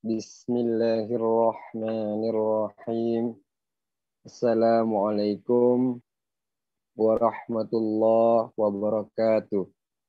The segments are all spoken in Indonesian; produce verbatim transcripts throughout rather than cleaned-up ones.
Bismillahirrahmanirrahim. Assalamualaikum warahmatullahi wabarakatuh.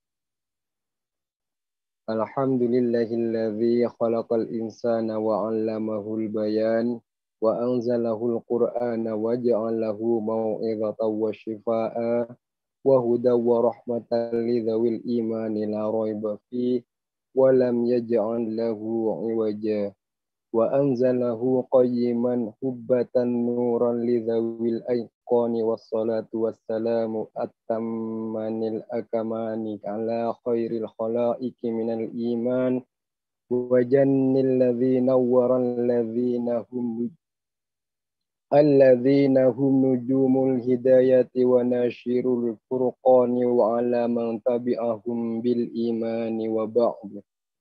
Alhamdulillahilladzi khalaqal insana wa 'allamahul bayan wa anzalahul qur'ana wa ja'alahu mau'izatan wa shifaa'a wa hudaw wa rahmatan lidzawil imani la raiba fi wa lam yaj'al lahu 'iwaja wa anzalahu qayyiman hubbatan nuran lidzawil aiqani wassalatu wassalamu at-tammanil akamani ala khairil khalaiqi minal iman wa jannil ladzina waral ladzina hum alladzina hum nujumul hidayati wa nasyirul furqani wa ala man tabi'ahum bil imani wa ba'd.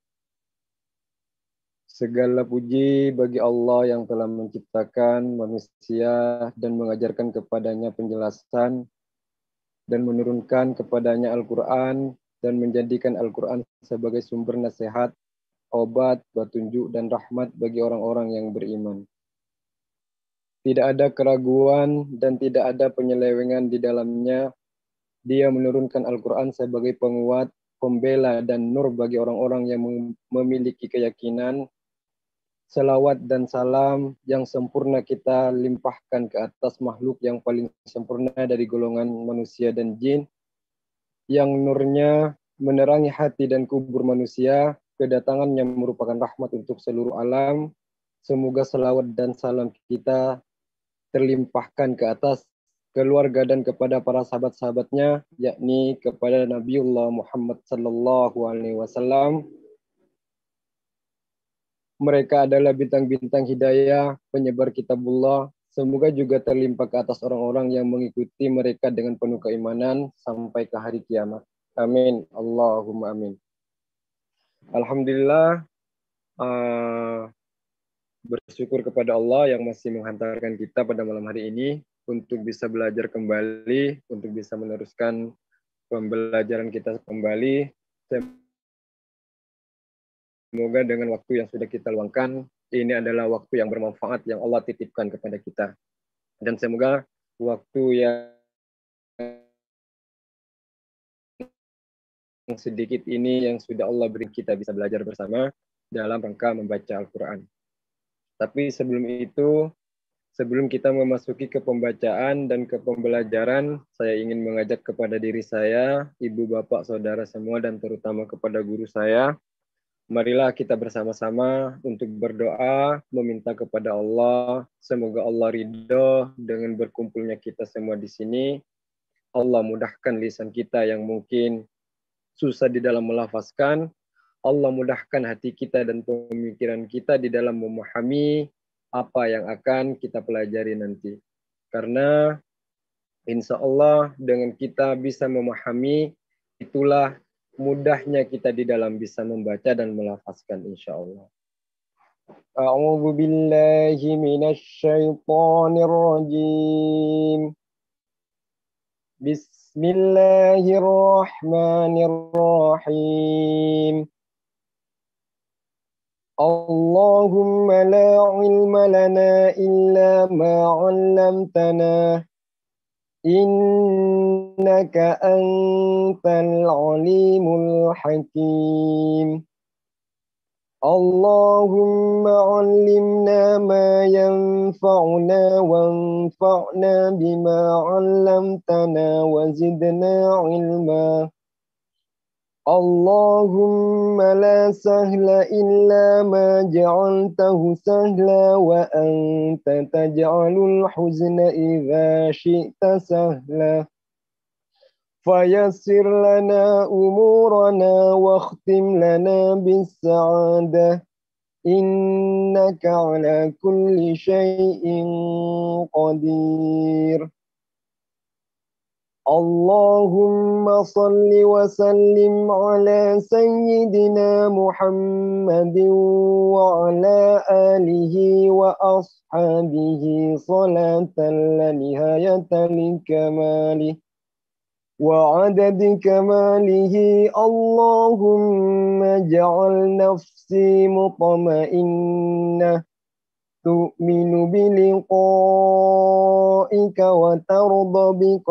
Segala puji bagi Allah yang telah menciptakan manusia dan mengajarkan kepadanya penjelasan dan menurunkan kepadanya Al-Quran dan menjadikan Al-Quran sebagai sumber nasihat, obat, petunjuk, dan rahmat bagi orang-orang yang beriman. Tidak ada keraguan dan tidak ada penyelewengan di dalamnya. Dia menurunkan Al-Quran sebagai penguat, pembela, dan nur bagi orang-orang yang memiliki keyakinan. Salawat dan salam yang sempurna kita limpahkan ke atas makhluk yang paling sempurna dari golongan manusia dan jin, yang nurnya menerangi hati dan kubur manusia, kedatangannya merupakan rahmat untuk seluruh alam. Semoga salawat dan salam kita terlimpahkan ke atas keluarga dan kepada para sahabat-sahabatnya, yakni kepada Nabiullah Muhammad sallallahu alaihi wasallam. Mereka adalah bintang-bintang hidayah, penyebar kitabullah. Semoga juga terlimpah ke atas orang-orang yang mengikuti mereka dengan penuh keimanan sampai ke hari kiamat. Amin. Allahumma amin. Alhamdulillah, uh, bersyukur kepada Allah yang masih menghantarkan kita pada malam hari ini untuk bisa belajar kembali, untuk bisa meneruskan pembelajaran kita kembali. Semoga dengan waktu yang sudah kita luangkan, ini adalah waktu yang bermanfaat yang Allah titipkan kepada kita. Dan semoga waktu yang sedikit ini yang sudah Allah beri kita bisa belajar bersama dalam rangka membaca Al-Quran. Tapi sebelum itu, sebelum kita memasuki ke pembacaan dan ke pembelajaran, saya ingin mengajak kepada diri saya, ibu, bapak, saudara semua, dan terutama kepada guru saya, marilah kita bersama-sama untuk berdoa, meminta kepada Allah. Semoga Allah ridho dengan berkumpulnya kita semua di sini. Allah mudahkan lisan kita yang mungkin susah di dalam melafazkan. Allah mudahkan hati kita dan pemikiran kita di dalam memahami apa yang akan kita pelajari nanti. Karena insya Allah dengan kita bisa memahami, itulah mudahnya kita di dalam bisa membaca dan melafazkan insyaallah. A'udzu billahi minasy syaithanir rajim. Bismillahirrahmanirrahim. Allahumma la ilma lana illa ma 'allamtana. Innaka antal alimul hakim. Allahumma 'allimna ma yanfa'una wanfa'na bima 'allamtana wa zidna ilma. Allahumma la sahla illa ma ja'altahu sahla wa anta taj'alul huzna idza syi'ta sahla. Fayassir lana umurana wakhtim lana bis sa'adah. Innaka ala kulli syai'in qadir. Allahumma salli wa sallim ala sayyidina Muhammadin wa ala alihi wa ashabihi salatan la nihayata li kamali وعدد كماله اللهم اجعل نفسي مطمئنة تؤمن بلقائك وترضى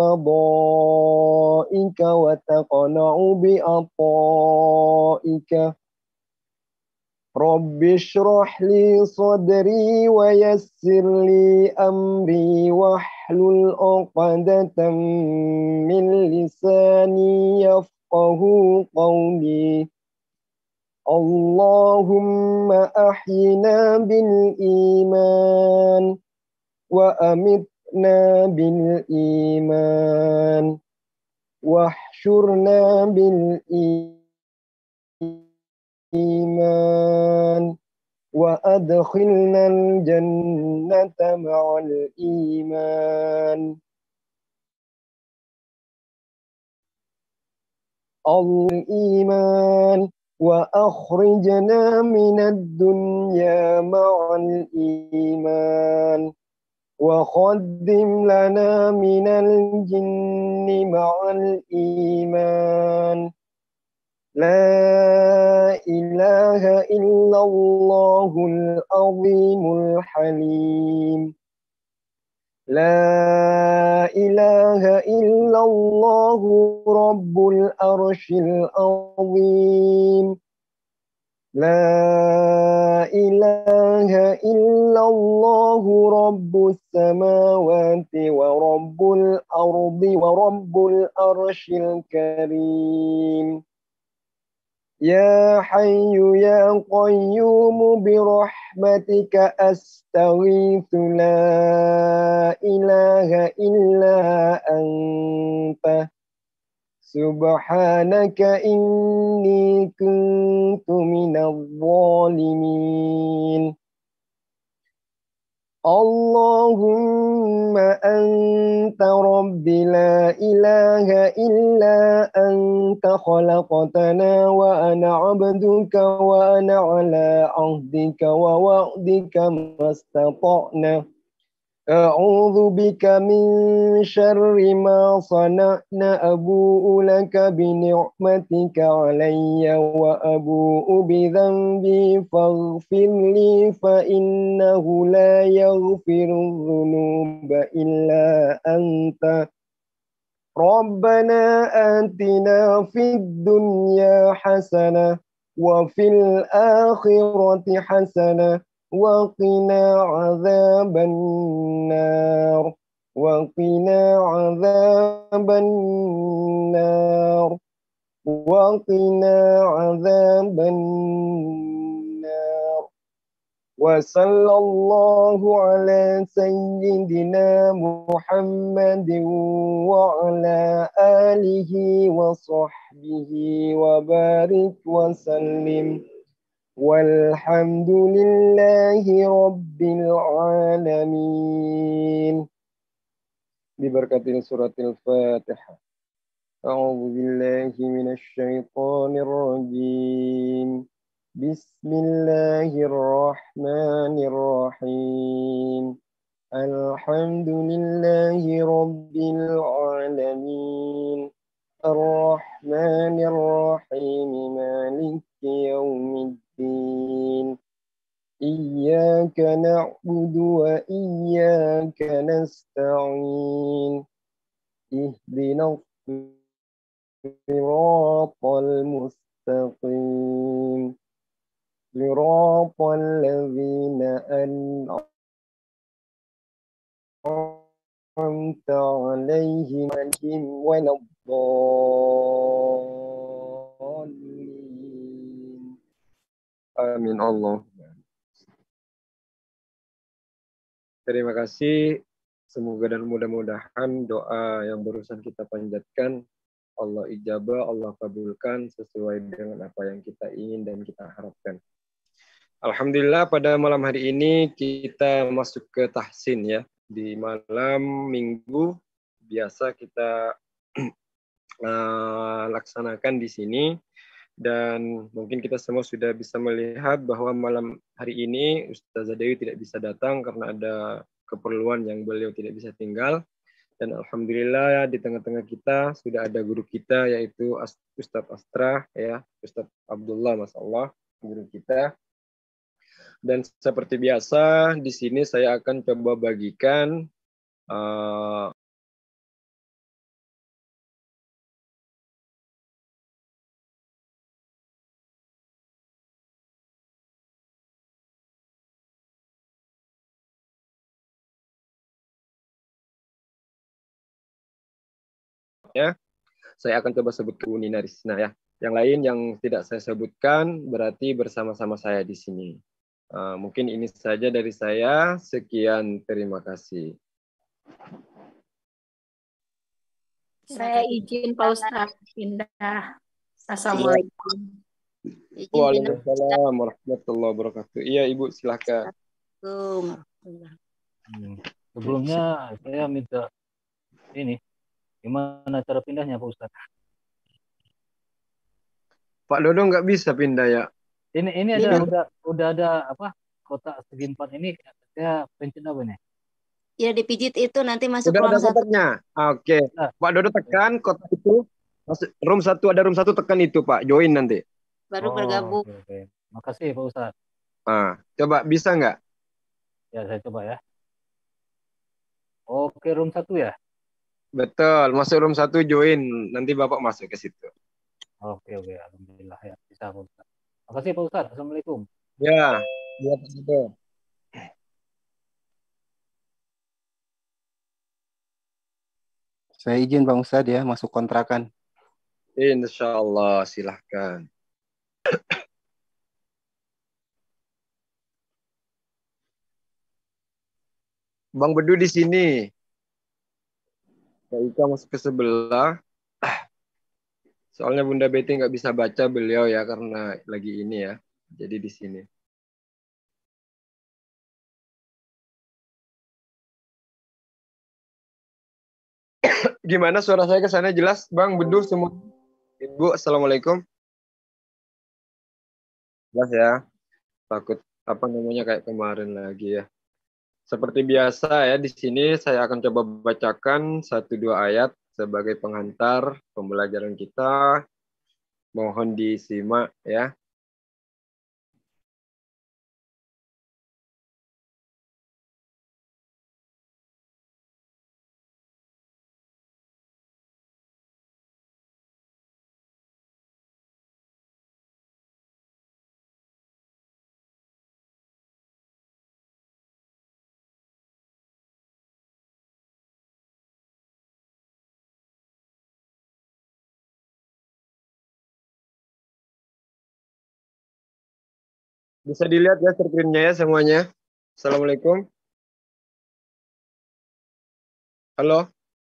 بقضائك وتقنع بعطائك رب اشرح لي صدري ويسر لي أمري واحلل عقدة من لساني يفقه قولي اللهم أحينا بالإيمان وأمتنا بالإيمان واحشرنا بالإيمان وأدخلنا الجنة مع الإيمان الإيمان وأخرجنا من الدنيا مع الإيمان وخدم لنا من الجن مع الإيمان لا إله إلا الله العظيم الحليم لا إله إلا الله رب العرش العظيم لا إله إلا الله رب السماوات ورب الأرض ورب العرش الكريم يا حي يا قيوم برحمتك أستغيث لا إله إلا أنت سبحانك إني كنت من الظالمين اللهم أنت ربي لا إله إلا أنت خلقتنا وأنا عبدك وأنا على عهدك ووعدك ما استطعنا أعوذ بك من شر ما صنعنا أبوء لك بنعمتك علي وأبوء بذنبي فاغفر لي فإنه لا يغفر الذنوب إلا أنت ربنا آتنا في الدنيا حسنة وفي الآخرة حسنة وقنا عذاب النار وقنا عذاب النار وقنا عذاب النار وصلى الله على سيدنا محمد وعلى آله وصحبه وبارك وسلم والحمد لله رب العالمين. Diberkati suratil Fatihah. A'udzu billahi minasy syaithanir rajim. Bismillahirrahmanirrahim. Alhamdulillahi rabbil alamin. Ar-Rahmanir Rahim. Maliki yaumiddin. Iyyaka na'budu wa iyyaka nasta'in. Ihdinas siratal mustaqim. Siratal ladzina an'amta 'alaihim ghairil dhalin. Amin Allah. Terima kasih. Semoga dan mudah-mudahan doa yang barusan kita panjatkan Allah ijabah, Allah kabulkan sesuai dengan apa yang kita ingin dan kita harapkan. Alhamdulillah pada malam hari ini kita masuk ke tahsin ya. Di malam minggu biasa kita uh, laksanakan di sini. Dan mungkin kita semua sudah bisa melihat bahwa malam hari ini Ustazah Dewi tidak bisa datang karena ada keperluan yang beliau tidak bisa tinggal. Dan alhamdulillah ya, di tengah-tengah kita sudah ada guru kita yaitu Ustadz Astra ya, Ustadz Abdullah, Masya Allah, guru kita. Dan seperti biasa di sini saya akan coba bagikan uh, ya. Saya akan coba sebutkan Bu Nina Risna ya. Yang lain yang tidak saya sebutkan berarti bersama-sama saya di sini. Uh, mungkin ini saja dari saya. Sekian, terima kasih. Saya izin Pak Ustadz pindah. Assalamualaikum. Waalaikumsalam warahmatullahi wabarakatuh. Iya Ibu, silakan. Hmm. Sebelumnya saya minta ini, gimana cara pindahnya Pak Ustadz? Pak Dodo nggak bisa pindah ya? Ini ini ada ya. udah udah ada apa kotak segi empat ini, saya pencet apa nih? Ya dipijit itu nanti masuk udah ruang ada satu. kotaknya. Oke, nah. Pak Dodo tekan kotak itu. Room satu ada room satu tekan itu Pak, join nanti. Baru oh, bergabung. Oke, oke. Makasih Pak Ustadz. Nah, coba bisa nggak? Ya saya coba ya. Oke, room satu ya? Betul, masuk room satu join. Nanti Bapak masuk ke situ. Oke, oke. Alhamdulillah ya. Bisa Pak Ustadz. Makasih Pak Ustadz. Assalamualaikum. Ya, ya Pak Dodo. Saya izin Bang Ustadz ya, masuk kontrakan. Insya Allah, silahkan. Bang Bedu di sini. Kak Ika masuk ke sebelah. Soalnya Bunda Betty nggak bisa baca beliau ya karena lagi ini ya. Jadi di sini. Gimana suara saya ke sana jelas, Bang Bedu semua? Ibu, assalamualaikum. Jelas ya. Takut apa namanya kayak kemarin lagi ya. Seperti biasa ya, di sini saya akan coba bacakan satu dua ayat sebagai penghantar pembelajaran kita. Mohon disimak ya. Bisa dilihat ya screen-nya ya semuanya. Assalamualaikum. Halo.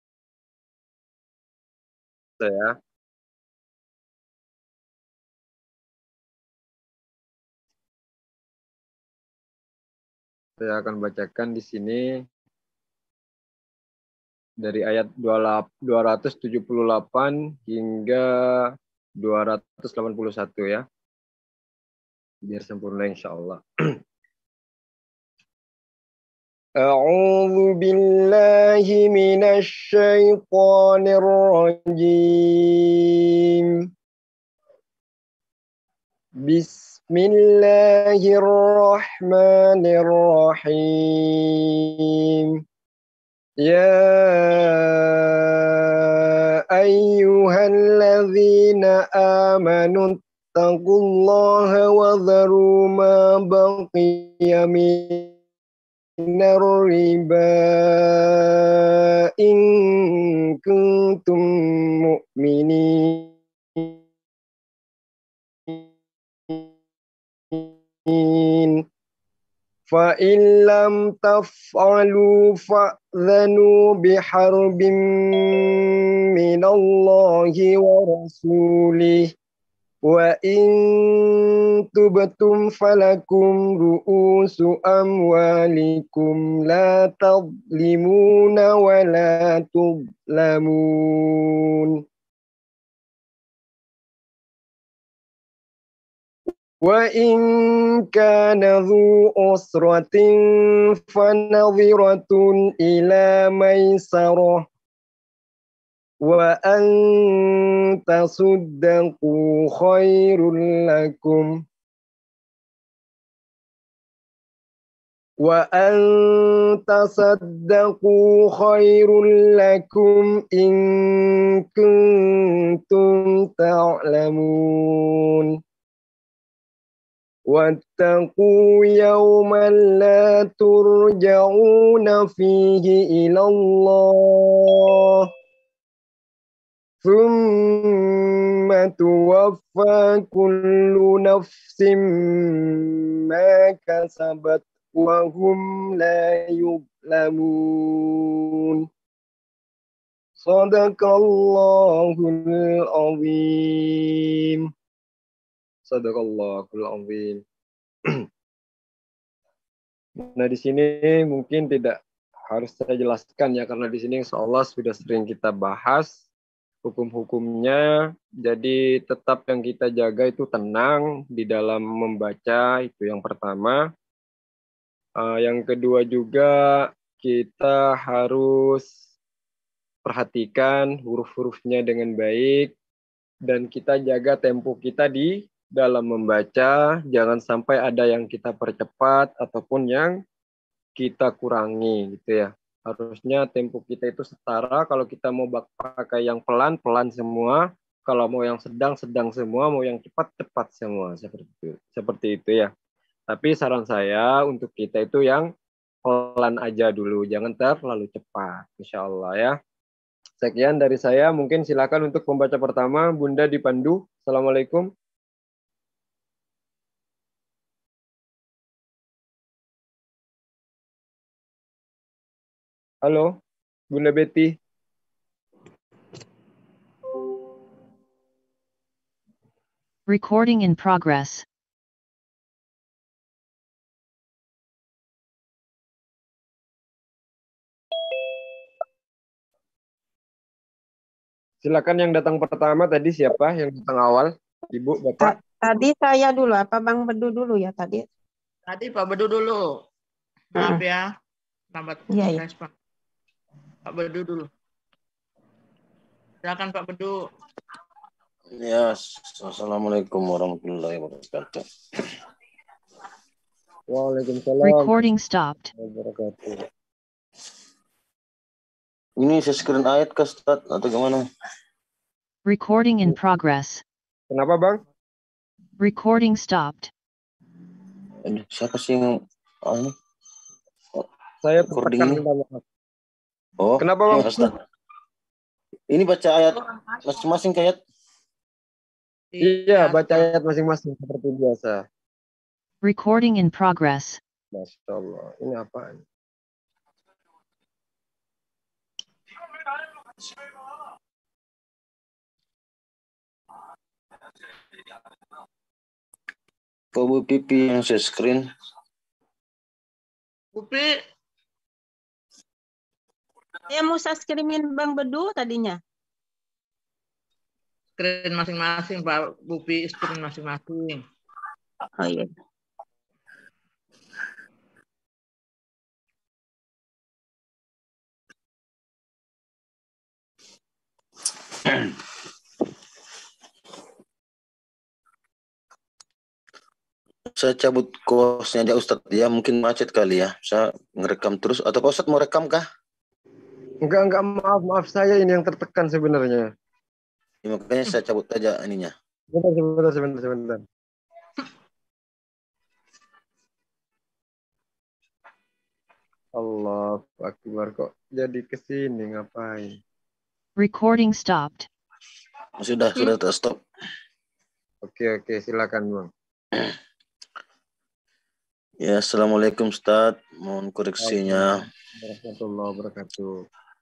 Saya. Saya akan bacakan di sini dari ayat dua ratus tujuh puluh delapan hingga dua ratus delapan puluh satu ya. Biar sempurna insya Allah. A'udzu billahi minasy syaithanir rajim. Bismillahirrahmanirrahim. Ya ayyuhalladzina amanu taqullaha wa dharu ma baqiya minar riba in kuntum mu'minin. Fa in lam taf'alu fa'dhanu biharbin minallahi wa rasulih wa in tubtum falakum ru'usu amwalikum la tadlimuna wa la tudlamun. Wa in kana dhu usratin fanadhiratun ila maisarah wa an tasaddaqu khairul lakum wa an tasaddaqu khairul lakum in kuntum ta'lamun wattaqu yawman la turja'una fihi ila Allah thumma tuwaffa kullu nafsin ma kasabat wa hum la yuzlamun. Sadaqallahul azim. Sadaqallahul azim. Nah, di sini mungkin tidak harus saya jelaskan ya, karena di sini insyaallah sudah sering kita bahas hukum-hukumnya. Jadi tetap yang kita jaga itu tenang di dalam membaca, itu yang pertama. Uh, yang kedua juga kita harus perhatikan huruf-hurufnya dengan baik dan kita jaga tempo kita di dalam membaca, jangan sampai ada yang kita percepat ataupun yang kita kurangi gitu ya. Harusnya tempo kita itu setara. Kalau kita mau pakai yang pelan, pelan semua. Kalau mau yang sedang, sedang semua. Mau yang cepat, cepat semua. Seperti itu, seperti itu ya. Tapi saran saya untuk kita itu yang pelan aja dulu, jangan terlalu cepat, insya Allah ya. Sekian dari saya, mungkin silakan untuk pembaca pertama, Bunda dipandu. Assalamualaikum. Halo, Bunda Betty. Recording in progress. Silakan yang datang pertama tadi siapa? Yang datang awal? Ibu, Bapak? Tadi saya dulu, apa Bang Bedu dulu ya tadi? Tadi Pak Bedu dulu. Maaf ya. Lambat Iya, iya. respon. Pak Bedu dulu. Silakan Pak Bedu. Ya, assalamualaikum warahmatullahi wabarakatuh. Waalaikumsalam. Recording stopped. Wabarakatuh. Ini saya screen ayat ke Ustaz atau gimana? Recording in progress. Kenapa Bang? Recording stopped. Aduh, siapa sih yang oh, ini? Oh, Saya recording ini. Oh, kenapa Bang? Ya, Ustaz. Ini baca ayat masing-masing ayat. Iya, baca ayat masing-masing seperti biasa. Recording in progress. Masya Allah. Ini apaan? Kok Bu Pipi yang saya screen? Bu Pipi. Saya mau saya skirimin Bang Bedu tadinya. Screen masing-masing Pak Bu Pipi, screen masing-masing. Oh iya. Saya cabut kosnya aja Ustadz ya, mungkin macet kali ya. Saya ngerekam terus atau Pak Ustadz mau rekam kah? Enggak, enggak, maaf, maaf saya ini yang tertekan sebenarnya. Ya, makanya saya cabut aja ininya. Sebentar, sebentar, sebentar, sebentar. Allah Akbar, kok jadi kesini ngapain? Recording stopped. Sudah, sudah stop. Oke, oke, silakan Bang. Ya, assalamualaikum Ustaz. Mohon koreksinya. Warahmatullahi wabarakatuh.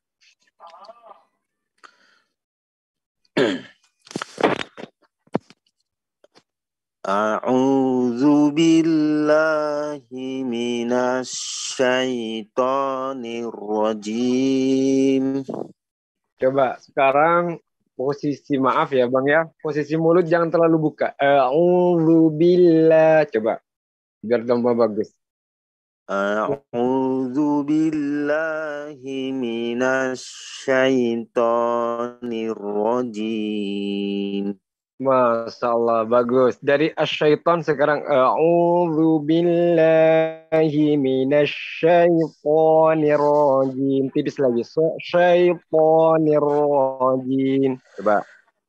A'udzu billahi minasy syaithanir rajim. Coba sekarang posisi, maaf ya Bang ya, posisi mulut jangan terlalu buka. A'udzu billah, coba biar tambah bagus. A'udzu A'udzu billahi minasy syaithanir rajim. Masya Allah, bagus. Dari asyaiton sekarang a'udzu billahi minasy syaithanir rajim. Tipis lagi. Syaitanir rajim. Coba.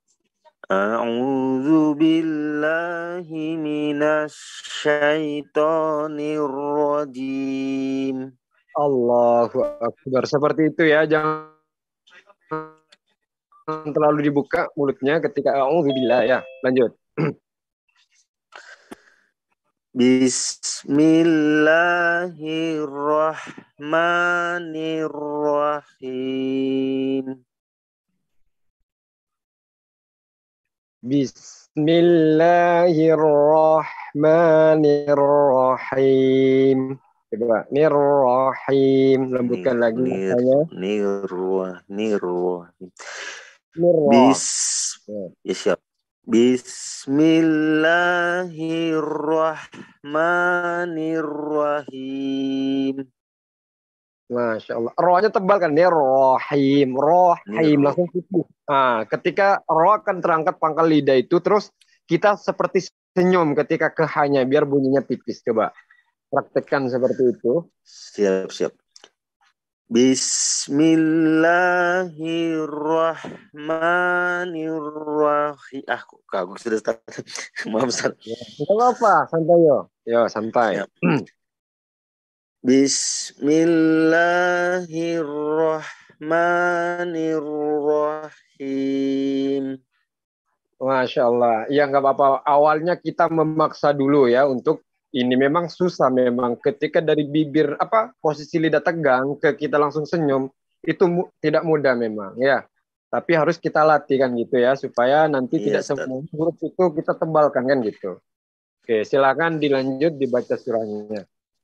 A'udzu billahi minasy syaithanir rajim. Allahu Akbar. Seperti itu ya, jangan terlalu dibuka mulutnya ketika a'udzubillah ya. Lanjut. Bismillahirrahmanirrahim. Bismillahirrahmanirrahim. Coba, nirrahim. Lembutkan lagi Nir, rasanya. nirwah, nirwah. Nirrah. Bis, ya siap. Bismillahirrahmanirrahim. Masya Allah. Rohnya tebal kan? Nirrahim. Rohim. Nirrah. Langsung tipis. Nah, ketika roh akan terangkat pangkal lidah itu, terus kita seperti senyum ketika kehanya, biar bunyinya tipis. Coba. Praktekkan seperti itu. Siap, siap. Bismillahirrahmanirrahim. Ah, kok kagok sudah start. Maaf, Ustaz. Ya, tidak apa, santai yo. Yo, santai. Bismillahirrahmanirrahim. Masya Allah. Ya, nggak apa-apa. Awalnya kita memaksa dulu ya untuk ini memang susah memang ketika dari bibir apa posisi lidah tegang ke kita langsung senyum itu mu, tidak mudah memang ya. Tapi harus kita latih kan gitu ya supaya nanti Iya, tidak semua huruf itu kita tebalkan kan gitu. Oke, silakan dilanjut dibaca surahnya.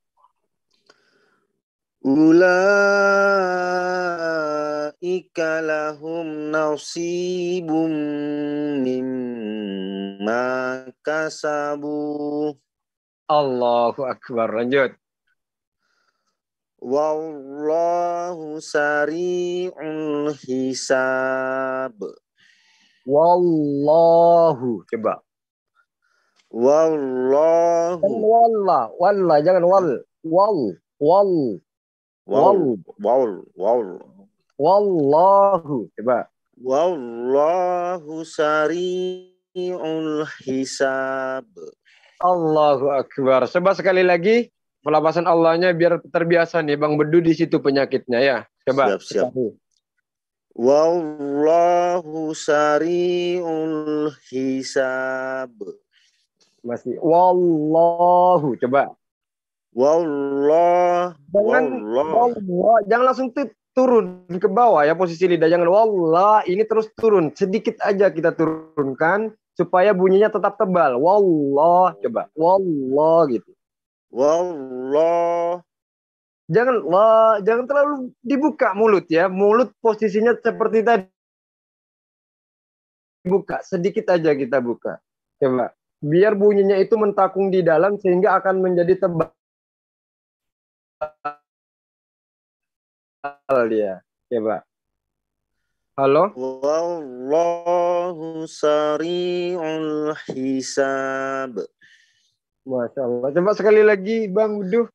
Ulaika lahum nasibum mimma kasabu. Allahu Akbar. Lanjut. Wallahu sari'ul hisab. Wallahu. Coba. Wallahu. Jangan wallah. Wallah. Jangan wal. Wal. Wal. Wal. Wal. Wal. Wallahu. Coba. Wallahu sari'ul hisab. Allahu Akbar. Coba sekali lagi pelapasan Allahnya biar terbiasa nih Bang Bedu di situ penyakitnya ya. Coba. Siap, siap. Wallahu sari'ul hisab. Masih wallahu. Coba. Wallah. Jangan wallah. wallah. Jangan langsung turun ke bawah ya posisi lidah. Jangan wallah. Ini terus turun. Sedikit aja kita turunkan. Supaya bunyinya tetap tebal. Wallah. Coba. Wallah gitu. Wallah. Jangan wah, jangan terlalu dibuka mulut ya. Mulut posisinya seperti tadi. Buka. Sedikit aja kita buka. Coba. Biar bunyinya itu mentakung di dalam sehingga akan menjadi tebal dia. Coba. Halo? Wallahu sari'ul hisab. Masya Allah. Coba sekali lagi Bang Bedu.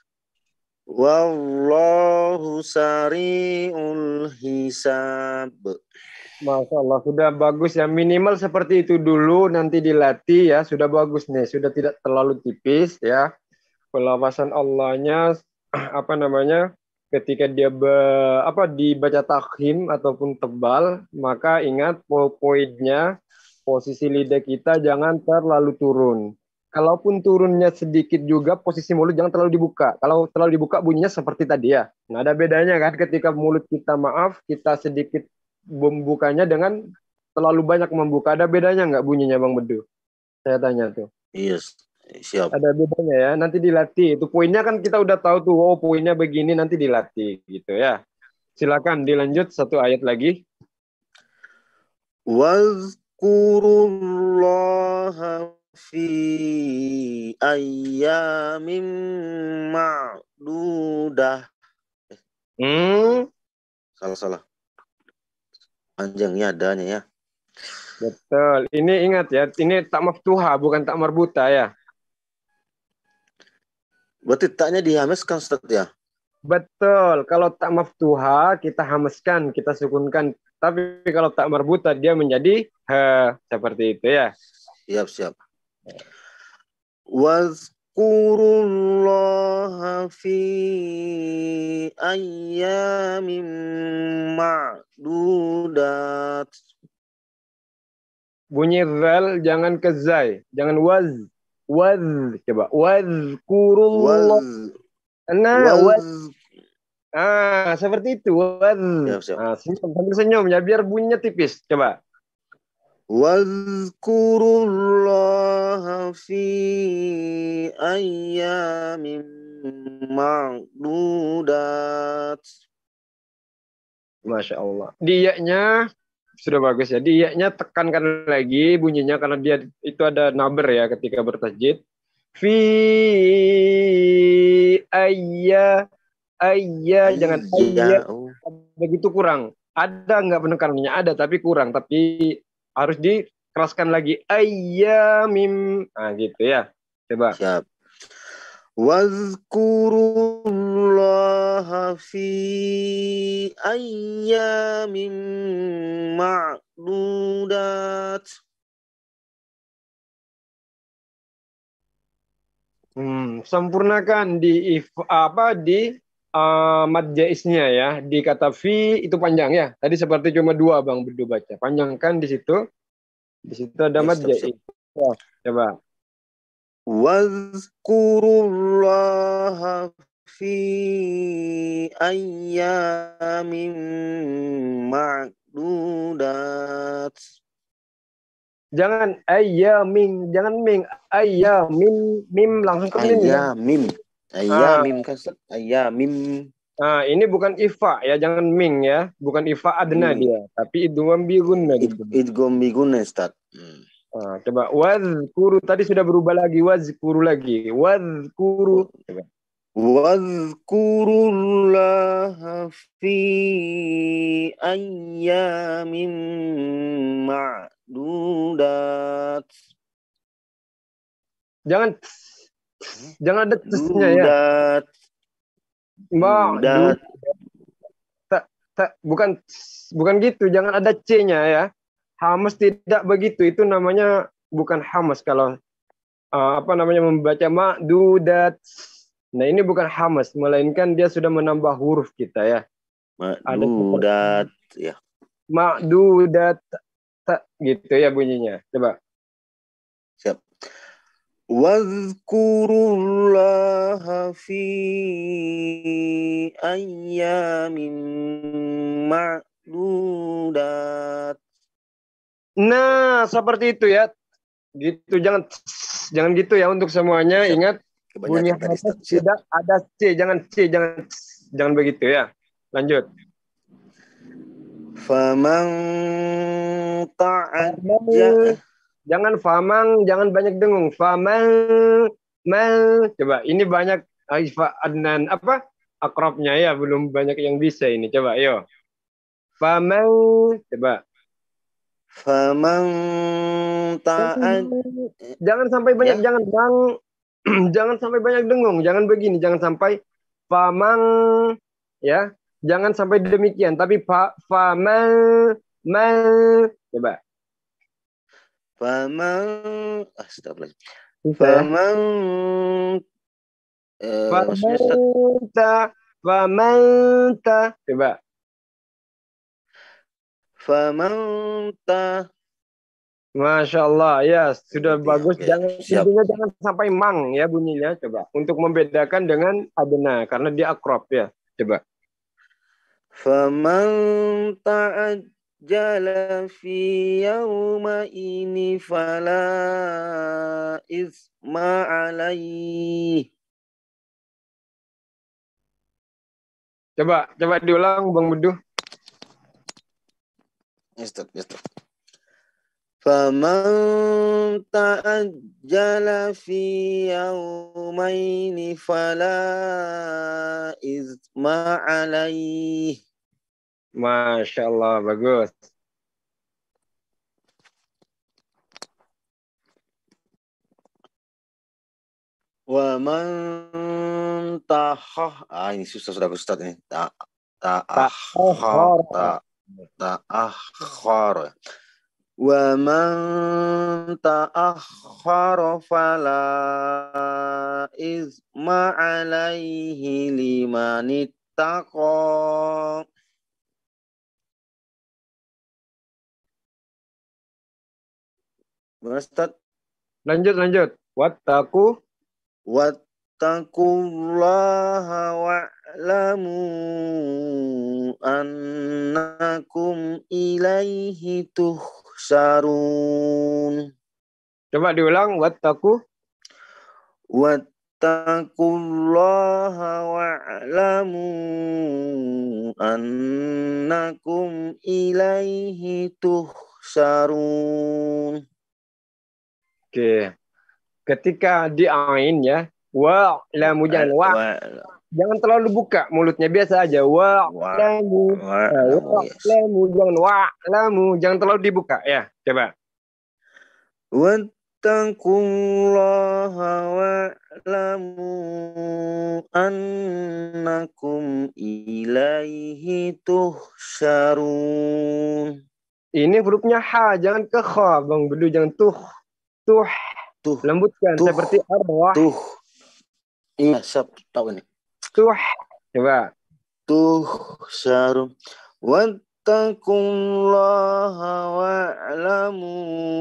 Wallahu sari'ul hisab. Masya Allah. Sudah bagus ya. Minimal seperti itu dulu. Nanti dilatih ya. Sudah bagus nih. Sudah tidak terlalu tipis ya. Pelapasan Allahnya apa namanya? Ketika dia be, apa dibaca takhim ataupun tebal, maka ingat poinnya posisi lidah kita jangan terlalu turun. Kalaupun turunnya sedikit juga, posisi mulut jangan terlalu dibuka. Kalau terlalu dibuka bunyinya seperti tadi ya. Nah, ada bedanya kan ketika mulut kita maaf, kita sedikit membukanya dengan terlalu banyak membuka. Ada bedanya nggak bunyinya Bang Bedu? Saya tanya tuh. Yes. Siap. Ada bedanya ya, nanti dilatih. Itu poinnya kan kita udah tahu tuh, oh poinnya begini, nanti dilatih gitu ya. Silakan dilanjut satu ayat lagi. Wazkurullaha fi ayyamin ma'dudah. Hmm, Salah-salah. Panjangnya adanya ya. betul. Ini ingat ya, ini tak maftuha bukan tak marbuta ya. Berarti taknya dihameskan Ustaz ya? Betul. Kalau tak maftuha kita hamaskan, kita sukunkan. Tapi kalau tak marbuta dia menjadi ha, seperti itu ya. Siap, siap. Wazkurullaha fi ayyamin ma'dudat. Bunyi zal jangan ke zai, jangan waz. Waz coba wazkurullah. Waz Nah, waz. waz Ah, seperti itu. Waz. siap, siap. Ah, senyum, sambil senyum ya biar bunyinya tipis. Coba. Wazkurullaha fi ayyamin ma'dudat. Masya Allah. Dianya sudah bagus ya. Dianya tekankan lagi bunyinya karena dia itu ada naber ya ketika bertajwid. Fi ayya ayya jangan ayya. Oh. Begitu kurang. Ada nggak penekanannya? Ada tapi kurang. Tapi harus dikeraskan lagi. Ayyamim. Nah gitu ya. Coba. Siap. Wazkurullaha fi ayyamin ma'dudat. Hmm, sempurnakan di if, apa di uh, mad jaisnya ya. Di kata fi itu panjang ya. Tadi seperti cuma dua Bang Bedu baca. Panjangkan di situ. Di situ ada Ya, mad siap, jais. siap. Ya, coba. Wazkurullaha fi ayyamin ma'dudat. Jangan ayyamin, jangan ming, ayyamin, mim langsung ke mim ya. Ayyamim. Ayyamim kan Ustaz? Ayyamim. Nah, ini bukan ifa ya, jangan ming ya, bukan ifa adna Hmm. dia, tapi idgham bi gunna Id, gitu. idgham bi gunnah Ustaz. Hmm. Nah, coba wazkuru tadi sudah berubah lagi, wazkuru lagi, wazkuru. Coba. Wazkurullaha fi ayyamin ma'dudat. Jangan jangan ada tsnya ya. Dudat. Ma'dud. Tak, tak, bukan bukan gitu, jangan ada c-nya ya. Hamas tidak begitu, itu namanya bukan hamas kalau uh, apa namanya membaca ma'dudat. Nah, ini bukan hamas, melainkan dia sudah menambah huruf kita ya. Ma'dudat ya. Ma'dudat tak gitu ya bunyinya. Coba. Siap. Wazkurullaha fi ayyamin ma'dudat. Nah, seperti itu ya. Gitu, jangan jangan gitu ya untuk semuanya. Siap. Ingat bunyi Kebanyakan tadi hamas Ustaz. Siap. tidak ada c, jangan c, jangan jangan begitu ya. Lanjut. Faman ta'ajja. Jangan famang, jangan banyak dengung. Famang, mal. Coba, ini banyak Aifa Adnan apa? Akrabnya ya, belum banyak yang bisa ini. Coba, ayo. Famang, coba. Faman ta'ajja. Jangan sampai banyak, Ya. jangan bang, jangan sampai banyak dengung. Jangan begini, jangan sampai famang, ya. Jangan sampai demikian. Tapi fa, famang, mal. Coba. Faman astagfirullah. Bisa ya? Faman eh, maksudnya Ustaz, Famanta, famanta. Coba. faman ta. Masya Allah, ya sudah Oke, bagus. oke. Jangan Siap. intinya jangan sampai mang ya bunyinya. Coba untuk membedakan dengan adna karena dia akrab ya. Coba. Faman ta'ajjala fi yawma ini fala isma alaih. Coba, coba diulang Bang Bedu. Ustaz, Ustaz. Faman ta'ajjala fi yawmaini fala izma alaih. Masya Allah, bagus. Wa man tahah, ah ini susah sudah Ustaz ini. Ta ta'akhar ta ta'akhar. Wa man ta'akhkhara fala izma alaihi liman ittaqa. Ustaz, Lanjut, lanjut. Wattaku. Wattaqullaha wa'lamu annakum ilaihi tuhsarun. Coba diulang. Wattaku. Wattaqullaha wa'lamu annakum ilaihi tuhsarun. Oke. Ketika di ain ya, wa lamu jangan wa, jangan terlalu buka mulutnya, biasa aja wa lamu, wa lamu jangan wa lamu, jangan terlalu dibuka ya. Coba. Wattaqullaha wa'lamu annakum ilaihi tuhsarun. Ini hurufnya ha, jangan ke kha, Bang Bedu, jangan tuh. Tuh. Tuh, lembutkan tuh, seperti arwah. Tuh. Iya, siap tahu ini. Tuh. Coba. Tuh sarum. Wattaqullaha wa'lamu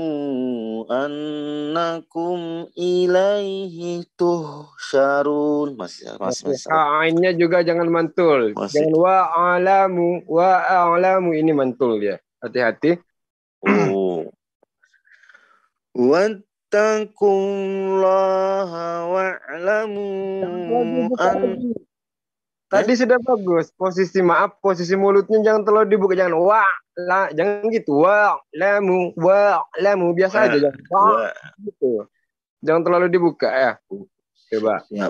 annakum ilaihi tuhsarun. Masih masih masih. Ainnya juga jangan mantul. Masih. Jangan wa'alamu, wa'alamu ini mantul ya. Hati-hati. Oh. Wat Wattaqullaha wa'lamu an... Tadi eh? sudah bagus. Posisi maaf, posisi mulutnya jangan terlalu dibuka, jangan wa la, jangan gitu. Wa lamu, wa lamu biasa wa, aja jangan wa, gitu. Jangan terlalu dibuka ya. Coba. Siap.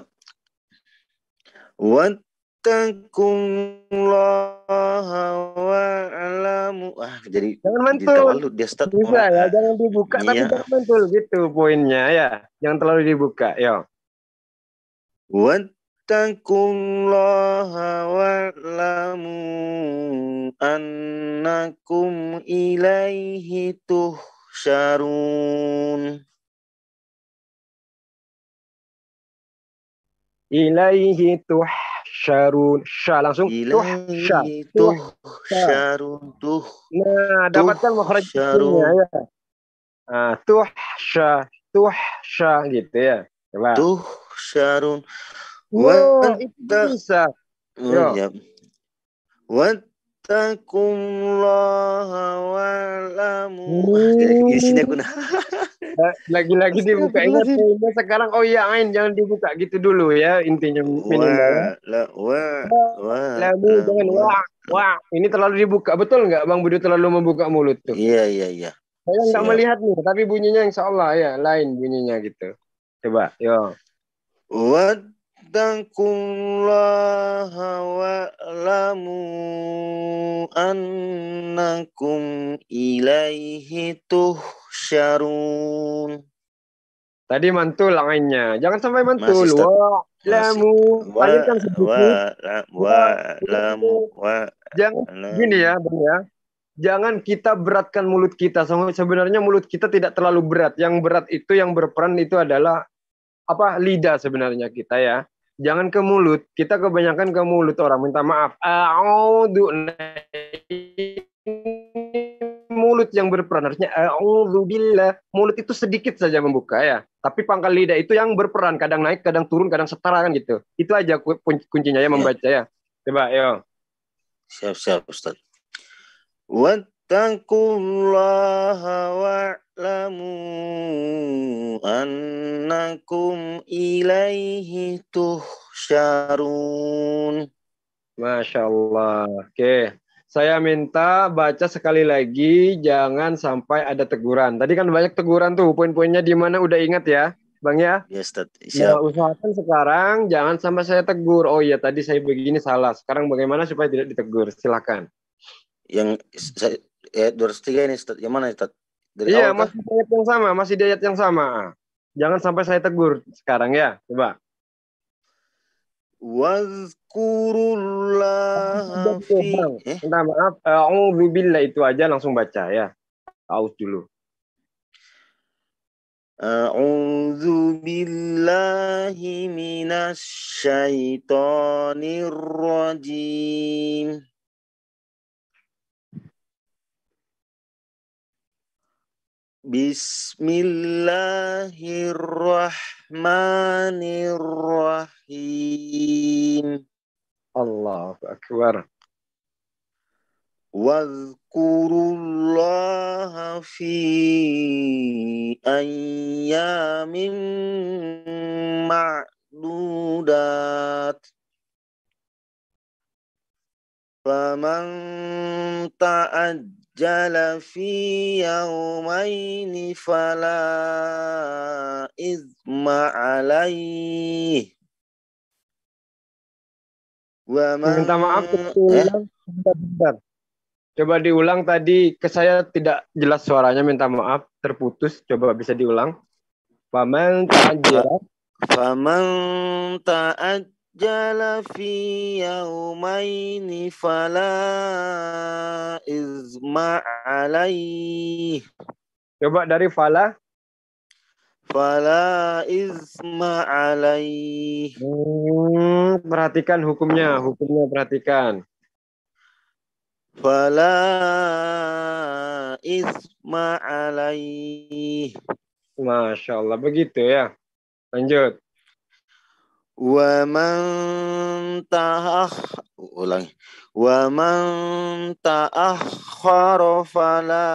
Wattaqullaha wa'lamu. Ah, jadi jangan mantul. Dia start bisa ya, jangan dibuka iya. Tapi jangan mantul gitu poinnya ya. Jangan terlalu dibuka, ya. Wattaqullaha wa'lamu annakum ilaihi tuhsarun. Ilaihi tuhsyarun. Sya langsung ilaihi tuhsyarun tuh. Nah, dapatkan makhrajnya ya. Nah, tuhsya, tuhsya gitu ya. Coba. Tuhsyarun. Wow, itu bisa. Oh, ya. Wattaqullaha wa'lamu. Di sini aku nah. Lagi-lagi dibuka, ingat poinnya sekarang. Oh iya, ain jangan dibuka gitu dulu ya intinya. Wah, la, wah, wah, lamu jangan wah, wah. Ini terlalu dibuka, betul nggak Bang Budi terlalu membuka mulut tuh? Iya, iya, iya. Saya nggak melihat nih, tapi bunyinya insya Allah ya lain bunyinya gitu. Coba, yo. Wattaqullaha wa'lamu annakum ilaihi tuhsyarun. Tadi mantul lainnya. Jangan sampai mantul. Wa lamu. Wa lamu. Wa jangan gini ya, Bang ya. Jangan kita beratkan mulut kita. Sebenarnya mulut kita tidak terlalu berat. Yang berat itu, yang berperan itu adalah apa? Lidah sebenarnya kita ya. Jangan ke mulut. Kita kebanyakan ke mulut orang. Minta maaf. A'udhu. Mulut yang berperan harusnya a'udzubillah. Mulut itu sedikit saja membuka ya. Tapi pangkal lidah itu yang berperan, kadang naik, kadang turun, kadang setara kan gitu. Itu aja kuncinya ya membaca ya. Coba yo. Siap-siap Ustaz. Wattaqullaha wa'lamu annakum ilaihi tuhsyarun. Masya Allah. Oke. Saya minta baca sekali lagi, jangan sampai ada teguran. Tadi kan banyak teguran tuh, poin-poinnya di mana udah ingat ya, Bang ya? Ya, Ustaz. Nah, Siap. usahakan sekarang jangan sampai saya tegur. Oh iya, tadi saya begini salah. Sekarang bagaimana supaya tidak ditegur? Silakan. Yang saya ayat dua ratus tiga ini, Ustaz. Yang mana, Ustaz? Dari Iya, awal kah? masih di ayat yang sama, masih di ayat yang sama. Jangan sampai saya tegur sekarang ya, coba. Wazkurullaha Betul, fi Bang. eh Minta maaf, a'udzubillah itu aja langsung baca ya. Aus dulu. A'udzu billahi minasy syaithanir rajim. Bismillahirrahmanirrahim. Allahu Akbar. Wadhkurullaha fi ayyamin ma'dudat. Faman ta'ajjala fi yawmaini fala izma alaih. Wa man Minta maaf, eh ulang. Bentar-bentar. Coba diulang tadi, ke saya tidak jelas suaranya, minta maaf, terputus. Coba bisa diulang. Faman ta'ajjala. Faman ta'ajjala fi yawmaini fala izma alaih. Coba dari fala. Fala izma alaih. Hmm, perhatikan hukumnya, hukumnya perhatikan. Fala isma alaih. Masya Allah, begitu ya. Lanjut. Wa man ta'akh ulangi. Wa man ta'akhkhara fala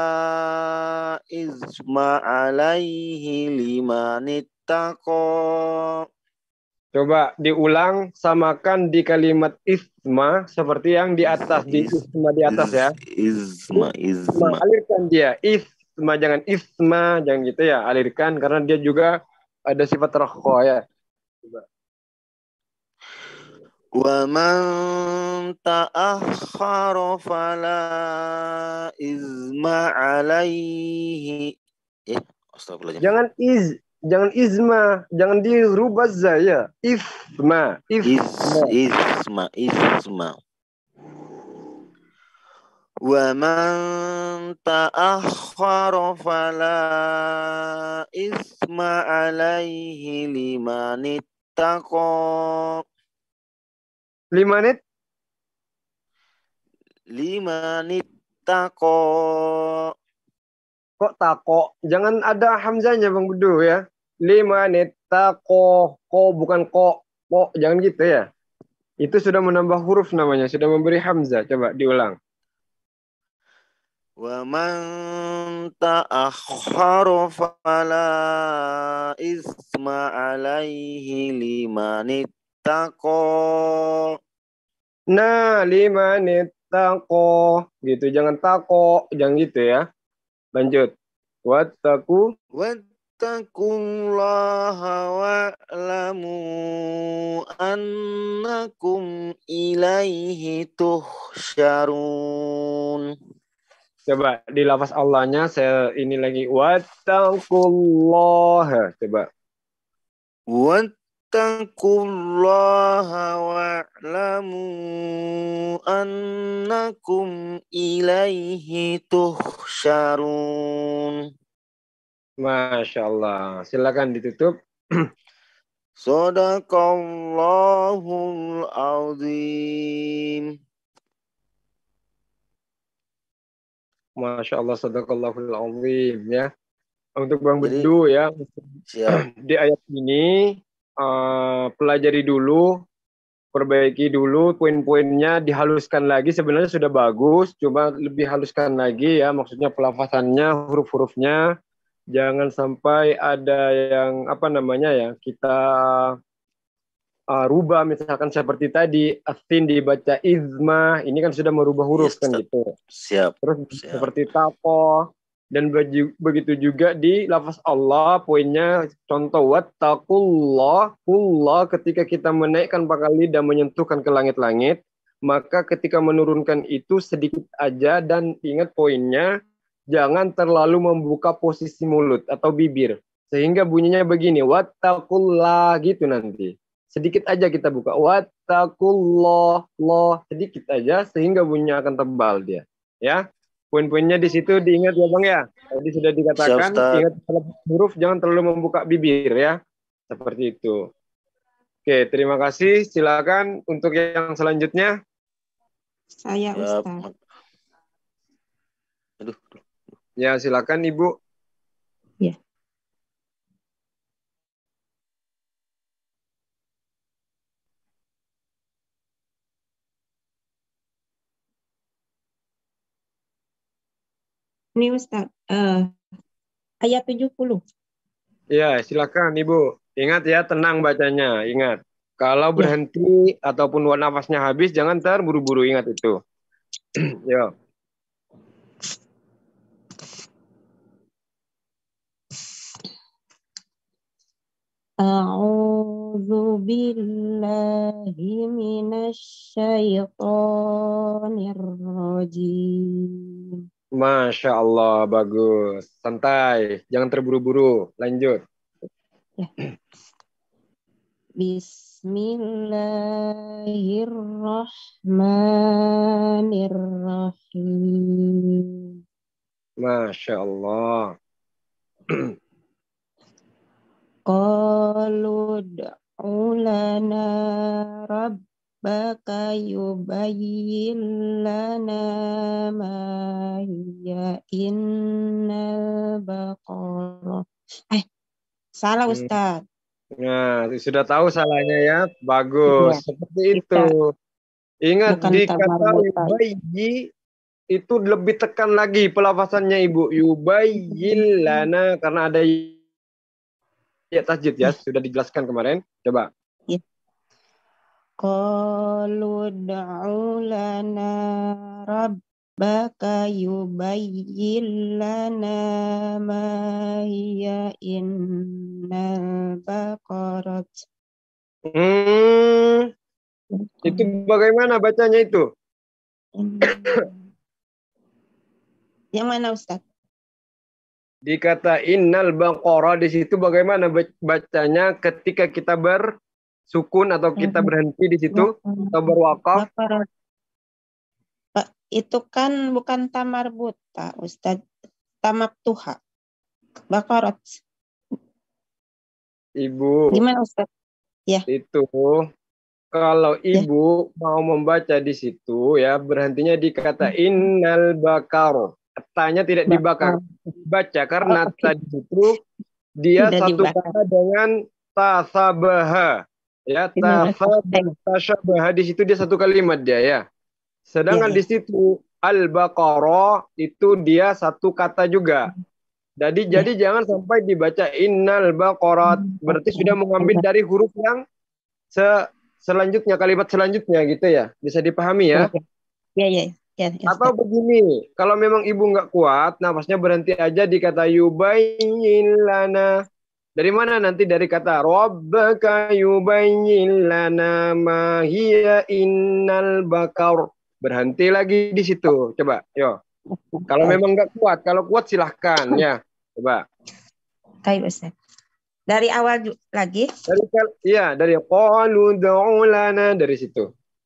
isma alaihi liman ittaqa. Coba diulang, samakan di kalimat isma seperti yang di atas, di isma di atas ya. Isma, isma. Alirkan dia, isma, jangan isma, jangan gitu ya, alirkan karena dia juga ada sifat rakho ya. Coba. Wa man ta'akhkhara fala izma alaihi. Eh, astagfirullahaladzim. Jangan iz, jangan izma, jangan dirubah ya. Isma, isma. Is, isma, isma. Wa man ta'akhkhara fala isma alaihi liman ittaqa. Lima menit. Liman ittaqa. Kok tako? Jangan ada hamzahnya Bang Bedu ya. Lima menit tako, ko bukan ko, ko jangan gitu ya. Itu sudah menambah huruf namanya, sudah memberi hamzah. Coba diulang. Wa man ta'akhkhara fala isma alaihi liman ittaqa. Nah, lima menit tako gitu, jangan tako, jangan gitu ya. Lanjut. Wattaku Wattaqullaha wa'lamu annakum ilaihi tuhsyarun. Coba di lafaz Allahnya saya ini lagi wattaqullaha. Coba. Wattaqullaha wa'lamu annakum ilaihi tuhsyarun. Masya Allah. Silakan ditutup. Sadaqallahul azim. Masya Allah, sadaqallahul azim ya. Untuk Bang Jadi, Bedu ya. siap. Di ayat ini uh, pelajari dulu, perbaiki dulu poin-poinnya, dihaluskan lagi. Sebenarnya sudah bagus, coba lebih haluskan lagi ya. Maksudnya pelafasannya, huruf-hurufnya. Jangan sampai ada yang apa namanya ya, kita uh, rubah, misalkan seperti tadi asin dibaca izma, ini kan sudah merubah huruf Yes, kan Ustaz. gitu. Siap. Terus Siap. seperti tapo, dan beju- begitu juga di lafaz Allah, poinnya contoh wattaqullah, kullah ketika kita menaikkan pangkal lidah menyentuhkan ke langit-langit, maka ketika menurunkan itu sedikit aja, dan ingat poinnya jangan terlalu membuka posisi mulut atau bibir sehingga bunyinya begini wattaqullah gitu nanti. Sedikit aja kita buka wattaqullah, loh sedikit aja sehingga bunyinya akan tebal dia. Ya. Poin-poinnya di situ diingat ya Bang ya. Tadi sudah dikatakan, Siap, Ustaz. ingat huruf jangan terlalu membuka bibir ya. Seperti itu. Oke, terima kasih. Silakan untuk yang selanjutnya. Saya Siap. Ustaz. Aduh. Ya, silakan Ibu. Ya. Ini Ustaz, eh, ayat tujuh puluh. Ya, silakan Ibu. Ingat ya, tenang bacanya. Ingat. Kalau Ya. berhenti ataupun nafasnya habis, jangan terburu-buru. Ingat itu. Yo. A'udzu billahi minasy syaithanir rajim. Masya Allah, bagus. Santai, jangan terburu-buru. Lanjut. Ya. Bismillahirrahmanirrahim. Masya Allah. Qalu ud'u lana rabbaka yubayyin lana ma hiya innal baqarah. Eh, salah Hmm. Ustaz. Nah, sudah tahu salahnya ya. Bagus. Iya. Seperti Kita itu. Ingat bukan di kata tamarbutan. yubayyi itu lebih tekan lagi pelafasannya Ibu. Yubayyin lana karena ada ya tasjid ya, sudah dijelaskan kemarin. Coba. Ya. Qalu ud'u lana rabbaka yubayyin lana ma hiya innal baqarat. Hmm, itu bagaimana bacanya itu? Yang mana Ustaz? Dikata innal baqarah di situ bagaimana bacanya ketika kita bersukun atau kita berhenti di situ atau berwakaf? Baqarah. Pak, itu kan bukan tamarbuta, Ustaz. Tamaftuha. Baqarat. Ibu. Gimana Ustaz? Ya. Itu kalau Ibu ya. mau membaca di situ ya berhentinya di kata innal baqarah. Katanya tidak dibakar, baca karena oh, okay. tadi itu dia tidak satu dibakar. Kata dengan tasabaha, ya tasabaha di situ dia satu kalimat dia ya. Sedangkan ya, ya. di situ al-baqarah itu dia satu kata juga. Jadi ya. jadi jangan sampai dibaca innal baqarah, berarti sudah mengambil dari huruf yang se selanjutnya kalimat selanjutnya gitu ya. Bisa dipahami ya? Ya ya. Ya, ya, atau begini, kalau memang ibu nggak kuat, nafasnya berhenti aja di kata yubayyin lana. Dari mana nanti? Dari kata rabbaka yubayyin lana ma hiya innal baqar. Berhenti lagi di situ. Coba, yo. Kalau memang nggak kuat, kalau kuat silahkan ya. Coba. Baik, Ustaz. Dari awal lagi? Dari iya, dari qalu ud'u lana, dari situ.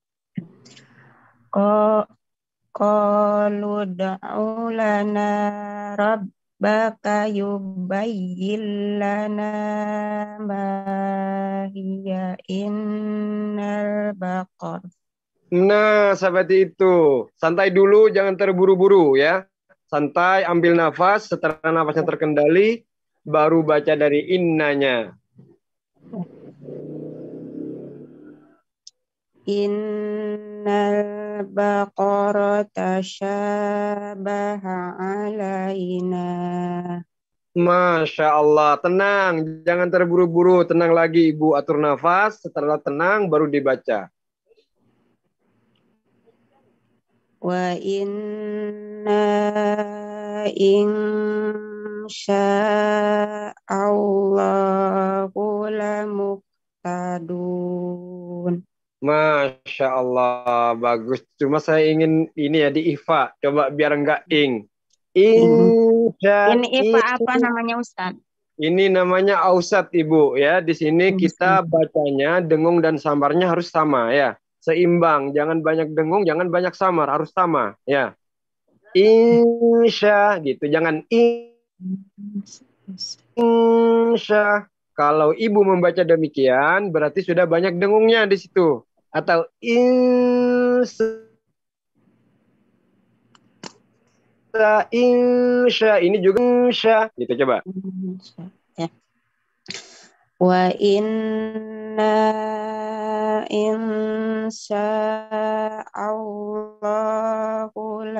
Oh. Qalu ud'u lana rabbaka yubayyin lana ma hiya innal baqar. Nah, seperti itu. Santai dulu, jangan terburu-buru ya. Santai, ambil nafas, setelah nafasnya terkendali, baru baca dari innanya. Innal baqara tashabaha alaina. Masya Allah, tenang, jangan terburu-buru, tenang lagi Ibu, atur nafas, setelah tenang baru dibaca. Wa inna insya'allahu lamuhtadun. Masya Allah, bagus. Cuma saya ingin ini ya di ifa, coba biar enggak ing. Insya, Ini Ifa apa namanya Ustaz? Ini namanya ausat Ibu ya. Di sini kita bacanya dengung dan samarnya harus sama ya. Seimbang, jangan banyak dengung, jangan banyak samar, harus sama ya. Insya gitu, jangan insya. Kalau Ibu membaca demikian berarti sudah banyak dengungnya di situ. Atau insya insya ini juga insya gitu coba. Ya. Wa inna insya'allahu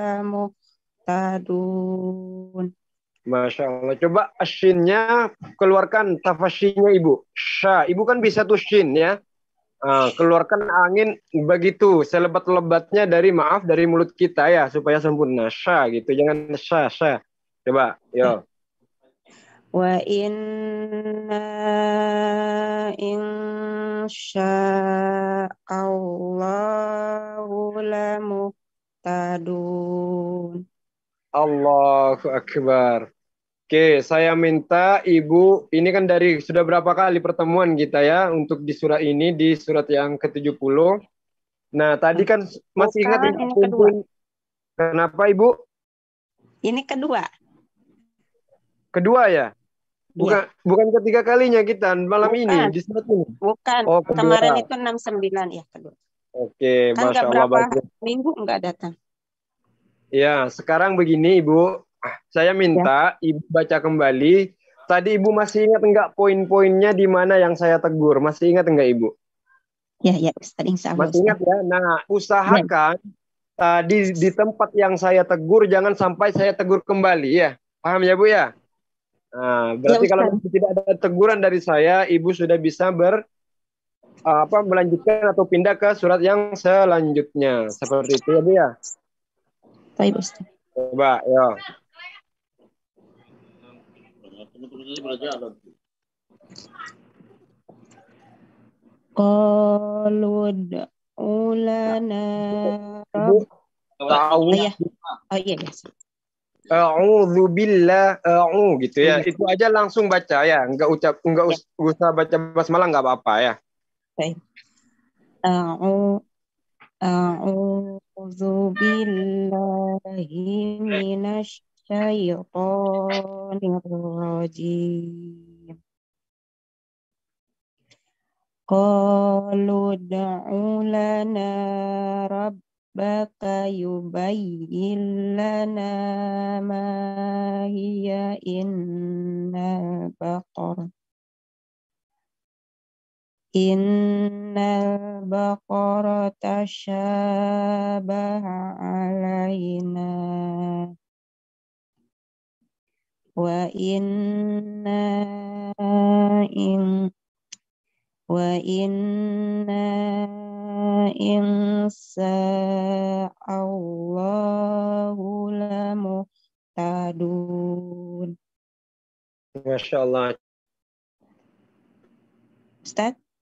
lamuhtadun. Masya Allah. Coba ashinnya keluarkan tafasyinya Ibu. Sya. Ibu kan bisa tuh shin ya. Uh, keluarkan angin begitu selebat-lebatnya dari maaf dari mulut kita ya supaya sempurna. Sya gitu, jangan sya sya. Coba, yo. Wa inna insya'allahu lamuhtadun. Allahu Akbar. Oke, saya minta Ibu, ini kan dari sudah berapa kali pertemuan kita ya untuk di surat ini, di surat yang ke tujuh puluh. Nah, tadi kan masih Bukan, ingat ini kedua. Kenapa Ibu? Ini kedua. Kedua ya? Bukan, ya. Bukan ketiga kalinya kita malam bukan. Ini di surat ini. Bukan. Oh, kemarin itu enam puluh sembilan ya kedua. Oke, kan Masya Allah. Berapa minggu enggak datang. Ya, sekarang begini Ibu. Saya minta ya. Ibu baca kembali. Tadi Ibu masih ingat enggak poin-poinnya di mana yang saya tegur? Masih ingat enggak Ibu? Ya, ya, Ustaz. Insya Allah, masih ingat ya? Nah, usahakan ya. Tadi di tempat yang saya tegur, jangan sampai saya tegur kembali ya. Paham ya Bu ya? Nah, berarti ya, kalau tidak ada teguran dari saya, Ibu sudah bisa ber apa melanjutkan atau pindah ke surat yang selanjutnya. Seperti itu ya Bu ya? Baik, Ustaz. Coba, ya. Qalud ulana rabb. Oh iya. Oh iya, ya. A'udzu billah, a'u gitu ya. Itu aja langsung baca ya, enggak ucap enggak us ya. Usah baca basmalah enggak apa-apa ya. Baik. A'u a'udzu billahi minasy syaitonir rajim. Qalu da'u lana rabbaka yubayyin lana ma hiya innal baqar innal baqara tashabaha alaina wa inna in wa inna insya'allahu lamuhtadun. Masya Allah. Ustaz?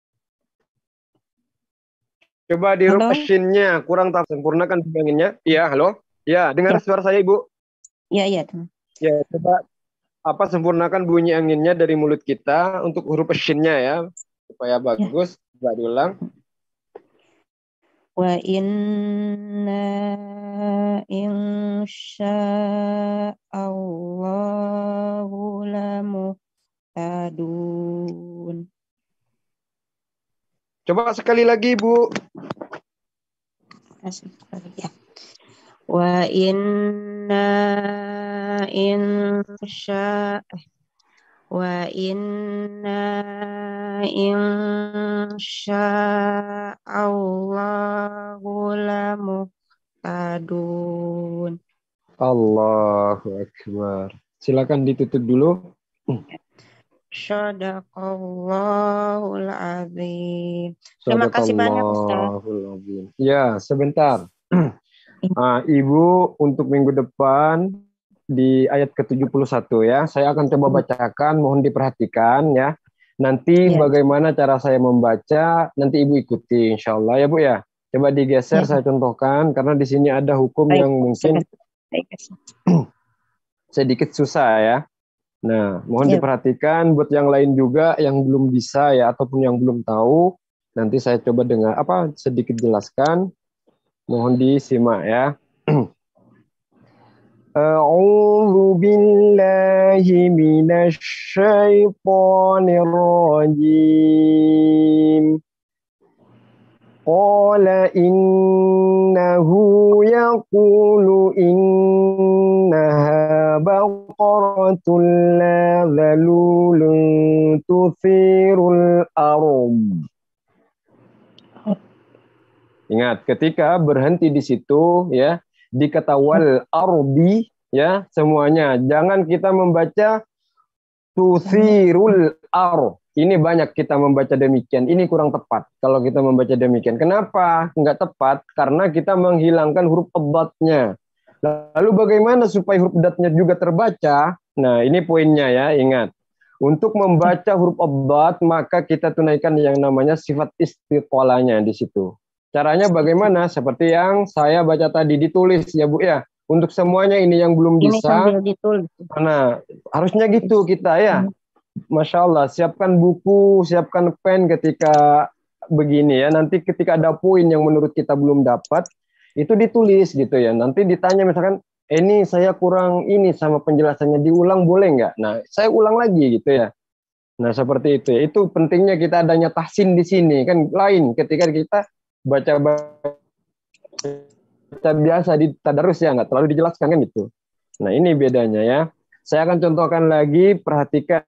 Coba di rumusnya kurang tak sempurnakan bilanginnya. Iya, halo? Ya, dengar ya. Suara saya Ibu? Iya, iya, teman. Ya, coba apa sempurnakan bunyi anginnya dari mulut kita untuk huruf shinnya ya. Supaya bagus, coba ya. Diulang. Wa inna insya'allahu lamuhtadun. Coba sekali lagi, Bu. Ya. Wa inna insya Wa inna insya'allahu lamuhtadun. Allahu Akbar. Silakan ditutup dulu. Shadaqallahul azim. Terima kasih banyak Ustaz. Sadaqallahul azim. Ya, sebentar. Ah, Ibu, untuk minggu depan di ayat ke tujuh puluh satu ya, saya akan coba bacakan, mohon diperhatikan ya. Nanti Ya. bagaimana cara saya membaca, nanti Ibu ikuti insya Allah ya Bu ya. Coba digeser, Ya. saya contohkan, karena di sini ada hukum Baik, yang mungkin baik. sedikit susah ya. Nah, mohon Ya. diperhatikan buat yang lain juga yang belum bisa ya ataupun yang belum tahu, nanti saya coba dengan apa sedikit jelaskan. Mohon disimak ya. A'udzu billahi minasy syaithanir rajim. Qala innahu yaqulu innaha baqaratun la dhalulun tuthirul ardh. Ingat, ketika berhenti di situ ya, diketawal ardi ya, semuanya. Jangan kita membaca tuthirul ardh. Ini banyak kita membaca demikian. Ini kurang tepat kalau kita membaca demikian. Kenapa enggak tepat? Karena kita menghilangkan huruf ad-nya. Lalu bagaimana supaya huruf ad-nya juga terbaca? Nah, ini poinnya ya, ingat. Untuk membaca huruf ad, maka kita tunaikan yang namanya sifat istiqolahnya di situ. Caranya bagaimana? Seperti yang saya baca tadi, ditulis ya Bu ya. Untuk semuanya ini yang belum Ini bisa. sambil ditulis. Nah, harusnya gitu kita ya. Masya Allah, siapkan buku, siapkan pen ketika begini ya. Nanti ketika ada poin yang menurut kita belum dapat, itu ditulis gitu ya. Nanti ditanya misalkan, eh, ini saya kurang ini sama penjelasannya, diulang boleh nggak? Nah, saya ulang lagi gitu ya. Nah, seperti itu ya. Itu pentingnya kita adanya tahsin di sini. Kan lain ketika kita baca-baca biasa di tadarus ya, nggak terlalu dijelaskan kan gitu. Nah, ini bedanya ya. Saya akan contohkan lagi, perhatikan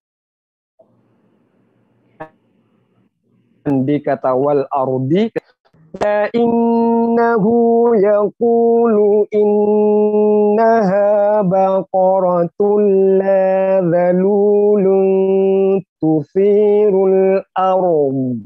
di kata wal ardi, innahu yaqulu innaha baqaratun la dhalulun tuthirul ardh.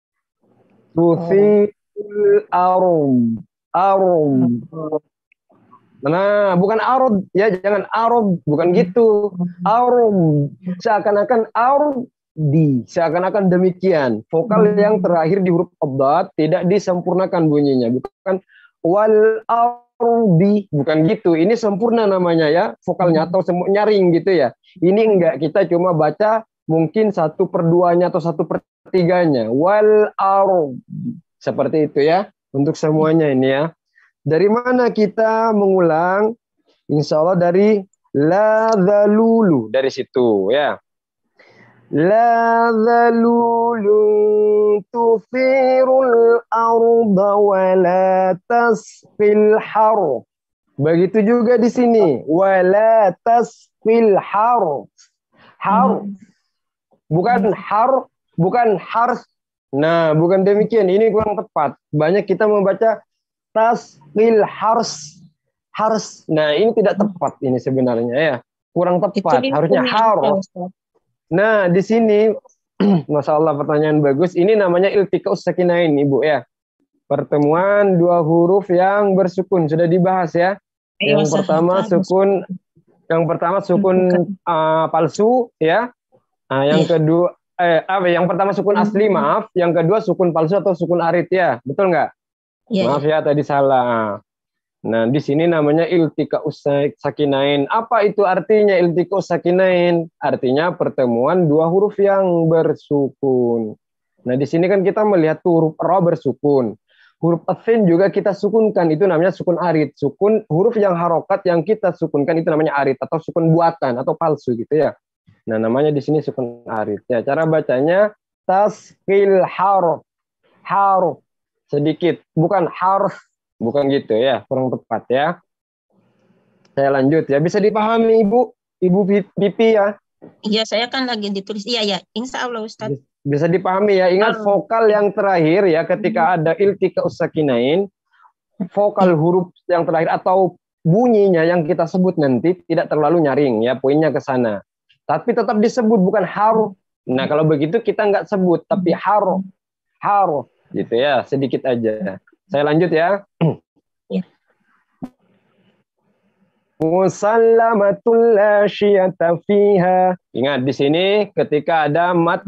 Tuthirul ardh. Ardh. Nah, bukan arod ya, jangan arod, bukan gitu. Ardh. Seakan-akan ardh di, seakan-akan demikian. Vokal yang terakhir di huruf ad tidak disempurnakan bunyinya, bukan wal ardi, bukan gitu. Ini sempurna namanya ya, vokalnya atau semua nyaring gitu ya. Ini enggak, kita cuma baca mungkin satu per duanya atau satu per tiganya. Wal ardi, seperti itu ya. Untuk semuanya ini ya. Dari mana kita mengulang? Insya Allah dari la dhalulu, dari situ ya. La dhalulun tuthirul arda wa la tasqil har. Begitu juga di sini. Wa la tasqil har. Har. Bukan har, bukan hars. Nah, bukan demikian. Ini kurang tepat. Banyak kita membaca tasqil hars. Hars. Nah, ini tidak tepat ini sebenarnya ya. Kurang tepat. Harusnya har. Nah, di sini, Masya Allah pertanyaan bagus. Ini namanya iltiqa'us sakinain, Ibu ya. Pertemuan dua huruf yang bersukun. Sudah dibahas ya. Yang pertama sukun, yang pertama sukun uh, palsu ya. Nah, yang kedua, eh, apa? Yang pertama sukun asli, maaf. Yang kedua sukun palsu atau sukun arid ya. Betul nggak? Maaf ya, tadi salah. Nah, di sini namanya iltiqa'us sakinain. Apa itu artinya iltiqa'us sakinain? Artinya pertemuan dua huruf yang bersukun. Nah, di sini kan kita melihat huruf ra bersukun. Huruf atsin juga kita sukunkan, itu namanya sukun arid. Sukun huruf yang harokat yang kita sukunkan itu namanya arid atau sukun buatan atau palsu gitu ya. Nah, namanya di sini sukun arid. Ya, cara bacanya tasqil harf. Harf sedikit, bukan harf. Bukan gitu ya, kurang tepat ya. Saya lanjut ya, bisa dipahami Ibu, Ibu Pipi ya? Iya, saya kan lagi ditulis. Iya ya, insya Allah Ustaz. Bisa dipahami ya. Ingat vokal yang terakhir ya, ketika ada iltiqa'us sakinain, vokal huruf yang terakhir atau bunyinya yang kita sebut nanti tidak terlalu nyaring ya, poinnya ke sana. Tapi tetap disebut bukan haru. Nah, kalau begitu kita nggak sebut tapi haru. Haru gitu ya, sedikit aja. Saya lanjut ya. Musallamatul la syiyata fiha. Ingat di sini ketika ada mat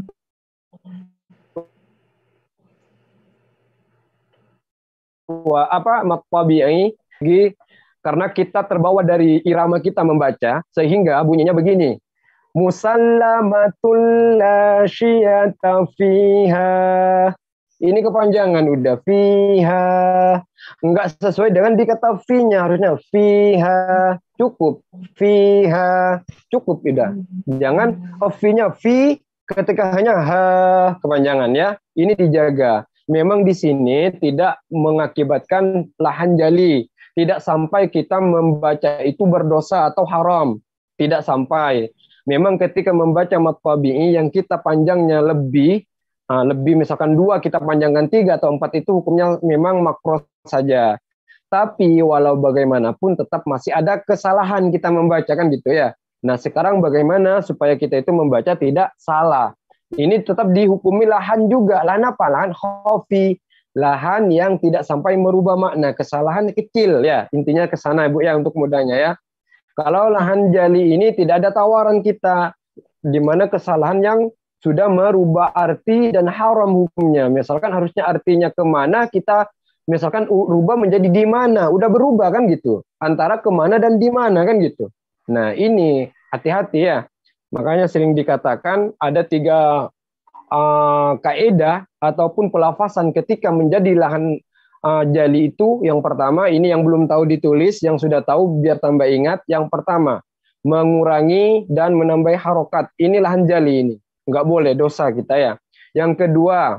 wa apa mat tabi'i, karena kita terbawa dari irama kita membaca sehingga bunyinya begini. Musallamatul la syiyata fiha. Ini kepanjangan udah fiha. Enggak sesuai dengan dikata fi-nya, harusnya fiha. Cukup fiha. Cukup udah. Jangan oh, fi-nya fi ketika hanya ha kepanjangan ya. Ini dijaga. Memang di sini tidak mengakibatkan lahan jali. Tidak sampai kita membaca itu berdosa atau haram. Tidak sampai. Memang ketika membaca mat tabi'i yang kita panjangnya lebih Nah, lebih misalkan dua kita panjangkan tiga atau empat itu hukumnya memang makruh saja. Tapi walau bagaimanapun tetap masih ada kesalahan kita membacakan gitu ya. Nah sekarang bagaimana supaya kita itu membaca tidak salah? Ini tetap dihukumi lahan juga. Lahan apa? Lahan khafi. Lahan yang tidak sampai merubah makna. Kesalahan kecil ya. Intinya ke sana Ibu ya untuk mudahnya ya. Kalau lahan jali ini tidak ada tawaran kita. Di mana kesalahan yang sudah merubah arti dan haram hukumnya. Misalkan harusnya artinya kemana, kita misalkan rubah menjadi di mana. Udah berubah kan gitu. Antara kemana dan di mana kan gitu. Nah ini hati-hati ya. Makanya sering dikatakan ada tiga uh, kaidah ataupun pelafasan ketika menjadi lahan uh, jali itu. Yang pertama, ini yang belum tahu ditulis, yang sudah tahu biar tambah ingat. Yang pertama, mengurangi dan menambah harokat. Ini lahan jali ini. Nggak boleh, dosa kita ya. Yang kedua,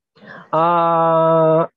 uh,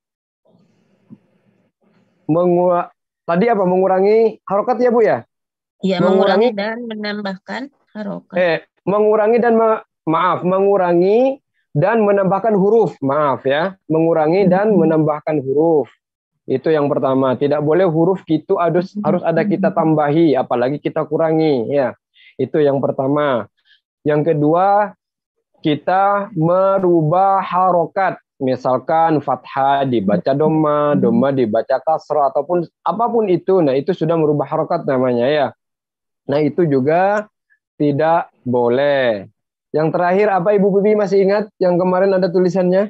mengu- tadi apa? Mengurangi harokat ya Bu ya? Ya, mengurangi, mengurangi dan menambahkan harokat. Eh, mengurangi dan ma- maaf, mengurangi dan menambahkan huruf. Maaf ya, mengurangi dan menambahkan huruf. Itu yang pertama. Tidak boleh huruf itu harus harus ada kita tambahi, apalagi kita kurangi ya. Itu yang pertama. Yang kedua, kita merubah harokat. Misalkan fathah dibaca doma, doma dibaca kasrah, ataupun apapun itu. Nah itu sudah merubah harokat namanya ya. Nah itu juga tidak boleh. Yang terakhir apa Ibu Bibi masih ingat? Yang kemarin ada tulisannya?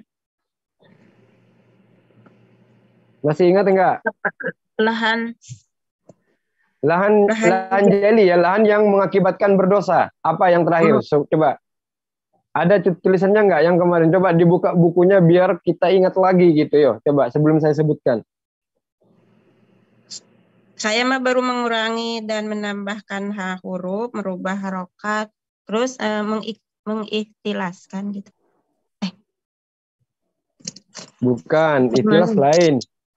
Masih ingat enggak? Lahan. Lahan, lahan, lahan jali ya, lahan yang mengakibatkan berdosa. Apa yang terakhir? So, coba. Ada tulisannya enggak yang kemarin? Coba dibuka bukunya biar kita ingat lagi gitu yo. Coba sebelum saya sebutkan. Saya mah baru mengurangi dan menambahkan ha huruf, merubah harokat, terus uh, mengik mengikhtilaskan gitu. Eh. Bukan, ikhtilas lain.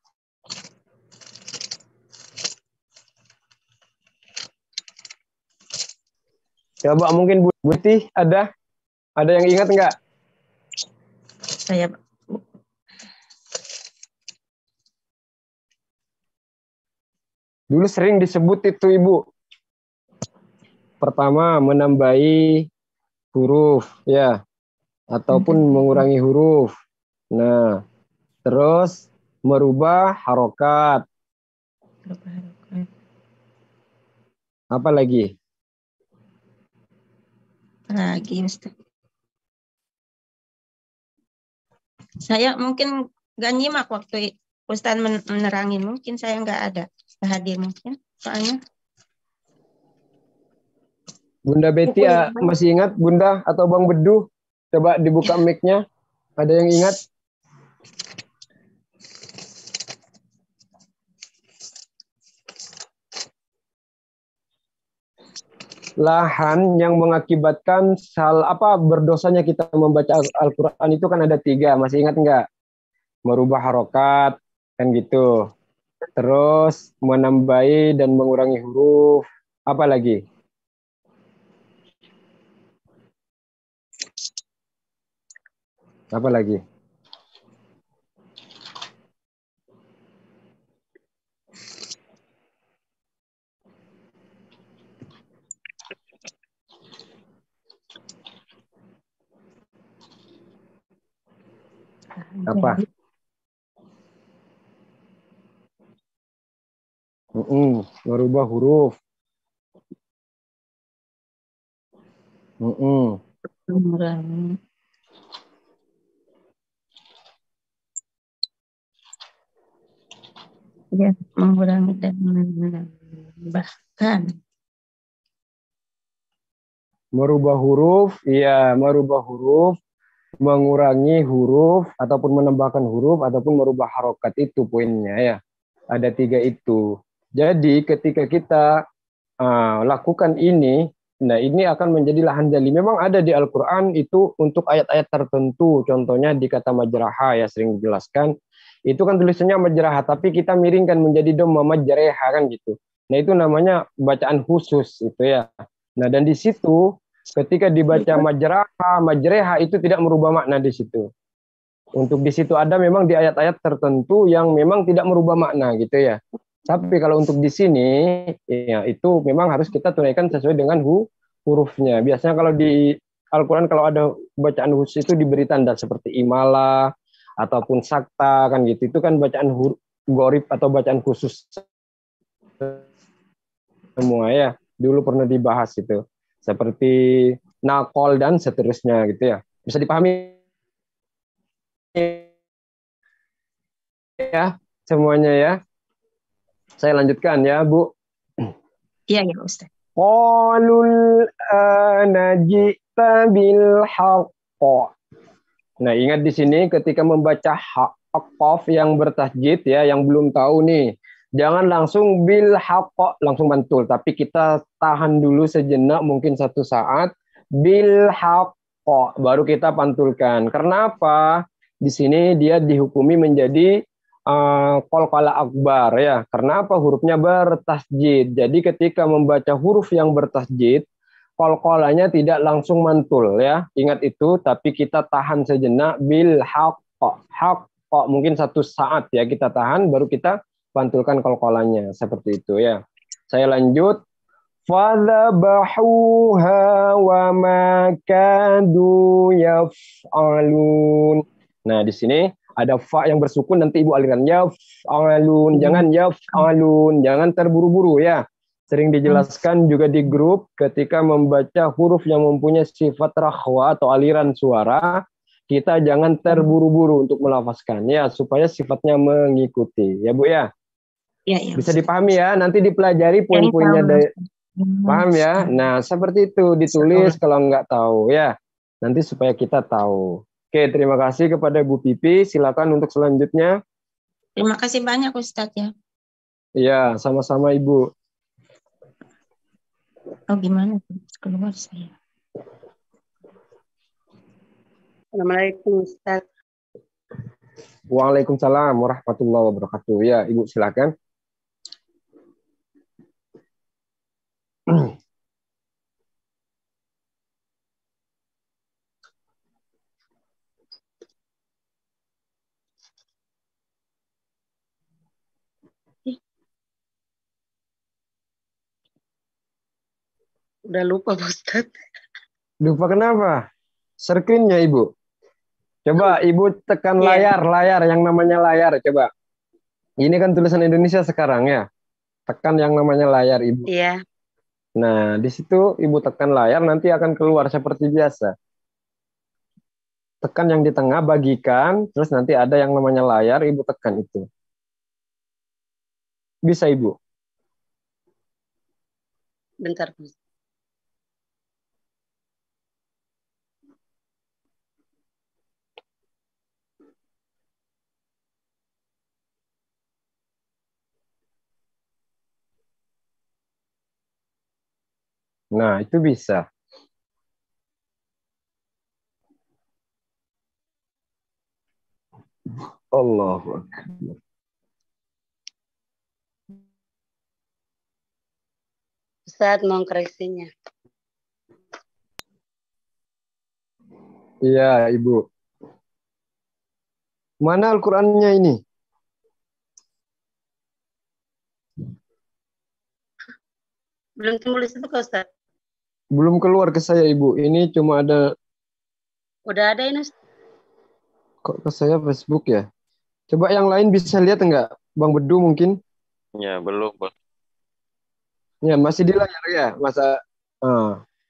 Coba mungkin Bu Buti ada? Ada yang ingat enggak? Saya dulu sering disebut itu Ibu. Pertama menambahi huruf ya, ataupun mengurangi huruf. Nah, terus merubah harokat. Apa lagi? Lagi Ustaz. Saya mungkin gak nyimak waktu Ustaz menerangin, mungkin saya nggak ada hadir mungkin soalnya. Bunda Betty ya, masih ingat Bunda atau Bang Bedu? Coba dibuka mic-nya. Ada yang ingat? Lahan yang mengakibatkan hal apa berdosanya kita membaca Al-Quran itu kan ada tiga, masih ingat enggak? Merubah harokat, kan gitu. Terus menambahi dan mengurangi huruf. Apa lagi? Apa lagi? Apa? Mm-mm, merubah huruf. Mm-mm. Mengurangi. Ya, mengurangi dan menambahkan. Merubah huruf, iya, merubah huruf, mengurangi huruf, ataupun menambahkan huruf, ataupun merubah harokat, itu poinnya ya. Ada tiga itu. Jadi ketika kita uh, lakukan ini, nah ini akan menjadi lahan jali. Memang ada di Al-Quran itu untuk ayat-ayat tertentu. Contohnya di kata majraha ya, sering dijelaskan. Itu kan tulisannya majraha, tapi kita miringkan menjadi dhamma majreha kan gitu. Nah itu namanya bacaan khusus itu ya. Nah dan di situ ketika dibaca majraha, majreha itu tidak merubah makna di situ. Untuk di situ ada memang di ayat-ayat tertentu yang memang tidak merubah makna gitu ya. Tapi kalau untuk di sini ya itu memang harus kita tunaikan sesuai dengan hu, hurufnya. Biasanya kalau di Al-Qur'an kalau ada bacaan khusus itu diberi tanda seperti imala ataupun sakta kan gitu. Itu kan bacaan huruf gorib atau bacaan khusus semua ya. Dulu pernah dibahas itu. Seperti nakol dan seterusnya gitu ya. Bisa dipahami ya semuanya ya. Saya lanjutkan ya, Bu. Iya, ya, Ustaz. Qalul anajita bil haqq. Nah, ingat di sini ketika membaca qaf yang bertasjid ya, yang belum tahu nih, jangan langsung bil haqq langsung mantul, tapi kita tahan dulu sejenak mungkin satu saat bil haqq baru kita pantulkan. Karena apa? Di sini dia dihukumi menjadi Uh, qalqalah akbar ya. Karena apa? Hurufnya bertasjid. Jadi ketika membaca huruf yang bertasjid, qalqalahnya tidak langsung mantul ya. Ingat itu, tapi kita tahan sejenak bil haqq. Haqq mungkin satu saat ya kita tahan baru kita pantulkan qalqalahnya seperti itu ya. Saya lanjut. Fadzabahuha wa ma kadu yaf'alun. Nah, di sini ada fa yang bersukun, nanti ibu aliran yaf'alun, jangan yaf'alun, jangan terburu-buru ya. Sering dijelaskan juga di grup ketika membaca huruf yang mempunyai sifat rakhwa atau aliran suara, kita jangan terburu-buru untuk melafazkan ya, supaya sifatnya mengikuti. Ya Bu ya? Ya, ya, bisa dipahami ya, nanti dipelajari poin-poinnya dari paham ya. Nah, seperti itu ditulis kalau nggak tahu ya. Nanti supaya kita tahu. Oke, terima kasih kepada Bu Pipi. Silakan untuk selanjutnya. Terima kasih banyak Ustadz ya. Iya, sama-sama Ibu. Oh, gimana? Keluar saya. Assalamualaikum Ustadz. Waalaikumsalam warahmatullahi wabarakatuh. Ya, Ibu silakan. Udah lupa Pak Ustadz. Lupa kenapa? Screen-nya Ibu. Coba Ibu tekan layar, yeah. layar yang namanya layar coba. Ini kan tulisan Indonesia sekarang ya. Tekan yang namanya layar Ibu. Iya. Yeah. Nah, di situ Ibu tekan layar nanti akan keluar seperti biasa. Tekan yang di tengah, bagikan, terus nanti ada yang namanya layar, Ibu tekan itu. Bisa Ibu? Bentar. Nah, itu bisa. Allahu Akbar. Ustaz mau koreksinya. Iya, Ibu. Mana Al-Qur'annya ini? Belum tulis itu ke Ustaz? Belum keluar ke saya, Ibu. Ini cuma ada. Udah ada ini. Kok ke saya Facebook ya? Coba yang lain bisa lihat enggak? Bang Bedu mungkin? Ya, belum, Bos. Ya, masih di layar ya? Masa ah.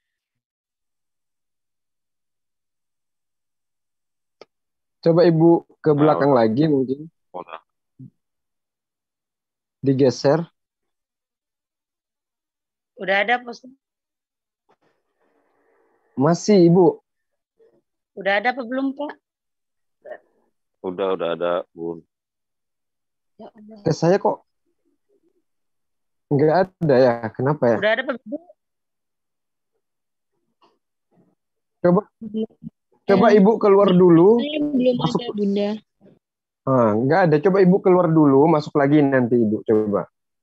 Coba Ibu ke Nah, belakang udah. lagi mungkin. Udah. Digeser. Udah ada Pak Ustadz? Masih Ibu. Udah ada apa belum Pak? Udah, udah ada, Bun. Ya Allah. Ke saya kok nggak ada ya? Kenapa ya? Udah ada apa belum? Coba coba Ibu keluar dulu. Belum Masuk. ada Bunda. Ah, nggak ada. Coba Ibu keluar dulu, masuk lagi nanti Ibu coba.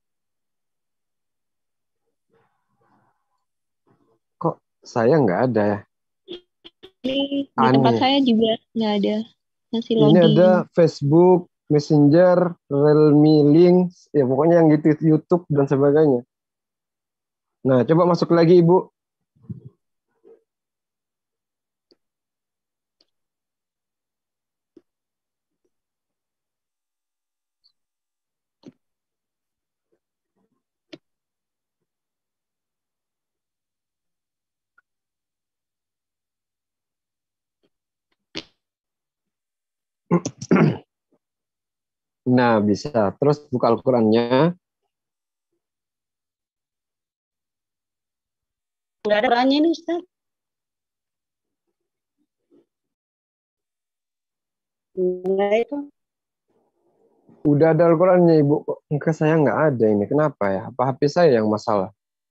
Kok saya nggak ada ya? Ini di Aneh. tempat saya juga nggak ada. Masih Ini loading. ada Facebook, Messenger, Realme Links, ya pokoknya yang gitu, YouTube dan sebagainya. Nah, coba masuk lagi Ibu. Nah, bisa. Terus buka Al-Qur'annya. Udah ada Qurannya ini Ustaz. Enggak itu. Udah ada Al-Qur'annya Ibu. Kok ke saya nggak ada ini? Kenapa ya? Apa H P saya yang masalah?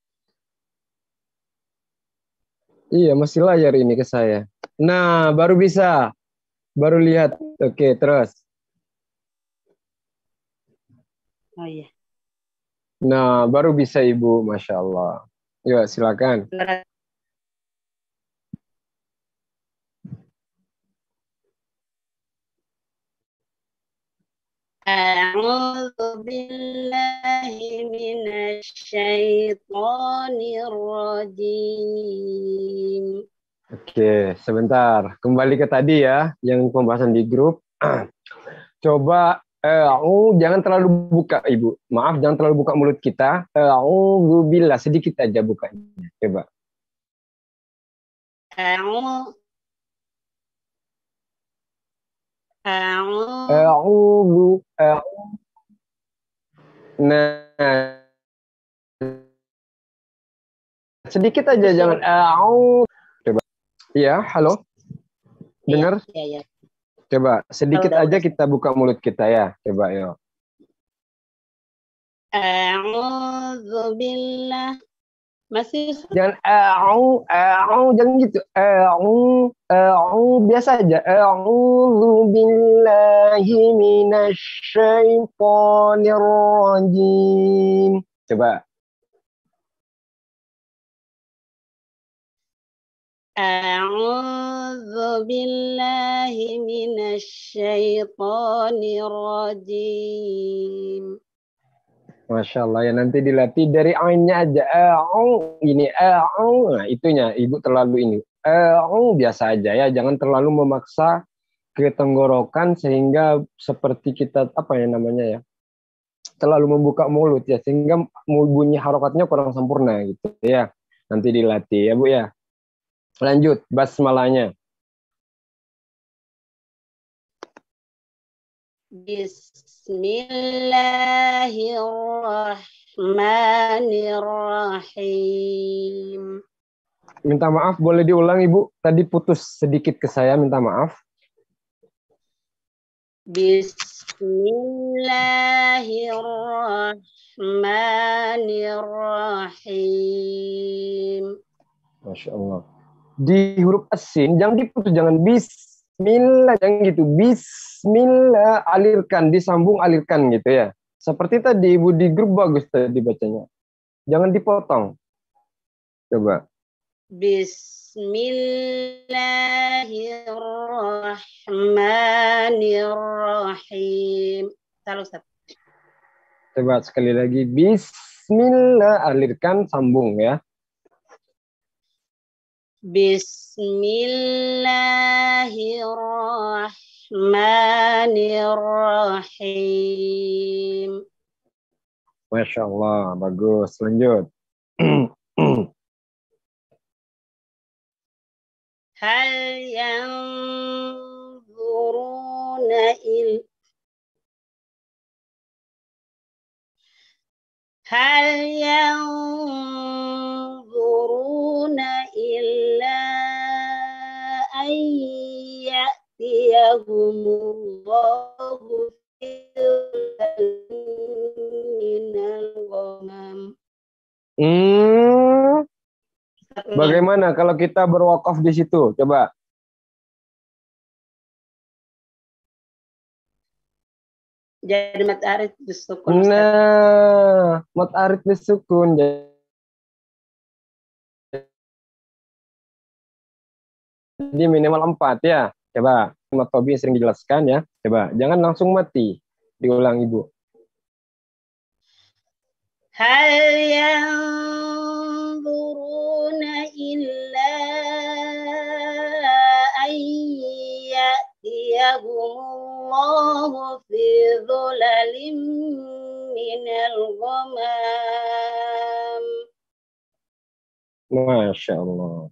Iya, masih layar ini ke saya. Nah, baru bisa. Baru lihat. Oke, terus. Oh iya. Nah, baru bisa Ibu. Masya Allah. Yuk, silakan. A'udzu billahi minasyaitonir rajim. Oke, sebentar. Kembali ke tadi ya, yang pembahasan di grup. Coba, eh, oh, jangan terlalu buka, Ibu. Maaf, jangan terlalu buka mulut kita. A'udzu billah, sedikit aja bukanya. Coba. A'udzu A'udzu A'udzu, a'udzu. Nah, sedikit aja, jangan a'udzu. Coba. Iya, halo. Dengar? Iya, iya. Coba, sedikit Udah, aja udah. kita buka mulut kita ya. Coba, yuk. A'udzu billah. Masih Ustaz? Jangan a'u, a'u, jangan gitu. A'u, a'u, biasa aja. A'udzu billahi minasyaitonir rajim. Coba. A'udzu billahi minasyaitonir rajim. Masya Allah, ya nanti dilatih dari ainnya aja. A'u, ini a'u. Nah, itunya. Ibu terlalu ini. A'u, biasa aja ya. Jangan terlalu memaksa ke tenggorokan sehingga seperti kita, apa ya namanya ya, terlalu membuka mulut ya. Sehingga bunyi harokatnya kurang sempurna gitu ya. Nanti dilatih ya Bu ya. Lanjut, basmalahnya. Bismillahirrahmanirrahim. Minta maaf, boleh diulang Ibu? Tadi putus sedikit ke saya, minta maaf. Bismillahirrahmanirrahim. Masya Allah. Di huruf asin, jangan diputus, jangan bismillah, jangan gitu. Bismillah, alirkan, disambung, alirkan gitu ya. Seperti tadi Ibu di grup bagus tadi bacanya. Jangan dipotong. Coba. Bismillahirrahmanirrahim. Salah Ustaz. Coba sekali lagi. Bismillah, alirkan, sambung ya. Bismillahirrahmanirrahim. Bismillahirrahmanirrahim. Masya Allah, bagus. Lanjut. Hal yanzuruna il Hal yanzuruna illa ayyatiyahumullahu minal ghamam. Hmm. Bagaimana kalau kita berwakaf di situ? Coba. Jadi mat arid disukun. Nah, mat arid disukun. Jadi minimal empat ya. Coba, Mat Tobi sering dijelaskan ya. Coba, jangan langsung mati. Diulang Ibu. Hal yanzuruna illa ayyatiyahumullahu fi dhulalin minal ghamam. Masya Allah.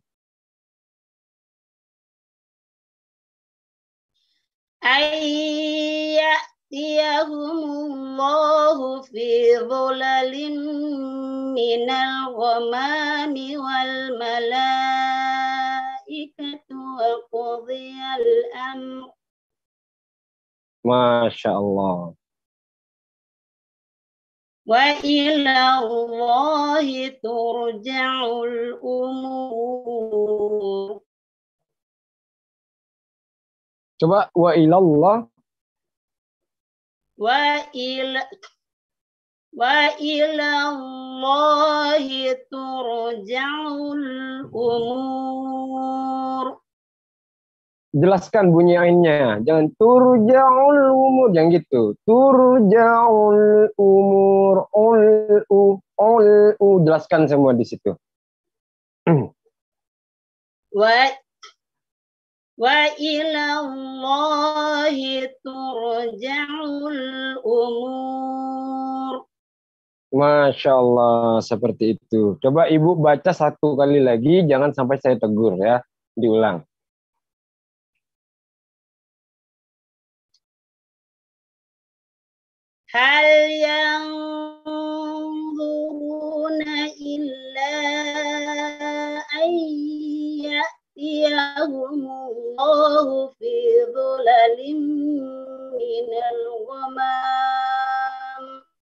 Ayyatiyahumullahu fi dhulalin minal ghamami wal malaikatu wa qudiyal amr. Masya Allah. Wa ila Allahi turja'ul umur. Coba wa ilallah. Wa ila Wa ila Allahi turja'ul umur. Jelaskan bunyi ainnya. Jangan turja'ul umur. Jangan gitu. Turja'ul umur. Ul u. Ul u. Jelaskan semua di situ. Wa Wa ila Allahi turja'ul umur. Masya Allah, seperti itu. Coba Ibu baca satu kali lagi, jangan sampai saya tegur ya. Diulang. Hal yanzuruna illa ayyatiyahumullahu fi dhulalin minal ghamam.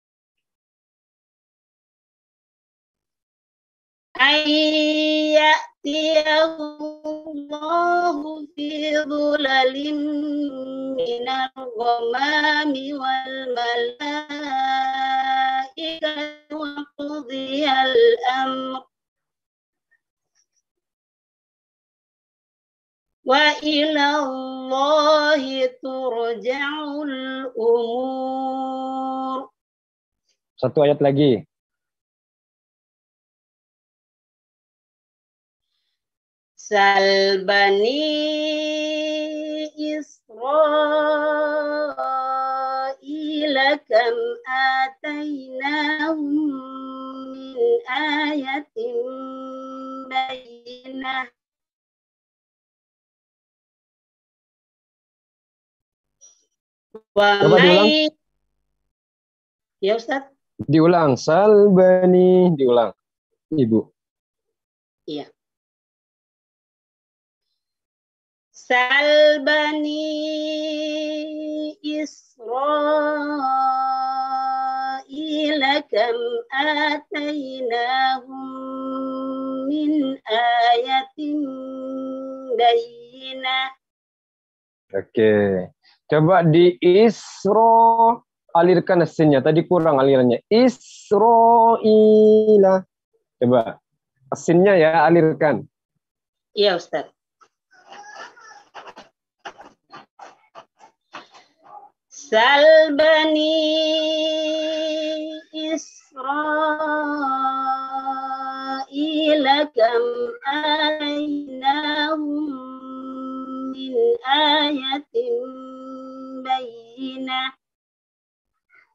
Ayyatiyahumullahu fi dhulalin minal ghamami wal malaikatu wa qudiyal amr. Wa ila Allahi turja'ul umur. Satu ayat lagi. Sal bani Israila kam atainahum min ayatin bayyinah. Wa Coba diulang. Ya Ustaz. Diulang. Salbani. Diulang. Ibu. Iya. Sal bani Israila kam atainahum min ayatin bayyinah. Oke. Coba di Isra alirkan asinnya. Tadi kurang alirannya. Israila. Coba asinnya ya alirkan. Iya Ustaz. Sal bani Israila kam atainahum min ayatin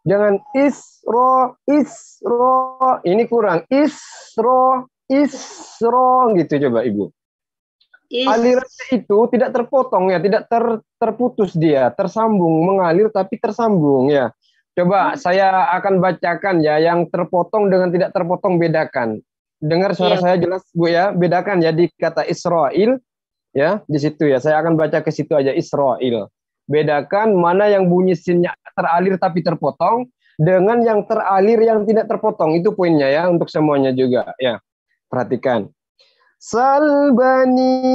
Jangan isro, isro. Ini kurang. Isro, isro gitu coba Ibu. Is. Alirannya itu tidak terpotong ya, tidak ter, terputus dia, tersambung, mengalir tapi tersambung ya. Coba saya akan bacakan ya, yang terpotong dengan tidak terpotong bedakan. Dengar suara Iya. saya jelas Bu ya, bedakan ya di kata Israel ya, di situ ya. Saya akan baca ke situ aja Israel. Bedakan mana yang bunyi sinnya teralir tapi terpotong dengan yang teralir yang tidak terpotong. Itu poinnya ya untuk semuanya juga ya. Perhatikan. Salbani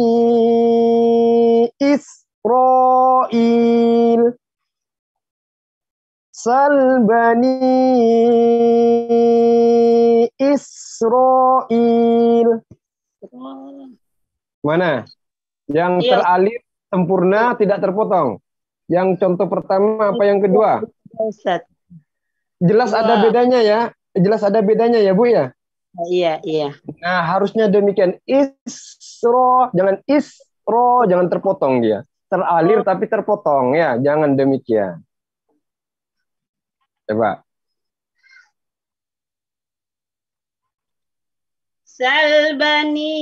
Israil. Salbani Israil. Mana? Yang Iya. teralir sempurna tidak terpotong. Yang contoh pertama apa yang kedua? Ustaz. Jelas ada Dua. bedanya ya. Jelas ada bedanya ya Bu ya. Iya, iya. Nah, harusnya demikian. Isro, jangan isro, jangan terpotong dia. Teralir tapi terpotong ya, jangan demikian. Coba. Salbani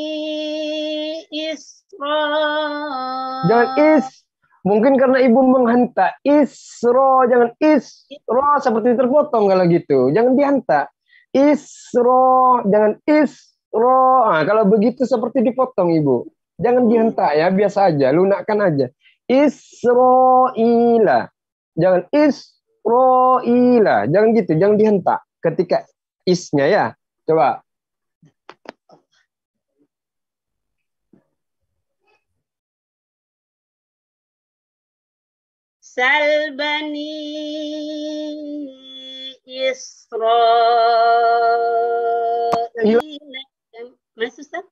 Isra. Jangan is. Mungkin karena ibu menghentak. Isro, jangan isro. Seperti terpotong kalau gitu. Jangan dihentak. Isro, jangan isro. Nah, kalau begitu seperti dipotong ibu. Jangan dihentak ya, biasa aja. Lunakkan aja. Israila. Jangan Israila. Jangan gitu, jangan dihentak. Ketika isnya ya. Coba. Salbani Isra. Mas Ustaz?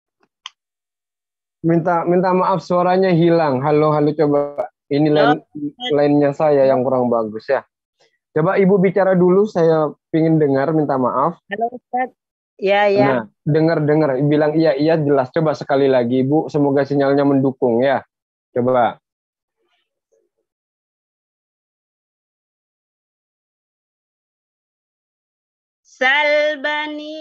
Minta minta maaf suaranya hilang. Halo, halo coba. Ini lain, lainnya saya yang kurang bagus ya. Coba Ibu bicara dulu, saya pingin dengar, minta maaf. Halo Ustaz. Ya, ya. Nah, dengar-dengar, bilang iya, iya jelas. Coba sekali lagi Ibu, semoga sinyalnya mendukung ya. Coba. Salbani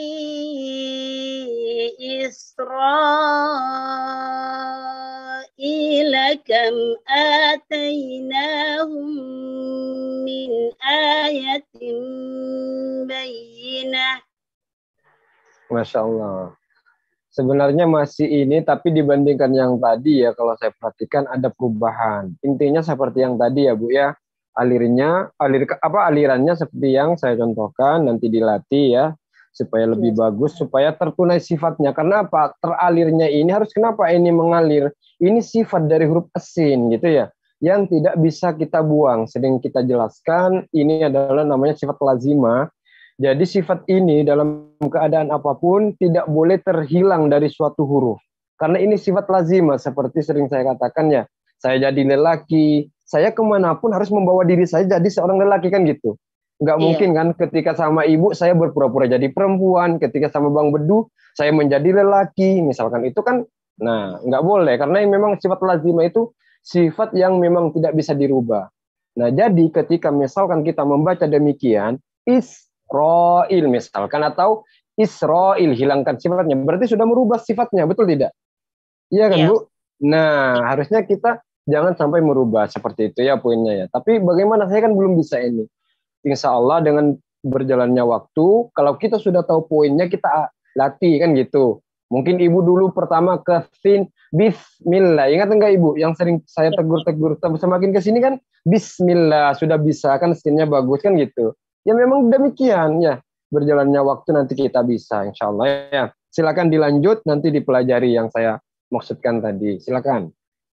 Israila kam atainahum min ayatin bayyinah. Masya Allah. Sebenarnya masih ini, tapi dibandingkan yang tadi ya, kalau saya perhatikan ada perubahan. Intinya seperti yang tadi ya Bu ya. Alirnya, alir apa alirannya seperti yang saya contohkan, nanti dilatih ya supaya lebih bagus, supaya tertunai sifatnya. Karena apa? Teralirnya ini harus kenapa ini mengalir? Ini sifat dari huruf asin gitu ya, yang tidak bisa kita buang. Sering kita jelaskan, ini adalah namanya sifat lazimah. Jadi sifat ini dalam keadaan apapun tidak boleh terhilang dari suatu huruf. Karena ini sifat lazimah, seperti sering saya katakan ya, saya jadi lelaki, saya kemanapun harus membawa diri saya jadi seorang lelaki kan gitu. Nggak Iya. mungkin kan ketika sama ibu saya berpura-pura jadi perempuan, ketika sama Bang Bedu saya menjadi lelaki, misalkan itu kan, nah nggak boleh karena memang sifat lazimah itu sifat yang memang tidak bisa dirubah. Nah jadi ketika misalkan kita membaca demikian, Israil misalkan atau Israil hilangkan sifatnya, berarti sudah merubah sifatnya, betul tidak? Iya kan Iya. Bu? Nah harusnya kita jangan sampai merubah seperti itu ya poinnya ya. Tapi bagaimana, saya kan belum bisa ini. Insya Allah dengan berjalannya waktu, kalau kita sudah tahu poinnya kita latih kan gitu. Mungkin Ibu dulu pertama ke sin Bismillah. Ingat enggak Ibu yang sering saya tegur-tegur, semakin ke sini kan Bismillah sudah bisa kan, sinnya bagus kan gitu. Ya memang demikian ya. Berjalannya waktu nanti kita bisa insya Allah ya. Silakan dilanjut nanti dipelajari yang saya maksudkan tadi. Silakan.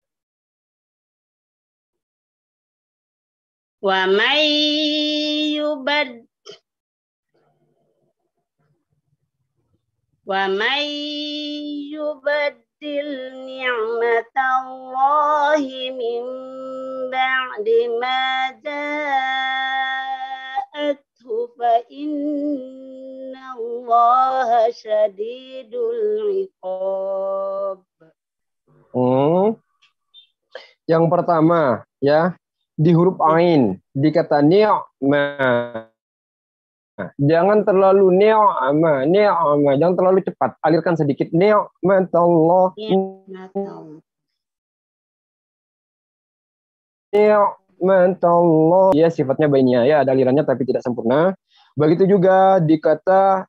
Wa may yubad Wa may yubaddil ni'matallahi min ba'di ma ja'athu fa innallaha syadidul iqab. Hmm. Yang pertama ya, di huruf ain, di kata ni'mah. Jangan terlalu ni'mah, ni'mah, jangan terlalu cepat. Alirkan sedikit ni'matallah. Ni'matallah. Ya, sifatnya bainiyah ya, ada alirannya tapi tidak sempurna. Begitu juga di kata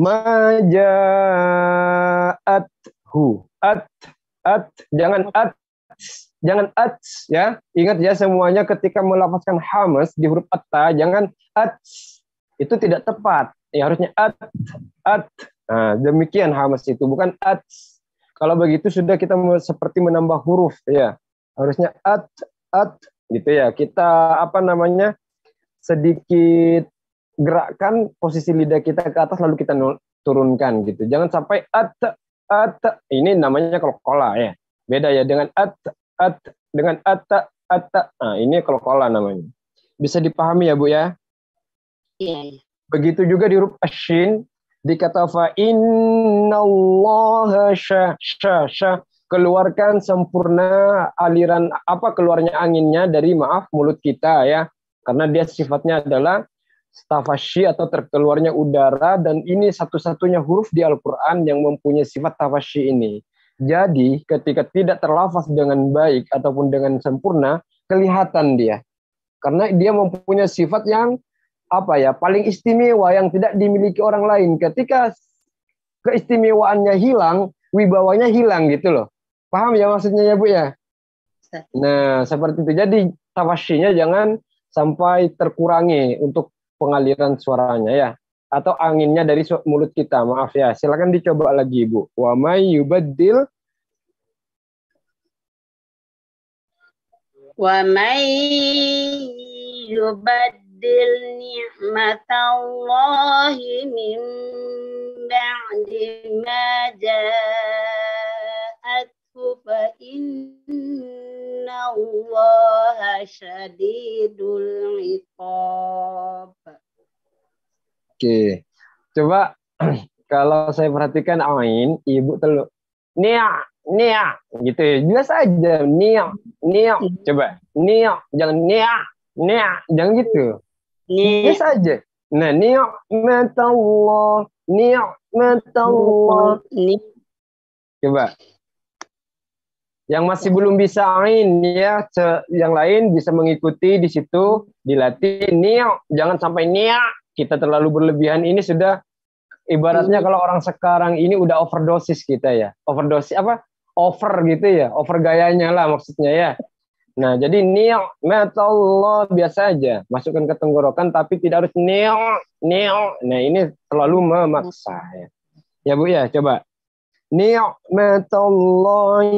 maja'athu. At, at, jangan at, jangan at ya. Ingat ya semuanya ketika melafazkan hamas di huruf atta, jangan at. Itu tidak tepat. Ya harusnya at, at. Nah, demikian hamas itu bukan at. Kalau begitu sudah kita seperti menambah huruf ya. Harusnya at, at gitu ya. Kita apa namanya? Sedikit gerakkan posisi lidah kita ke atas lalu kita turunkan gitu. Jangan sampai at, at. Ini namanya qalqalah ya. Beda ya dengan at, at dengan at, at. Nah, ini qalqalah namanya. Bisa dipahami ya, Bu ya? Iya. Begitu juga di huruf asyin di kata fa innallaha sya sya sya, keluarkan sempurna aliran apa keluarnya anginnya dari maaf mulut kita ya, karena dia sifatnya adalah tafasyi atau terkeluarnya udara, dan ini satu-satunya huruf di Al-Qur'an yang mempunyai sifat tafasyi ini. Jadi ketika tidak terlafaz dengan baik ataupun dengan sempurna, kelihatan dia karena dia mempunyai sifat yang apa ya, paling istimewa yang tidak dimiliki orang lain. Ketika keistimewaannya hilang, wibawanya hilang gitu loh. Paham ya maksudnya ya Bu ya? Nah, seperti itu. Jadi tafasyinya jangan sampai terkurangi untuk pengaliran suaranya ya, atau anginnya dari mulut kita. Maaf ya. Silakan dicoba lagi Bu. Wa may yubaddil Wa may yubaddil Dil ni'matallahi min ba'di ma ja'athu fa innallaha syadidul iqab. Oke. Coba kalau saya perhatikan ain, Ibu terlalu ni'a, ni'a gitu ya. Jelas aja ni'a, ni'a. Coba ni'a, jangan ni'a, ni'a, jangan gitu. Biasa aja. Nah, ni'matallah, ni'matallah. Coba. Yang masih belum bisa ain ya, yang lain bisa mengikuti di situ, dilatih ni', jangan sampai ni'. Kita terlalu berlebihan, ini sudah ibaratnya kalau orang sekarang ini udah overdosis kita ya. Overdosis apa? Over gitu ya, over gayanya lah maksudnya ya. Nah, jadi ni'matallah biasa aja, masukkan ke tenggorokan tapi tidak harus ni', ni'. Nah, ini terlalu memaksa ya. Ya Bu ya, coba. Ni'matallah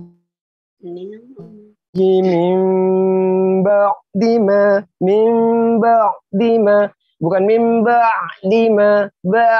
min ba'di ma, min ba'di ma, bukan min ba'di ma,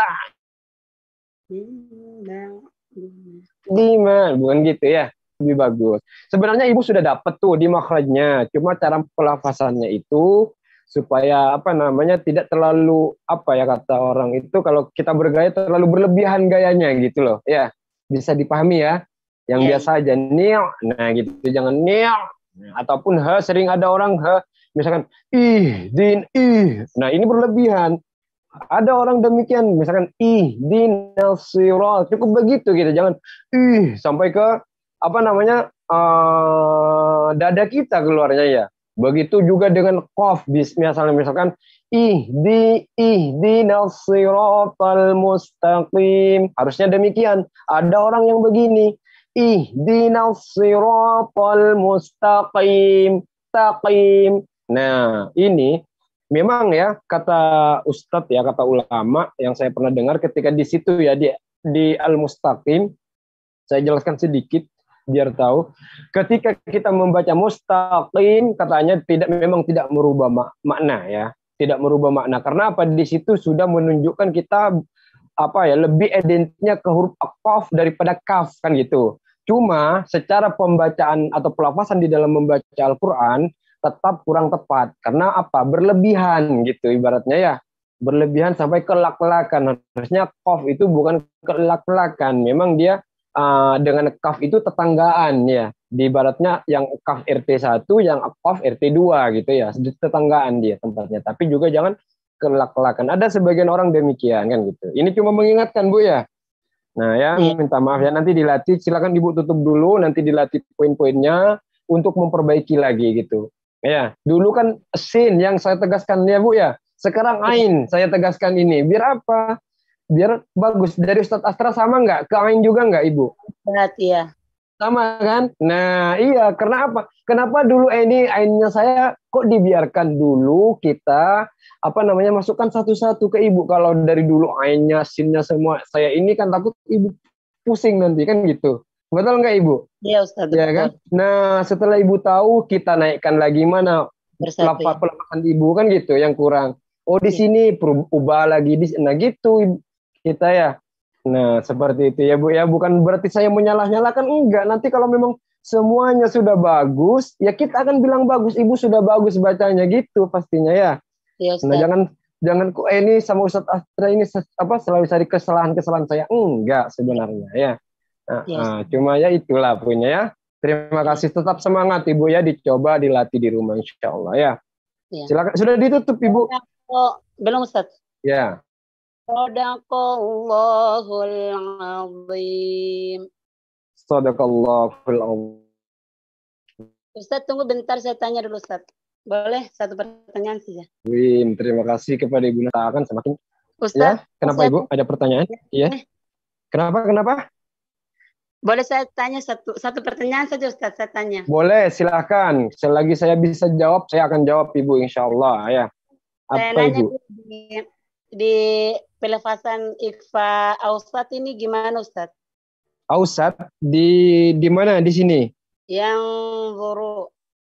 ba'di ma, bukan gitu ya. Lebih bagus. Sebenarnya Ibu sudah dapat tuh di makhrajnya, cuma cara pelafasannya itu supaya apa namanya tidak terlalu apa ya kata orang itu kalau kita bergaya terlalu berlebihan gayanya gitu loh ya, bisa dipahami ya, yang yeah. Biasa aja ni', nah gitu, jangan ni', ataupun ha, sering ada orang ha misalkan ih din ih, nah ini berlebihan. Ada orang demikian misalkan ih din sirat, cukup begitu gitu, jangan ih sampai ke apa namanya uh, dada kita keluarnya ya. Begitu juga dengan qaf, misalnya misalkan ihdi ihdinas siratal mustaqim, harusnya demikian. Ada orang yang begini ihdinas siratal mustaqim, taqim. Nah, ini memang ya kata ustadz ya, kata ulama yang saya pernah dengar ketika di situ ya di di al-mustaqim, saya jelaskan sedikit biar tahu. Ketika kita membaca mustaqim, katanya tidak memang tidak merubah mak makna ya, tidak merubah makna. Karena apa? Di situ sudah menunjukkan kita apa ya, lebih identiknya ke huruf qaf daripada kaf kan gitu. Cuma secara pembacaan atau pelafasan di dalam membaca Al-Qur'an tetap kurang tepat. Karena apa? Berlebihan gitu ibaratnya ya. Berlebihan sampai kelak-kelakan. Harusnya qaf itu bukan kelak-kelakan. Memang dia uh, dengan kaf itu tetanggaan ya. Di baratnya yang kaf R T satu, yang kaf R T dua gitu ya. Tetanggaan dia tempatnya. Tapi juga jangan kelak-kelakan. Ada sebagian orang demikian kan gitu. Ini cuma mengingatkan Bu ya. Nah ya, Iya. minta maaf ya, nanti dilatih, silakan Ibu tutup dulu, nanti dilatih poin-poinnya untuk memperbaiki lagi gitu. Ya, dulu kan sin yang saya tegaskan ya Bu ya, sekarang ain saya tegaskan ini, biar apa? Biar bagus. Dari Ustadz Astra sama nggak? Ke ain juga nggak Ibu? Berarti ya. Sama kan? Nah iya, karena apa? Kenapa dulu ini ainnya saya kok dibiarkan dulu kita apa namanya masukkan satu-satu ke Ibu, kalau dari dulu ainnya sinnya semua saya ini kan takut Ibu pusing nanti kan gitu. Betul nggak Ibu? Iya Ustaz. Ya kan? Nah setelah Ibu tahu kita naikkan lagi mana Bersatu, ya. pelemahan Ibu kan gitu yang kurang. Oh di sini ubah lagi di nah gitu Ibu. Kita ya. Nah, seperti itu ya Bu ya, bukan berarti saya menyalah-nyalahkan, enggak. Nanti kalau memang semuanya sudah bagus, ya kita akan bilang bagus, Ibu sudah bagus bacanya gitu pastinya ya. Iya, Ustaz. Nah, jangan jangan kok eh, ini sama Ustadz Astra ini apa selalu cari kesalahan-kesalahan saya. Enggak sebenarnya ya. Nah, Yes. nah, cuma ya itulah punya ya. Terima kasih, tetap semangat Ibu ya, dicoba dilatih di rumah insya Allah ya. Ya. Silakan, sudah ditutup Ibu. Oh, belum Ustaz. Ya. Sadaqallahul azim. Sadaqallahul azim. Ustaz tunggu bentar, saya tanya dulu Ustaz. Boleh satu pertanyaan saja? Wim, terima kasih kepada Ibu Nata, akan semakin. Ustaz, Ya, kenapa saya... Ibu? Ada pertanyaan? Iya. Kenapa? Kenapa? Boleh saya tanya satu satu pertanyaan saja Ustaz, saya tanya. Boleh, silakan. Selagi saya bisa jawab, saya akan jawab Ibu insya Allah ya. Apa saya nanya Ibu? Di, di pelepasan Ikhfa Ausat ini gimana Ustaz? Ausat di di mana? Di sini? Yang buru.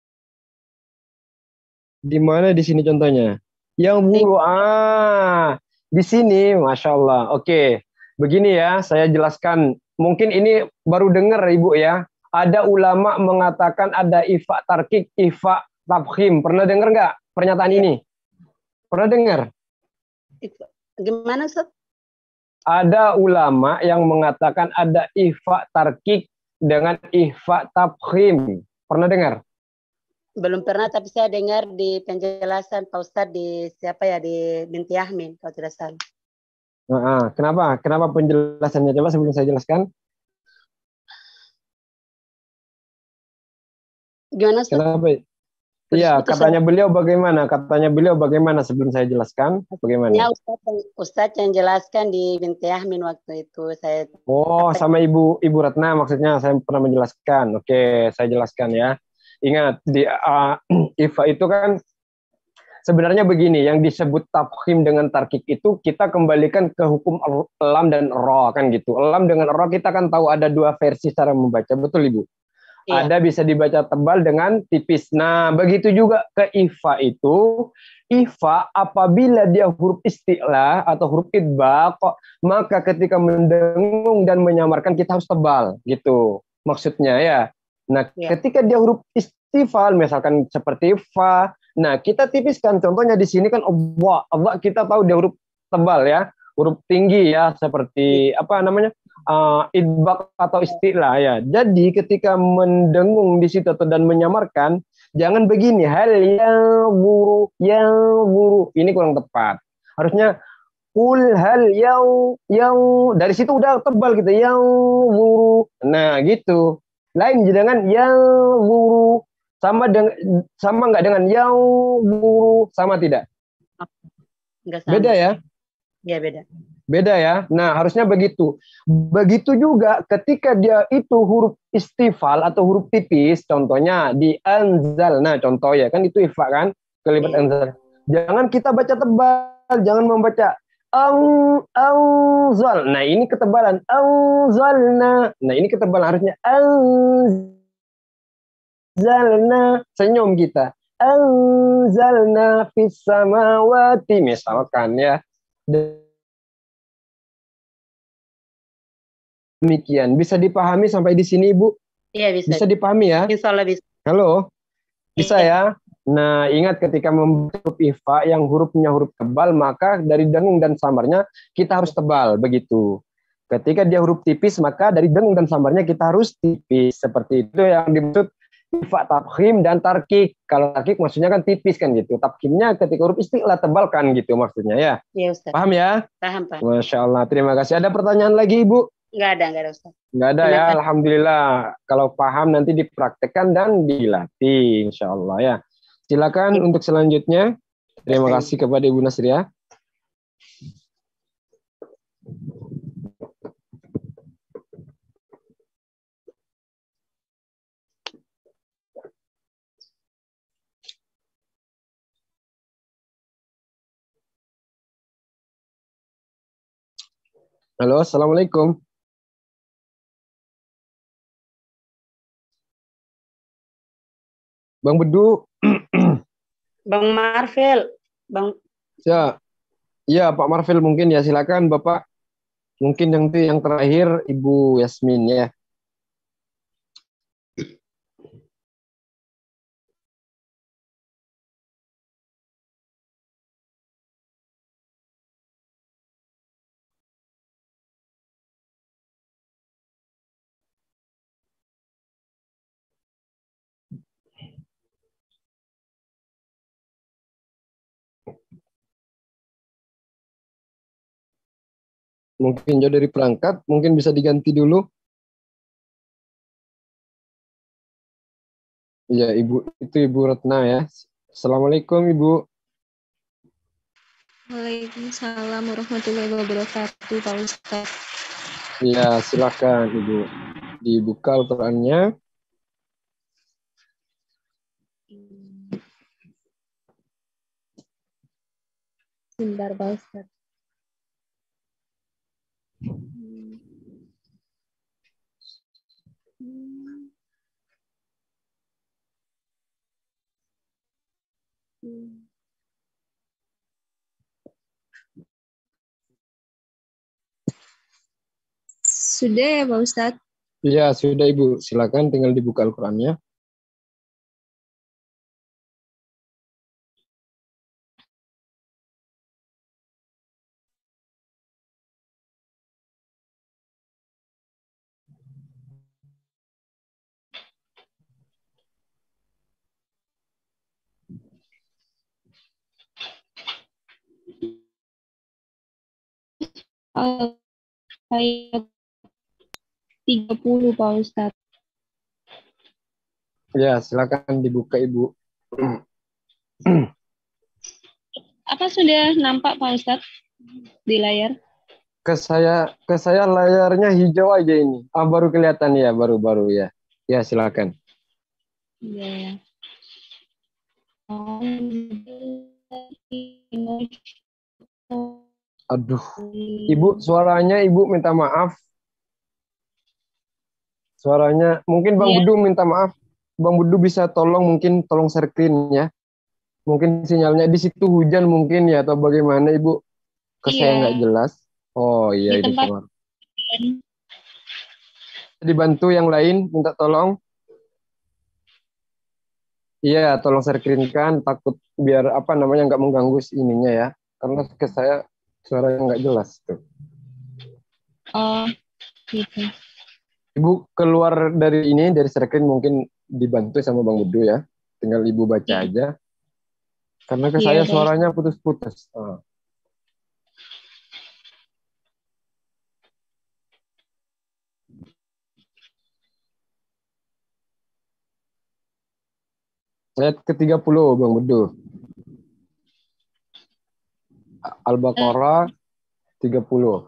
Di mana di sini contohnya? Yang buru. Ah, di sini, masya Allah. Oke, begini ya, saya jelaskan. Mungkin ini baru dengar Ibu ya. Ada ulama mengatakan ada ifa tarkik, ifa tafkhim. Pernah dengar nggak pernyataan ini? Pernah dengar? Gimana Ustaz? Ada ulama yang mengatakan ada ifa tarkik dengan ifa tafkhim. Pernah dengar? Belum pernah, tapi saya dengar di penjelasan Pak Ustadz di siapa ya, di Binti Ahmin kalau tidak salah. Nah, kenapa? Kenapa penjelasannya? Coba sebelum saya jelaskan. Gimana Ustaz? Kenapa? Iya, katanya beliau bagaimana? Katanya beliau bagaimana sebelum saya jelaskan? Bagaimana? Ya Ustadz, Ustadz yang jelaskan di Binti Ahmin waktu itu saya. Oh, sama Ibu Ibu Ratna maksudnya saya pernah menjelaskan. Oke, saya jelaskan ya. Ingat di uh, ifa itu kan sebenarnya begini, yang disebut tafkhim dengan tarkik itu kita kembalikan ke hukum lam dan ro kan gitu. Lam dengan ro kita kan tahu ada dua versi cara membaca, betul Ibu? Iya. Ada bisa dibaca tebal dengan tipis. Nah, begitu juga ke ifa itu. Ifa apabila dia huruf isti'lah atau huruf idbaq, maka ketika mendengung dan menyamarkan kita harus tebal gitu. Maksudnya ya. Nah, ya. Ketika dia huruf istifal misalkan seperti fa, nah kita tipiskan. Contohnya di sini kan Allah, Allah kita tahu dia huruf tebal ya, huruf tinggi ya, seperti apa namanya? Uh, idbaq atau istilah ya. Jadi ketika mendengung di situ atau dan menyamarkan, jangan begini hal yang buru yang buru, ini kurang tepat. Harusnya kul hal yang yang dari situ udah tebal gitu, yang buru. Nah gitu. Lain dengan yang buru, sama dengan sama nggak dengan yang buru, sama tidak? Enggak sama. Beda ya? Iya beda. Beda ya. Nah, harusnya begitu. Begitu juga ketika dia itu huruf istifal atau huruf tipis, contohnya di anzal. Nah, contoh ya, kan itu ifa kan, kalimat hmm. anzal. Jangan kita baca tebal, jangan membaca ang anzal. Nah, ini ketebalan anzalna. Nah, ini ketebalan harusnya anzalna. Senyum kita. Anzalna fis samawati misalkan ya. Demikian, bisa dipahami sampai di sini Ibu? Iya bisa. Bisa dipahami ya? Insya Allah bisa. Halo, bisa ya? Nah, ingat ketika membaca huruf ifa yang hurufnya huruf tebal, maka dari dengung dan samarnya kita harus tebal begitu. Ketika dia huruf tipis, maka dari dengung dan sambarnya kita harus tipis. Seperti itu yang dimaksud ifa, tafkhim, dan tarkik. Kalau tarkik maksudnya kan tipis kan gitu. Tafkhimnya ketika huruf istilah tebalkan gitu maksudnya ya. Iya Ustaz. Paham ya? Paham, Pak. Masya Allah, terima kasih. Ada pertanyaan lagi Ibu? Enggak ada, enggak ada Ustaz. Enggak ada Terima ya, kasih. Alhamdulillah. Kalau paham nanti dipraktekkan dan dilatih, insya Allah ya. Silakan untuk selanjutnya. Terima kasih kepada Ibu Nasriah. Halo, Assalamualaikum. Bang Bedu. Bang Marvel, Bang. Ya, ya Pak Marvel mungkin ya, silakan Bapak. Mungkin yang itu yang terakhir Ibu Yasmin ya. Mungkin jauh dari perangkat, mungkin bisa diganti dulu. Ya, Ibu, itu Ibu Retna ya. Assalamualaikum, Ibu. Waalaikumsalam warahmatullahi wabarakatuh, Pak Ustaz. Ya, silakan Ibu. Dibuka Al-Qur'annya. Sebentar, Pak Ustaz. Sudah ya, Pak Ustadz? Ya, sudah Ibu. Silakan tinggal dibuka Al-Qur'annya. Uh, ayat tiga puluh, Pak Ustadz. Ya, silakan dibuka Ibu. Apa sudah nampak, Pak Ustadz, di layar? Ke saya, ke saya layarnya hijau aja ini. Ah, baru kelihatan ya, baru-baru ya. Ya, silakan. Iya. Aduh, Ibu, suaranya Ibu minta maaf. Suaranya, mungkin Bang Iya. Budu minta maaf. Bang Budu bisa tolong mungkin tolong share screen ya. Mungkin sinyalnya di situ hujan mungkin ya, atau bagaimana Ibu? Ke Iya. saya nggak jelas. Oh iya, Di ini tempat. keluar. Dibantu yang lain, minta tolong. Iya, tolong share screen kan, takut biar apa namanya nggak mengganggu ininya ya. Karena ke saya suaranya nggak jelas tuh. Oh, gitu. Ibu keluar dari ini, dari share screen mungkin dibantu sama Bang Budu ya. Tinggal Ibu baca Iya. aja. Karena ke Iya, saya Bang. suaranya putus-putus. Oh. Ayat ke tiga puluh, Bang Budu. Al-Baqarah tiga puluh.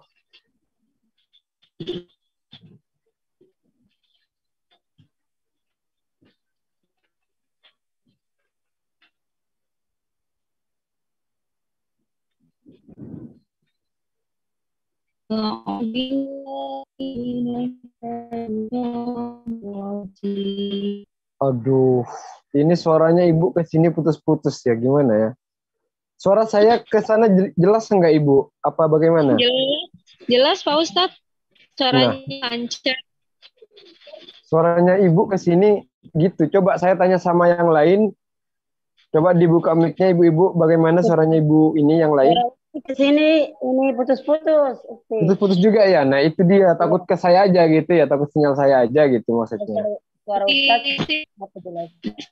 Aduh, ini suaranya Ibu ke sini putus-putus ya, gimana ya? Suara saya ke sana jelas enggak Ibu? Apa bagaimana? Jelas, jelas Pak Ustadz. Suaranya lancar. Suaranya Ibu ke sini gitu. Coba saya tanya sama yang lain. Coba dibuka mic-nya Ibu-ibu, bagaimana suaranya Ibu ini yang lain? Ke sini ini putus-putus. Oke. Putus-putus juga ya. Nah itu dia, takut ke saya aja gitu ya, takut sinyal saya aja gitu maksudnya. Suara, suara Ustaz apa jelas.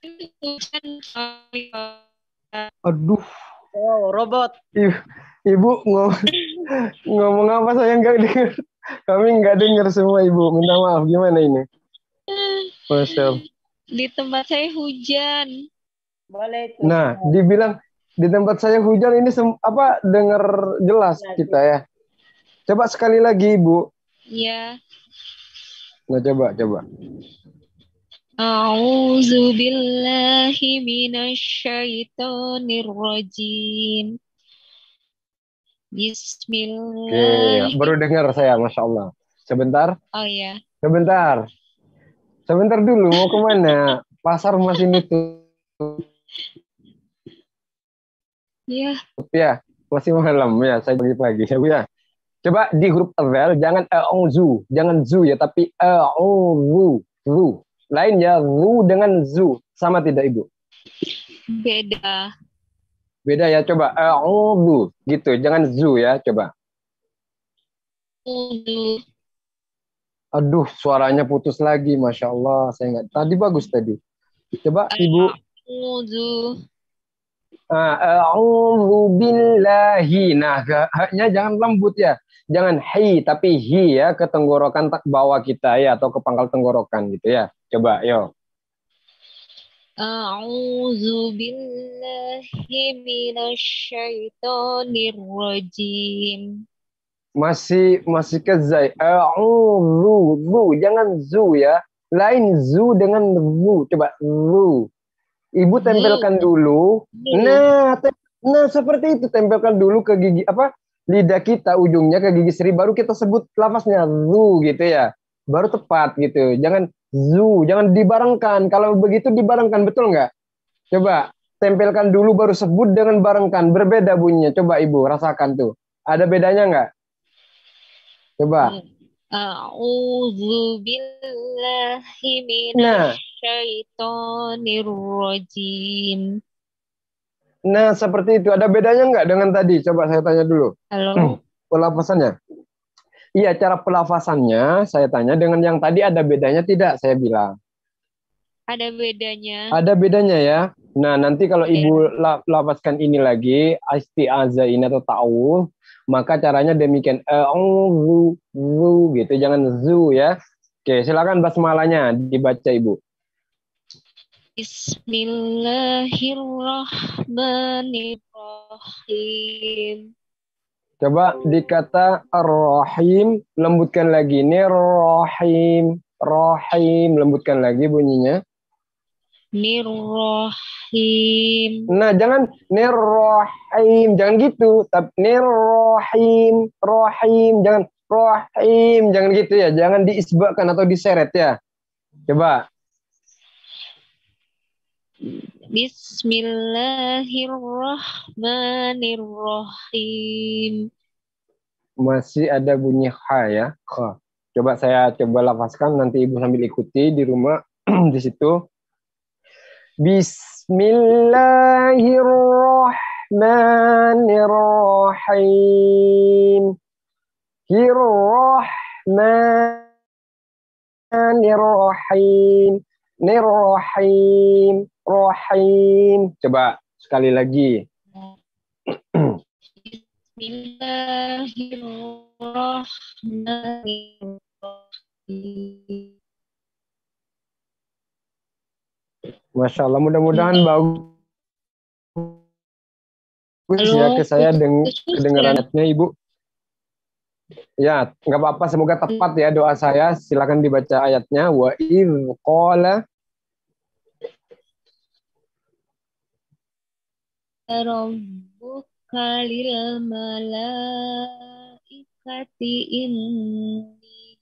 Aduh, Oh, robot. ibu, ibu ngomong, ngomong apa saya nggak dengar. Kami nggak dengar semua ibu. Minta maaf, gimana ini? Masya Allah. Di tempat saya hujan. Boleh itu. Nah, dibilang di tempat saya hujan ini sem- apa dengar jelas kita ya. Coba sekali lagi ibu. Ya. Nah coba coba. A'udzu billahi minasyaitonir rajim. Bismillah. Oke, baru dengar saya, Masya Allah. Sebentar, Oh ya. sebentar. Sebentar dulu, mau kemana? Pasar masih nutup Ya. ya, masih malam ya, saya pagi-pagi. Ya. Coba di huruf awal, jangan a'udzu, jangan zu ya, tapi a'udzu, zu. Lain ya, zu dengan zu. Sama tidak Ibu? Beda. Beda ya, coba a'udzu gitu, jangan zu ya, coba. A'udzu. Aduh, suaranya putus lagi, Masya Allah. Saya nggak, tadi bagus tadi. Coba Ibu. A'udzu. A'udzu billahi. Nah, haknya jangan lembut ya. Jangan hi, tapi hi ya, ke tenggorokan tak bawah kita ya, atau ke pangkal tenggorokan gitu ya. Coba, yo. A'udzu billahi minasyaitonir rajim. Masih masih ke zai. A'udzu, zu, jangan zu ya. Lain zu dengan zu. Coba zu. Ibu tempelkan dulu. Nah, te- nah seperti itu, tempelkan dulu ke gigi apa? Lidah kita ujungnya ke gigi seri, baru kita sebut lafaznya zu gitu ya. Baru tepat gitu. Jangan zu, jangan dibarengkan. Kalau begitu dibarengkan, betul nggak? Coba tempelkan dulu baru sebut dengan barengkan. Berbeda bunyinya. Coba Ibu rasakan tuh. Ada bedanya nggak? Coba. A'udzu billahi Nah. minasyaitonir rajim. Nah, seperti itu. Ada bedanya nggak dengan tadi? Coba saya tanya dulu. Halo. Pelafasannya. Iya, cara pelafasannya saya tanya dengan yang tadi ada bedanya tidak? Saya bilang. Ada bedanya. Ada bedanya ya. Nah, nanti kalau Ibu la- lafazkan ini lagi, isti'azah ini atau ta'awudz, maka caranya demikian. A'udzu, zu gitu, jangan zu ya. Oke, silakan basmalahnya dibaca Ibu. Bismillahirrahmanirrahim. Coba dikata ar-rahim, lembutkan lagi. Nir-rahim, rahim, lembutkan lagi bunyinya. Nirrahim. Nah, jangan nirrahim, jangan gitu. Tapi nirrahim, rahim, jangan rahim, jangan gitu ya. Jangan diisbahkan atau diseret ya. Coba. Bismillahirrahmanirrahim. Masih ada bunyi kha ya. Kha. Coba saya coba lafazkan, nanti Ibu sambil ikuti di rumah di situ. Bismillahirrahmanirrahim. Hirrahmanirrahim. Nirrahim. Rahim. Coba sekali lagi. Bismillahirrahmanirrahim. Masya Allah, mudah-mudahan bagus Halo, ya ke saya deng putus-putus kedengarannya Ibu. Ya, nggak apa-apa, semoga tepat ya doa saya. Silakan dibaca ayatnya. Wa idz qala Rabbuka lil malaikati inni.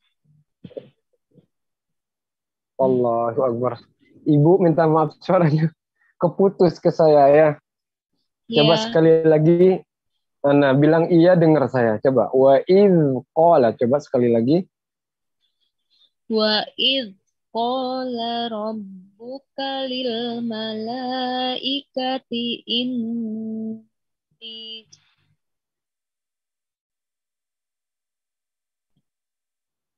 Allahu Akbar. Ibu minta maaf suaranya keputus ke saya ya. Coba Ya. sekali lagi. Nah, bilang iya dengar saya. Coba. Wa idz qala. Coba sekali lagi. Wa idz qala rabbuka lil malaikati inni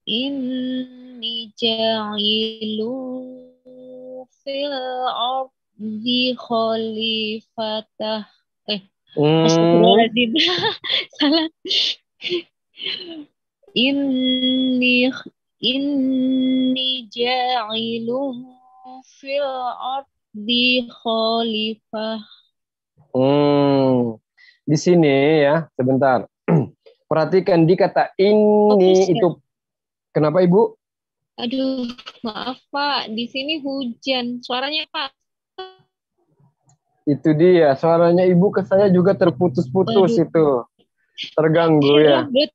inni ja'ilu fil ardi khalifata. Eh, Hmm. astagfirullahaladzim. Salah. Inni inni ja'ilun fil ardi khalifah. Hmm. Di sini ya, sebentar. Perhatikan di kata ini Fokus ya. itu. Kenapa Ibu? Aduh, maaf Pak, di sini hujan. Suaranya Pak. Itu dia, suaranya Ibu ke saya juga terputus-putus Waduh. itu. Terganggu ya. Robot.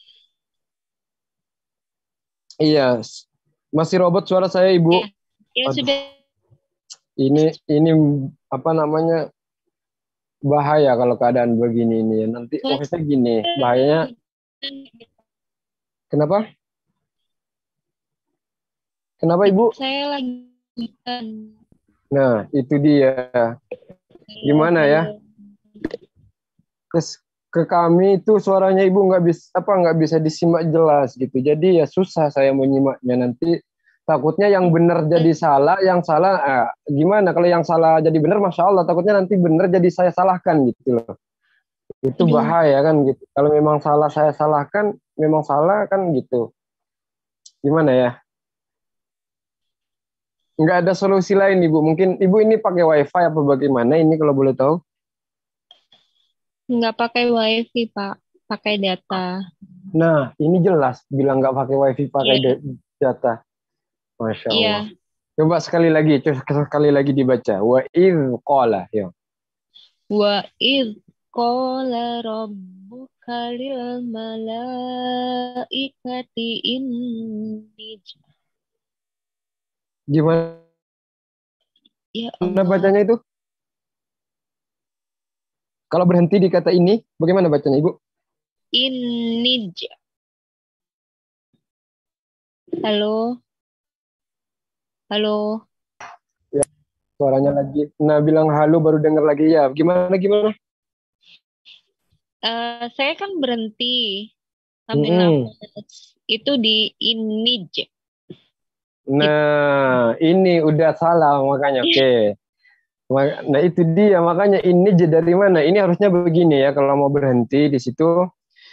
Iya. Masih robot suara saya Ibu. Ya, ya Aduh. sudah. Ini ini apa namanya? Bahaya kalau keadaan begini ini. Nanti maksudnya gini, bahayanya. Kenapa? Kenapa Ibu? Saya lagi. Nah, itu dia. Gimana ya? Terus ke kami itu suaranya Ibu nggak bisa apa nggak bisa disimak jelas gitu. Jadi ya susah saya menyimaknya, nanti takutnya yang benar jadi salah, yang salah ah, gimana kalau yang salah jadi benar, masya Allah, takutnya nanti benar jadi saya salahkan gitu loh. Itu bahaya kan gitu. Kalau memang salah saya salahkan, memang salah kan gitu. Gimana ya? Nggak ada solusi lain Ibu. Mungkin Ibu ini pakai wifi apa bagaimana ini kalau boleh tahu? Nggak pakai wifi Pak, pakai data. Nah, ini jelas bilang nggak pakai wifi, pakai Iya. data. Masya Allah. Iya. Coba sekali lagi, coba sekali lagi dibaca. Wa idh qala, ya. Wa idh qala rabbuka lil malaikati inni. Gimana Ya Allah. bacanya itu? Kalau berhenti di kata ini, bagaimana bacanya Ibu? Inni. Halo. Halo. Ya, suaranya lagi. Nah, bilang halo baru dengar lagi ya. Gimana gimana? Uh, saya kan berhenti ambil Mm-mm. nafas. Itu di ini. Nah, ini udah salah makanya. Oke. Okay. Nah, itu dia makanya ini dari mana? Ini harusnya begini ya kalau mau berhenti di situ.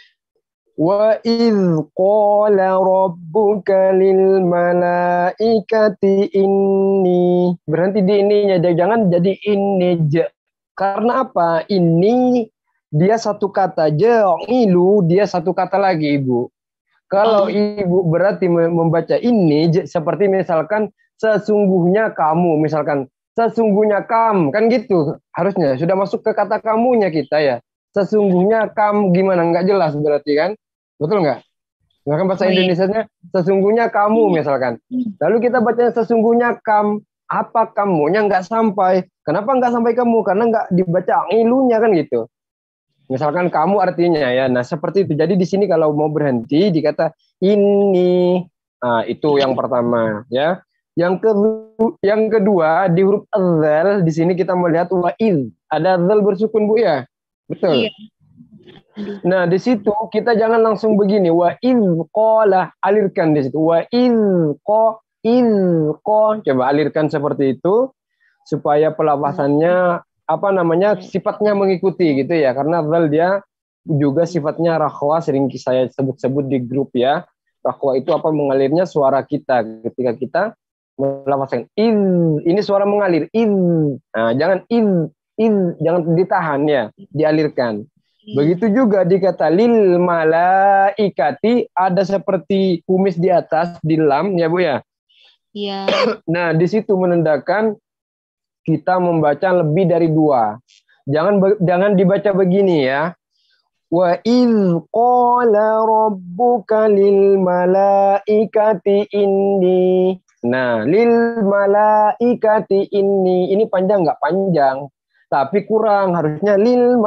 Wa idh qala rabbuka lil malaikati inni. Berhenti di ininya, jangan jadi ini. Karena apa? Ini dia satu kata, ja'ilu dia satu kata lagi Ibu. Kalau oh. Ibu berarti membaca ini seperti misalkan sesungguhnya kamu, misalkan sesungguhnya kam, kan gitu harusnya sudah masuk ke kata kamunya kita ya. Sesungguhnya kam gimana, nggak jelas berarti kan, betul nggak? Misalkan bahasa Indonesianya sesungguhnya kamu misalkan, lalu kita bacanya sesungguhnya kam, apa kamunya nggak sampai. Kenapa nggak sampai kamu? Karena nggak dibaca ilunya kan gitu. Misalkan kamu artinya ya, nah seperti itu. Jadi di sini kalau mau berhenti dikata ini, nah itu yang pertama ya. Yang kedua, yang kedua di huruf dzal di sini kita melihat wa'id, ada dzal bersukun Bu ya, betul. Iya. Nah di situ kita jangan langsung begini wa'id qala, alirkan di situ wa'id qa id qa, coba alirkan seperti itu supaya pelafasannya apa namanya sifatnya mengikuti gitu ya, karena dzal dia juga sifatnya rakhwa, sering saya sebut-sebut di grup ya. Rakhwa itu apa, mengalirnya suara kita ketika kita melafazkan in, ini suara mengalir in. Nah, jangan in in jangan ditahan ya, dialirkan. Begitu juga di kata lil malaikati ada seperti kumis di atas di lam ya Bu ya. Iya. Nah, di situ menandakan kita membaca lebih dari dua. Jangan jangan dibaca begini ya. Wa idz qala rabbuka lil malaikati inni. Nah, lil malaikati inni. Ini panjang nggak panjang? Tapi kurang, harusnya lil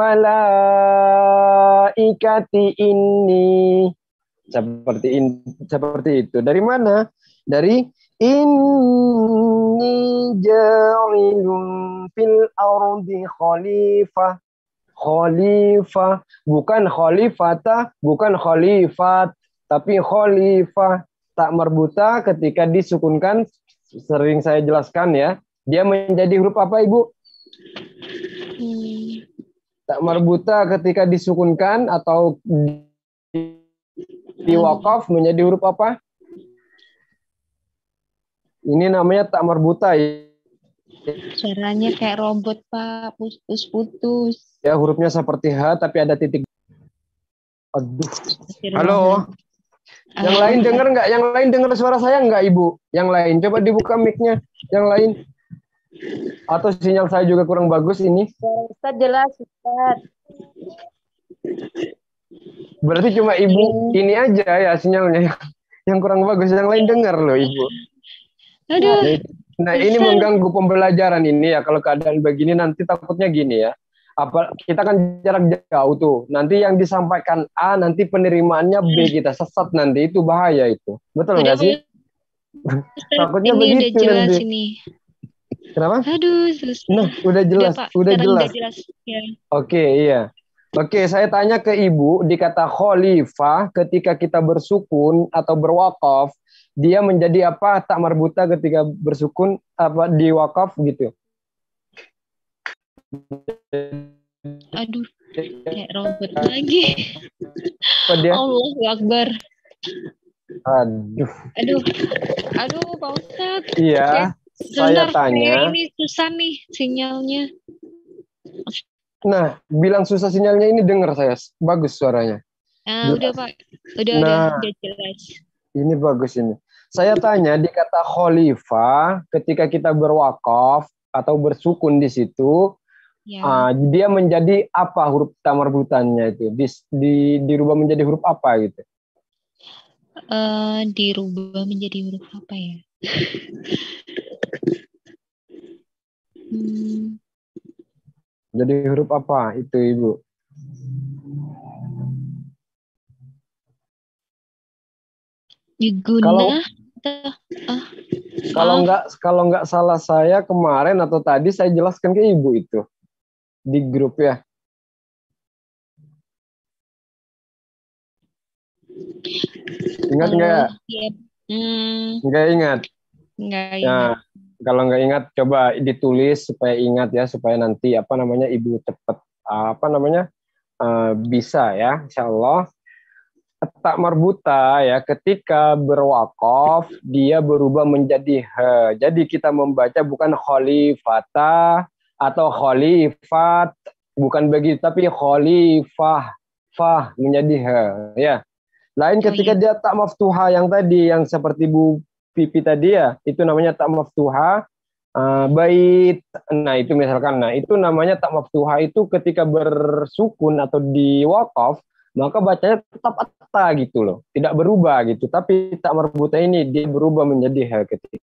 malaikati inni. Seperti in, seperti itu. Dari mana? Dari inni ja'ilun fil ardi khalifah. Khalifah, bukan khalifata, bukan khalifat, tapi khalifah. tak marbuta ketika disukunkan, sering saya jelaskan ya, dia menjadi huruf apa Ibu? Hmm. Tak marbuta ketika disukunkan atau di wakaf menjadi huruf apa? Ini namanya tak marbuta ya. Suaranya kayak robot Pak, putus-putus. Ya, hurufnya seperti H tapi ada titik. Aduh. Halo. Yang lain dengar nggak? Yang lain dengar suara saya nggak, Ibu? Yang lain, coba dibuka mic-nya. Yang lain. Atau sinyal saya juga kurang bagus ini? Ustaz jelas, Ustaz. Berarti cuma Ibu ini aja ya sinyalnya yang kurang bagus. Yang lain dengar loh, Ibu. Aduh. Nah, ini mengganggu pembelajaran ini ya. Kalau keadaan begini nanti takutnya gini ya. Apa kita kan jarak jauh tuh. Nanti yang disampaikan A, nanti penerimaannya B, kita sesat nanti, itu bahaya itu. Betul nggak sih? Takutnya ini begitu udah jelas nanti. Ini. Kenapa? Aduh, susah. Nah, udah jelas, udah, Pak. udah Sekarang jelas. Udah jelas. Ya. Oke, iya. Oke, saya tanya ke Ibu, di kata khalifah ketika kita bersukun atau berwakaf, dia menjadi apa? Tak marbuta ketika bersukun apa di wakaf gitu. Aduh, kayak robot lagi. Dia? Allahu Akbar. Aduh. Aduh, aduh Pak Ustadz. Iya, ya, saya sebentar, tanya. Ini susah nih sinyalnya. Nah, bilang susah sinyalnya ini dengar saya. Bagus suaranya. Ah, udah Pak, udah, nah, udah, udah jelas. Ini bagus ini. Saya tanya di kata khalifah ketika kita berwakaf atau bersukun di situ, ya. uh, dia menjadi apa huruf tak marbutannya itu? Di, di, dirubah menjadi huruf apa gitu? Uh, dirubah menjadi huruf apa ya? hmm. Jadi huruf apa itu Ibu? Diguna. Kalau ah. kalau nggak kalau nggak salah saya kemarin atau tadi saya jelaskan ke Ibu itu di grup ya. Ingat nggak? Iya. Hmm. Nggak ingat. Nggak ingat. Nah, kalau nggak ingat coba ditulis supaya ingat ya, supaya nanti apa namanya Ibu cepat apa namanya uh, bisa ya, Insya Allah. Tak marbuta ya, ketika berwakaf dia berubah menjadi H. Jadi kita membaca bukan khalifata atau khalifat, bukan begitu, tapi khalifah, fah menjadi H ya. Lain ketika oh, iya. dia tak maftuha yang tadi, yang seperti Bu Pipi tadi ya, itu namanya tak maftuha. Uh, bait, nah itu misalkan, nah itu namanya tak maftuha itu ketika bersukun atau di wakaf, maka bacanya tetap atta gitu loh, tidak berubah gitu. Tapi tak marbuta ini dia berubah menjadi H ketika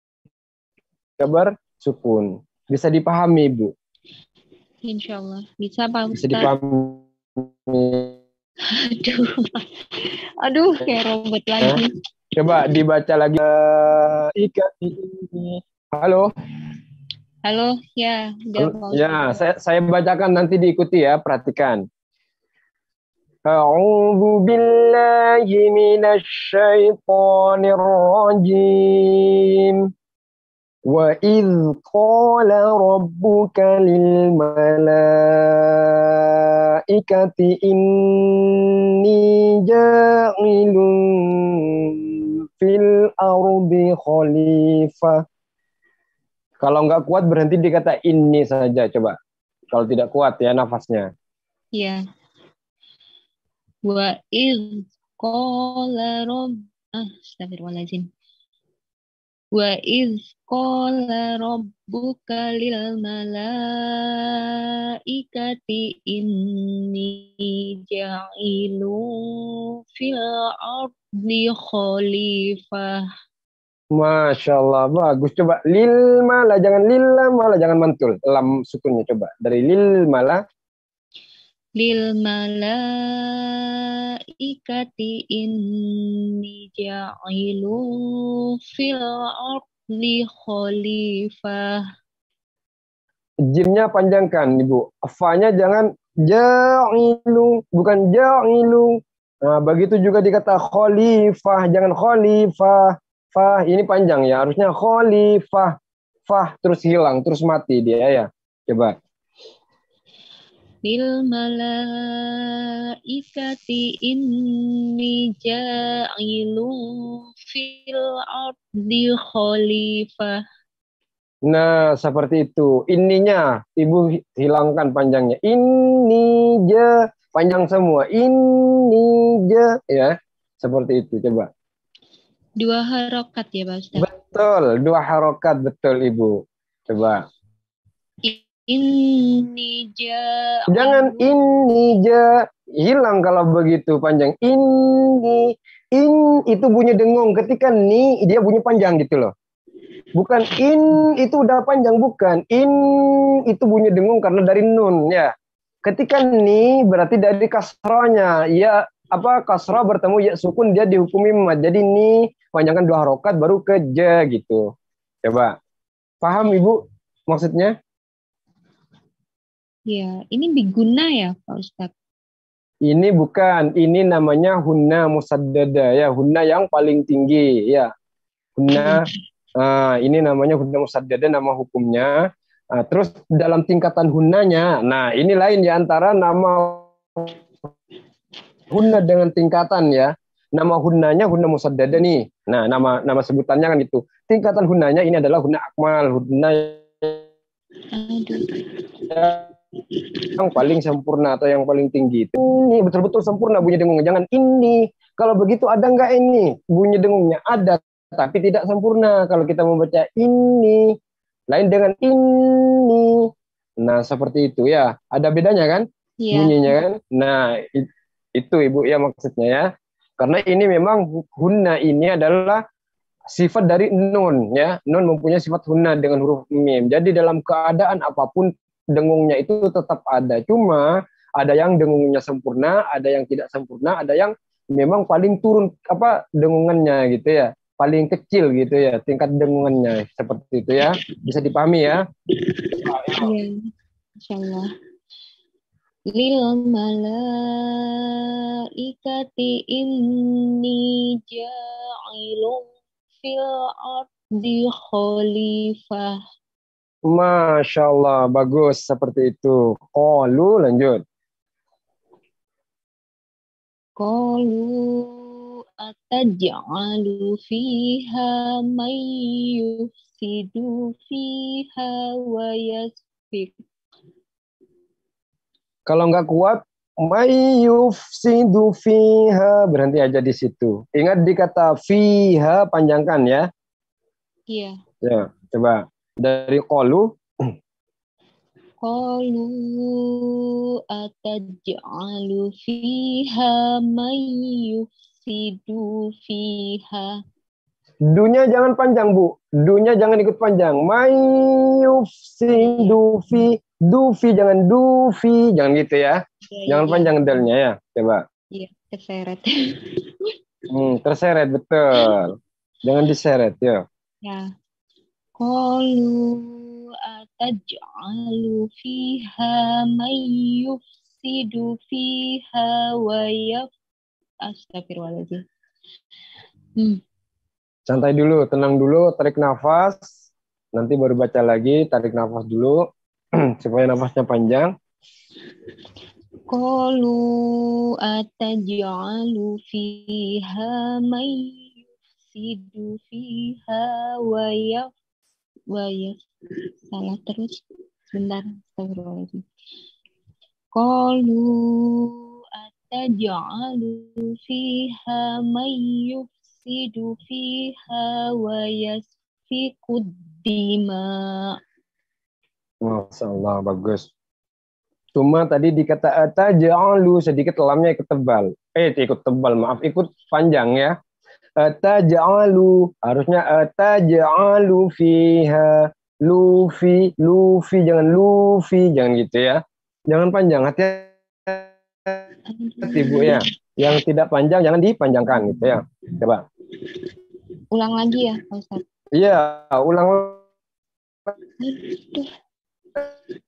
bersukun. Bisa dipahami Bu? Insya Allah bisa Pak Ustaz. Bisa dipahami. Aduh, aduh kayak robot lagi. Coba dibaca lagi. Ikat ini. Halo. Halo, ya. Halo. Ya, saya, saya bacakan nanti diikuti ya, perhatikan. A'udzu billahi minasy syaithanir rajim. Wa idz qala rabbuka lil malaikati inni ja'ilun fil ardi khalifah. Kalau nggak kuat berhenti di kata ini saja, coba. Kalau tidak kuat ya nafasnya. Iya. Wa iz qala rabb ah astagfirullahaladzim. Wa iz qala rabbuka lil malaikati inni ja'ilu fil ardi khalifah. Masya Allah, bagus. Coba lil mala, jangan lil mala, jangan mantul. Lam sukunnya coba. Dari lil mala. Lil malaikati inni ja'ilu fil ardi khalifah. Jimnya panjangkan, Ibu. Fa-nya jangan ja'ilu, bukan ja'ilu. Nah, begitu juga dikata khalifah, jangan khalifah. Fah ini panjang ya, harusnya khalifah. Fah terus hilang, terus mati dia ya. Coba. Bil malaikati inni ja'ilun fil ardi khalifah. Nah, seperti itu. Ininya, Ibu hilangkan panjangnya. Ini je, panjang semua. Ini je, ya. Seperti itu, coba. Dua harokat ya Pak Ustaz? Betul, dua harokat, betul Ibu. Coba. Ini je. Jangan ini je. Hilang kalau begitu panjang. Ini, in itu bunyi dengung. Ketika ni, dia bunyi panjang gitu loh. Bukan in itu udah panjang, bukan. In itu bunyi dengung karena dari nun ya. Ketika ni berarti dari kasrohnya. Ya apa kasroh bertemu ya sukun dia dihukumi mad. Jadi ni panjangkan dua harokat baru ke je gitu. Coba. Paham Ibu maksudnya? Ya, ini biguna ya Pak Ustadz? Ini bukan, ini namanya hunna musaddada ya, hunna yang paling tinggi ya. Hunna Nah, ini namanya hunna musaddada, nama hukumnya. Nah, terus dalam tingkatan hunnanya, nah ini lain ya antara nama hunna dengan tingkatan ya. Nama hunnanya hunna musaddada nih. Nah, nama nama sebutannya kan itu. Tingkatan hunnanya ini adalah hunna akmal, hunna yang paling sempurna atau yang paling tinggi. Ini betul-betul sempurna bunyi dengungnya. Jangan ini. Kalau begitu ada nggak ini bunyi dengungnya? Ada. Tapi tidak sempurna kalau kita membaca ini lain dengan ini. Nah seperti itu ya, ada bedanya kan yeah. bunyinya kan. Nah itu Ibu ya maksudnya ya, karena ini memang hunna ini adalah sifat dari nun ya, nun mempunyai sifat hunna dengan huruf mim. Jadi dalam keadaan apapun dengungnya itu tetap ada, cuma ada yang dengungnya sempurna, ada yang tidak sempurna, ada yang memang paling turun apa dengungannya gitu ya. Paling kecil gitu ya tingkat dengungannya seperti itu ya, bisa dipahami ya. Iya, insyaallah. Lil malaikati inni ja'ilun fil ardi khalifah. Masya Allah, bagus seperti itu. Qalu lanjut. Qalu ataj'alu fiha may yufsidu fiha wa yasfik. Kalau nggak kuat, may yufsidu fiha, berhenti aja di situ. Ingat di kata fiha panjangkan ya. Iya. Ya, coba dari qalu. Qalu ataj'alu fiha may yufsidu fiha. Dunya jangan panjang, Bu. Dunya jangan ikut panjang. May yufsidu fi, dufi jangan dufi, jangan gitu ya. Ya jangan ya, panjang dalnya ya. Coba. Iya, terseret. hmm, terseret betul. Jangan diseret ya. Ya. Qalu ataj'alu fiha may yufsidu fiha wa yaf astagfirullahaladzim. Hmm. Santai dulu, tenang dulu, tarik nafas. Nanti baru baca lagi, tarik nafas dulu supaya nafasnya panjang. Qalu ataj'alu fiha may yufsidu fiha wa yaf wa yaf salah terus. Bentar, astagfirullahaladzim. Qalu ataj'alu fiha may yufsidu fiha wa yasfiku dima. Masya Allah, bagus. Cuma tadi dikata ataj'alu sedikit lamnya ikut tebal. Eh, ikut tebal, maaf, ikut panjang ya. Ataj'alu, harusnya ataj'alu fiha lufi, lufi, jangan lufi, jangan gitu ya. Jangan panjang, hati-hati Bu ya. Yang tidak panjang jangan dipanjangkan gitu ya. Coba. Ulang lagi ya, Pak Ustaz. Iya, ulang Aduh.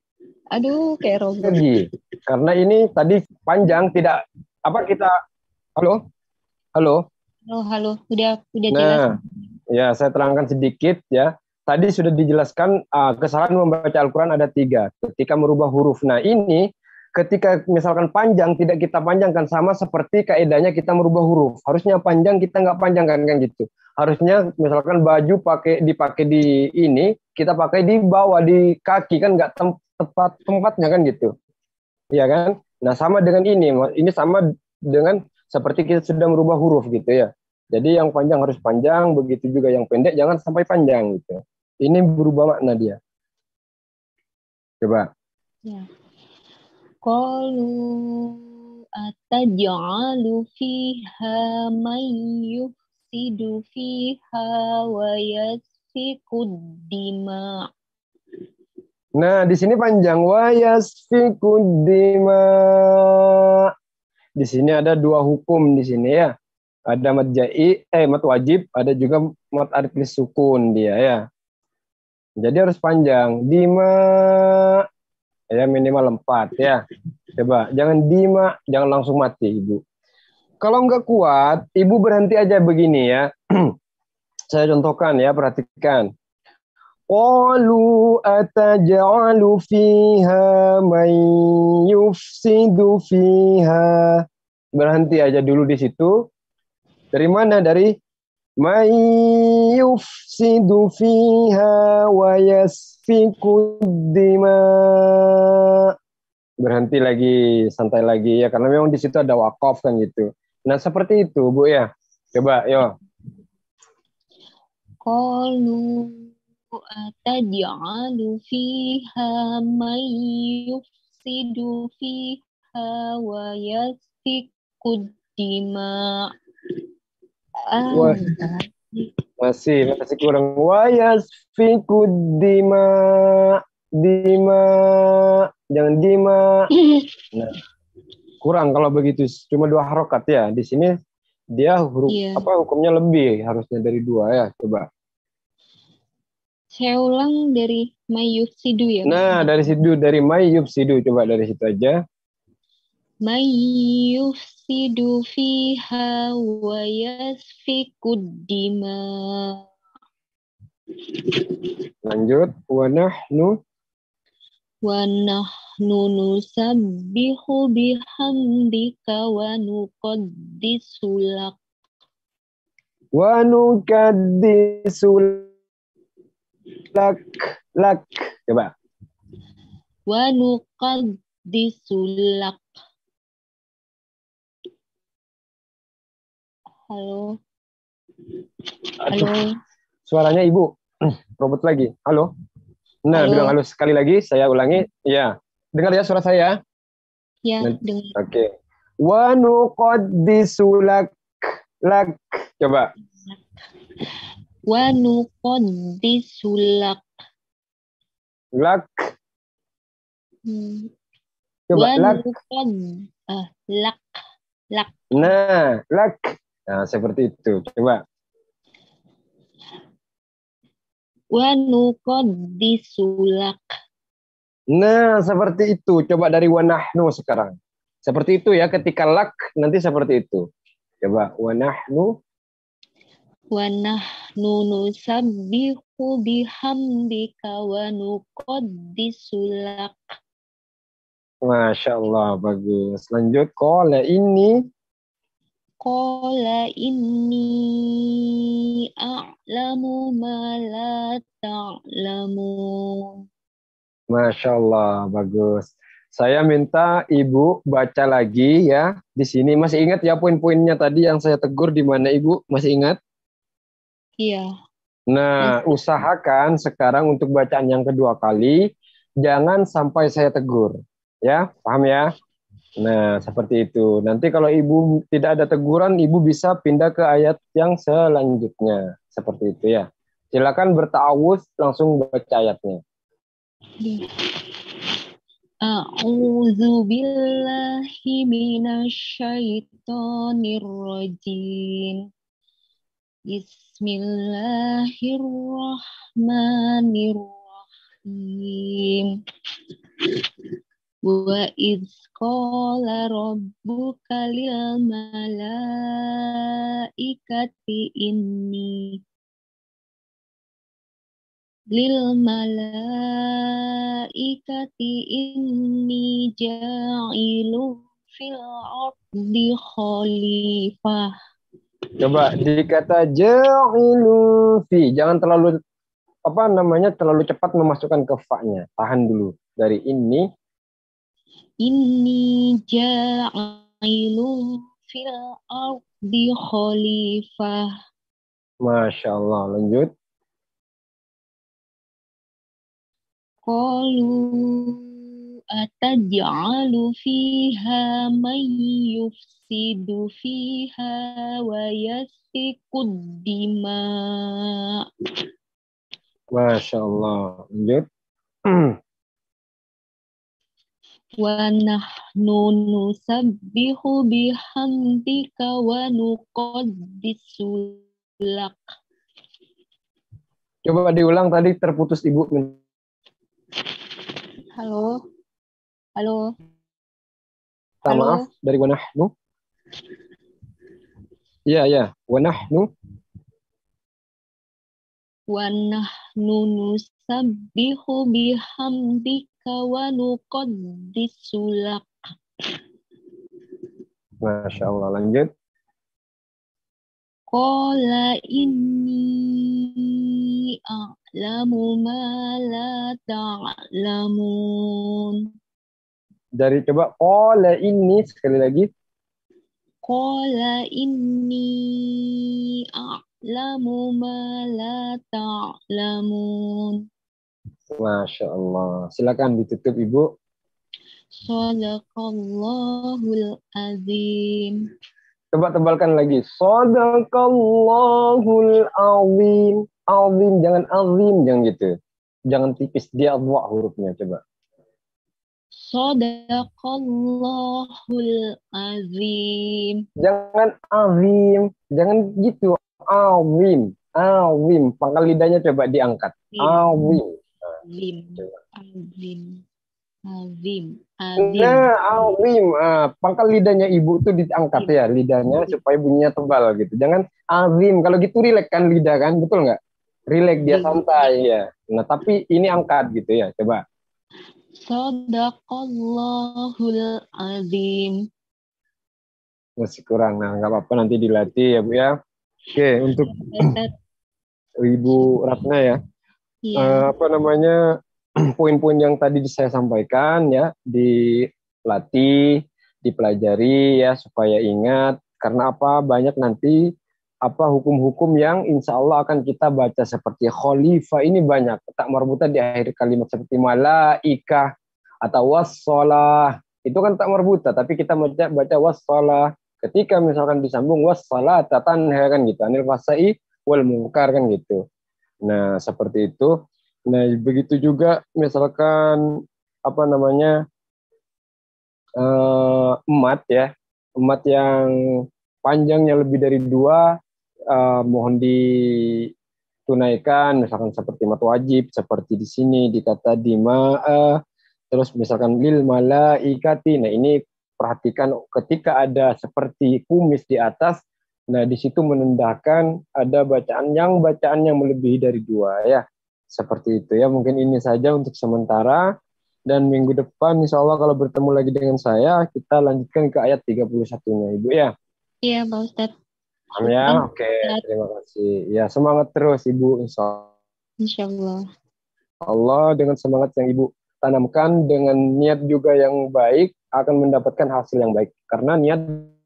Aduh, kayak robot. lagi. Karena ini tadi panjang tidak apa kita Halo? Halo? Halo, halo. Udah udah jelas. Nah, ya saya terangkan sedikit ya. Tadi sudah dijelaskan uh, kesalahan membaca Al-Quran ada tiga. Ketika merubah huruf. Nah ini ketika misalkan panjang tidak kita panjangkan sama seperti kaidahnya kita merubah huruf. Harusnya panjang kita nggak panjangkan kan gitu. Harusnya misalkan baju pakai dipakai di ini kita pakai di bawah di kaki kan nggak tem tepat tempatnya kan gitu. Iya kan? Nah sama dengan ini. Ini sama dengan seperti kita sudah merubah huruf gitu ya. Jadi yang panjang harus panjang, begitu juga yang pendek jangan sampai panjang gitu. Ini berubah makna dia. Coba. Ya. Qalu ataj'alu fiha man yufsidu fiha wa yasfiku dima. Nah, di sini panjang wa yasfiku dima. Di sini ada dua hukum di sini ya. Ada mat jai, eh mat wajib, ada juga mat alif lis sukun dia ya. Jadi harus panjang. Dima ya minimal empat ya. Coba jangan dima, jangan langsung mati ibu. Kalau nggak kuat, ibu berhenti aja begini ya. Saya contohkan ya, perhatikan. Qalu ataj'alu fiha man yufsidu fiha. Berhenti aja dulu di situ. Dari mana? Dari may yufsidu fiha wa yasfiku dima. Berhenti lagi, santai lagi ya karena memang di situ ada wakaf kan gitu. Nah, seperti itu, Bu ya. Coba, yo. Qalu ataj'alu fiha man yufsidu fiha wa yasfiku dima. Wah, masih masih kurang. Wa yasfiku dima. Dima. Jangan dima. Nah, kurang kalau begitu. Cuma dua harokat ya. Di sini dia huruf Iya. apa hukumnya lebih harusnya dari dua ya. Coba. Saya ulang dari mayufsidu ya. Nah, dari situ dari may yufsidu coba dari situ aja. Mayufsidu fiha wa yasfiku dima. Lanjut. Wa nahnu Wa nahnu nusabbihu bihamdika wa nuqaddisu lak. wa nukaddisu lak lak. Coba. Wa nuqaddisu lak. Halo. Halo. Aduh, suaranya ibu robot lagi. Halo. Nah, Halo. bilang halo sekali lagi. Saya ulangi. Ya, dengar ya suara saya. Ya, Nah, dengar. Oke. Okay. Wa nuqaddisu lak lak. Coba. Wa nuqaddisu lak. Lak. Hmm. Coba Wa lak. nuqad ah lak lak. Nah, lak. Nah, seperti itu. Coba. Wa nuqaddisu lak. Nah, seperti itu. Coba dari wa nahnu sekarang. Seperti itu ya, ketika lak nanti seperti itu. Coba wa nahnu. Wa nahnu nusabbihu bihamdika wa nuqaddisu lak. Masya Allah, bagus. Lanjut. Qala ini. Qala inni a'lamu ma la ta'lamun. Masya Allah, bagus. Saya minta Ibu baca lagi ya. Di sini masih ingat ya poin-poinnya tadi yang saya tegur di mana Ibu? Masih ingat? Iya. Nah, usahakan sekarang untuk bacaan yang kedua kali jangan sampai saya tegur. Ya, paham ya? Nah, seperti itu. Nanti kalau Ibu tidak ada teguran, Ibu bisa pindah ke ayat yang selanjutnya. Seperti itu ya. Silakan berta'awudz langsung baca ayatnya. A'udzu billahi minasyaitonir rajim. Bismillahirrahmanirrahim. Wa idz qala rabbuka lil malaikati inni lil malaikati inni ja'ilu fil ardi khalifah. Coba dikata ja'ilu fi, jangan terlalu apa namanya terlalu cepat memasukkan ke fa-nya. Tahan dulu dari ini. Inni ja'ilu fil ardi khalifah. Masya Allah, lanjut. Qalu ataj'alu fiha man yufsidu fiha wa yasfikud dima. Masya Allah, lanjut. Wa nahnu nusabbihu bihamdika wa nuqaddisu lak. Coba diulang tadi terputus Ibu. Halo. Halo. Minta maaf dari wa nahnu. Iya, ya. Wa nahnu. Wa nahnu nusabbihu bihamdika wa nuqaddisu lak. Masya Allah, lanjut. Qala inni a'lamu ma la ta'lamun. Dari coba qala ini sekali lagi. Qala inni a'lamu ma la ta'lamun. Masya Allah. Silakan ditutup Ibu. Shadaqallahul azim. Coba tebalkan lagi. Shadaqallahul azim. Azim, jangan azim, jangan gitu. Jangan tipis, dia dua hurufnya, coba. Shadaqallahul azim. Jangan azim, jangan gitu. Azim, azim. Pangkal lidahnya coba diangkat. Azim. Azim. Azim. Azim. Azim. Nah, azim. Ah, pangkal lidahnya Ibu tuh diangkat ya, lidahnya supaya bunyinya tebal gitu. Jangan azim. Kalau gitu rileks kan lidah kan, betul nggak? Rileks dia santai ya. Nah, tapi ini angkat gitu ya. Coba. Shadaqallahul azim. Masih kurang. Nah, nggak apa-apa nanti dilatih ya, Bu ya. Oke, untuk Ibu Ratna ya. Iya. Uh, apa namanya? Poin-poin yang tadi saya sampaikan ya, dilatih, dipelajari ya supaya ingat. Karena apa? Banyak nanti apa hukum-hukum yang insya Allah akan kita baca seperti khalifah ini banyak. Tak marbuta di akhir kalimat seperti malaikah atau wassalah. Itu kan tak marbuta, tapi kita baca baca wassalah. Ketika misalkan disambung wassalah tanha kan gitu. Anil fasai wal munkar kan gitu. Nah, seperti itu. Nah, begitu juga misalkan apa namanya uh, emat ya, emat yang panjangnya lebih dari dua, uh, mohon ditunaikan, misalkan seperti emat wajib, seperti di sini dikata dima'ah, terus misalkan lil malaikati. Nah, ini perhatikan ketika ada seperti kumis di atas, nah di situ menandakan ada bacaan yang bacaan yang melebihi dari dua ya. Seperti itu ya, mungkin ini saja untuk sementara. Dan minggu depan insya Allah kalau bertemu lagi dengan saya, kita lanjutkan ke ayat tiga puluh satu-nya Ibu ya. Iya Pak Ustadz. Ya, oke, terima kasih. Ya, semangat terus Ibu insya Allah. Insya Allah. Allah dengan semangat yang Ibu tanamkan, dengan niat juga yang baik, akan mendapatkan hasil yang baik. Karena niat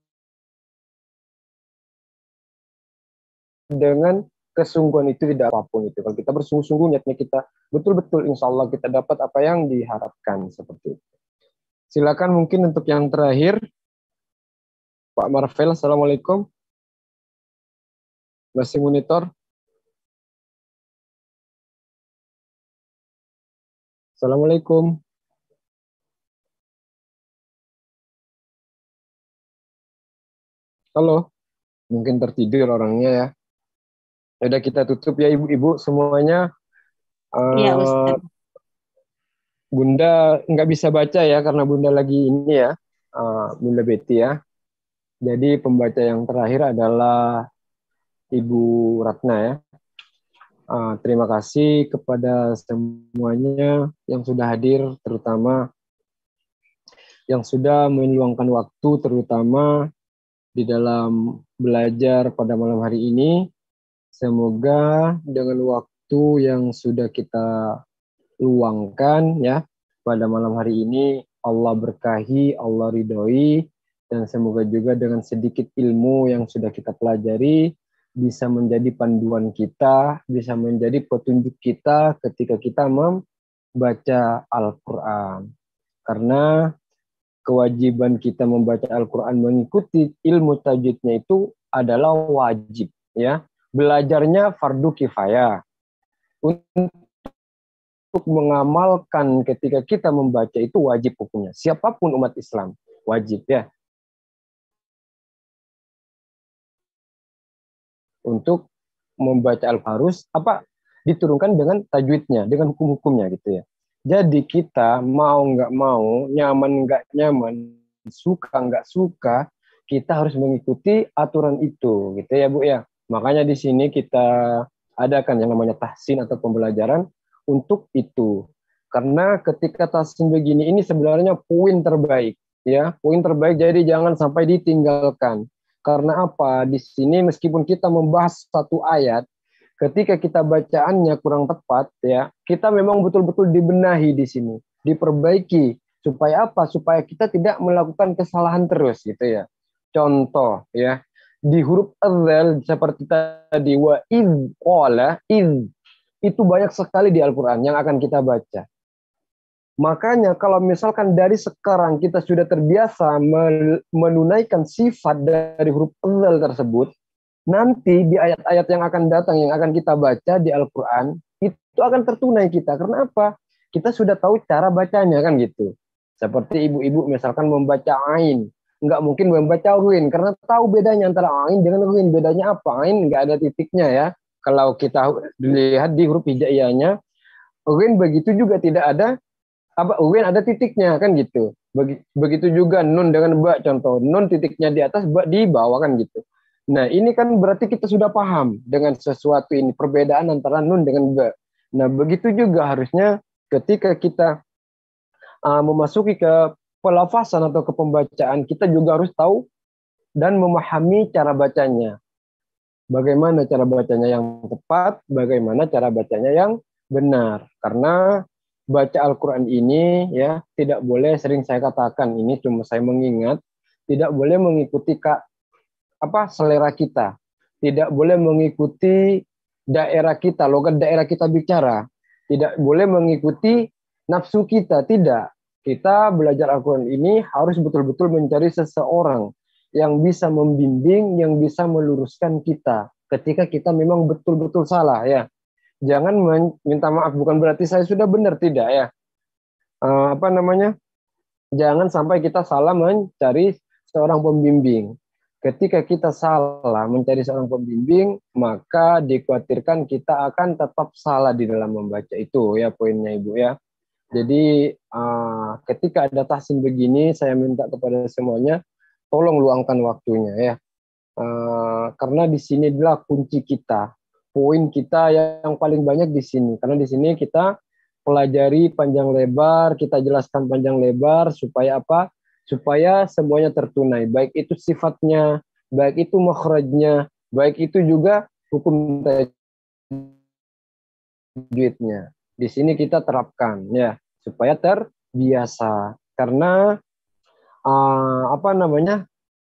dengan kesungguhan itu tidak apapun itu. Kalau kita bersungguh-sungguh niatnya kita betul-betul, insya Allah kita dapat apa yang diharapkan seperti itu. Silakan mungkin untuk yang terakhir, Pak Marvel. Assalamualaikum. Masih monitor? Assalamualaikum. Halo. Mungkin tertidur orangnya ya. Udah kita tutup ya Ibu-Ibu semuanya. Iya, Ustaz. Bunda nggak bisa baca ya karena Bunda lagi ini ya, uh, Bunda Betty ya. Jadi pembaca yang terakhir adalah Ibu Ratna ya. Uh, terima kasih kepada semuanya yang sudah hadir, terutama yang sudah meluangkan waktu, terutama di dalam belajar pada malam hari ini. Semoga dengan waktu yang sudah kita luangkan ya pada malam hari ini, Allah berkahi, Allah ridhoi, dan semoga juga dengan sedikit ilmu yang sudah kita pelajari bisa menjadi panduan kita, bisa menjadi petunjuk kita ketika kita membaca Al-Quran. Karena kewajiban kita membaca Al-Quran mengikuti ilmu tajwidnya itu adalah wajib ya. Belajarnya fardu kifayah. Untuk mengamalkan ketika kita membaca itu wajib hukumnya. Siapapun umat Islam wajib ya. Untuk membaca Al-Harus apa diturunkan dengan tajwidnya, dengan hukum-hukumnya gitu ya. Jadi kita mau nggak mau, nyaman nggak nyaman, suka nggak suka, kita harus mengikuti aturan itu, gitu ya Bu ya. Makanya di sini kita adakan yang namanya tahsin atau pembelajaran untuk itu. Karena ketika tahsin begini, ini sebenarnya poin terbaik, ya, poin terbaik. Jadi jangan sampai ditinggalkan. Karena apa? Di sini meskipun kita membahas satu ayat, ketika kita bacaannya kurang tepat, ya, kita memang betul-betul dibenahi di sini, diperbaiki. Supaya apa? Supaya kita tidak melakukan kesalahan terus, gitu ya. Contoh, ya, di huruf adzal seperti tadi wa idz qala, idz itu banyak sekali di Al-Quran yang akan kita baca. Makanya kalau misalkan dari sekarang kita sudah terbiasa menunaikan sifat dari huruf adzal tersebut, nanti di ayat-ayat yang akan datang, yang akan kita baca di Al-Quran, itu akan tertunai kita. Karena apa? Kita sudah tahu cara bacanya, kan gitu. Seperti ibu-ibu misalkan membaca ain, nggak mungkin membaca ruin, karena tahu bedanya antara ain dengan ruin. Bedanya apa? Ain nggak ada titiknya ya. Kalau kita lihat di huruf hijaiyahnya, ruin begitu juga tidak ada, apa ruin ada titiknya, kan gitu. Begitu juga nun dengan ba, contoh. Nun titiknya di atas, ba di bawah, kan gitu. Nah, ini kan berarti kita sudah paham dengan sesuatu ini, perbedaan antara nun dengan ba. Nah, begitu juga harusnya ketika kita uh, memasuki ke pelafasan atau ke pembacaan, kita juga harus tahu dan memahami cara bacanya. Bagaimana cara bacanya yang tepat, bagaimana cara bacanya yang benar. Karena baca Al-Quran ini ya tidak boleh, sering saya katakan ini cuma saya mengingat, tidak boleh mengikuti kak apa selera kita, tidak boleh mengikuti daerah kita, logat daerah kita bicara, tidak boleh mengikuti nafsu kita, tidak. Kita belajar Al-Quran ini harus betul-betul mencari seseorang yang bisa membimbing, yang bisa meluruskan kita ketika kita memang betul-betul salah ya. Jangan minta maaf, bukan berarti saya sudah benar, tidak ya. Uh, apa namanya? Jangan sampai kita salah mencari seorang pembimbing. Ketika kita salah mencari seorang pembimbing, maka dikhawatirkan kita akan tetap salah di dalam membaca itu ya, poinnya Ibu ya. Jadi uh, ketika ada tahsin begini, saya minta kepada semuanya, tolong luangkan waktunya ya. Uh, karena di sini adalah kunci kita, poin kita yang paling banyak di sini. Karena di sini kita pelajari panjang lebar, kita jelaskan panjang lebar supaya apa? Supaya semuanya tertunai, baik itu sifatnya, baik itu makhrajnya, baik itu juga hukum tajwidnya. Di sini kita terapkan ya, supaya terbiasa. Karena uh, apa namanya?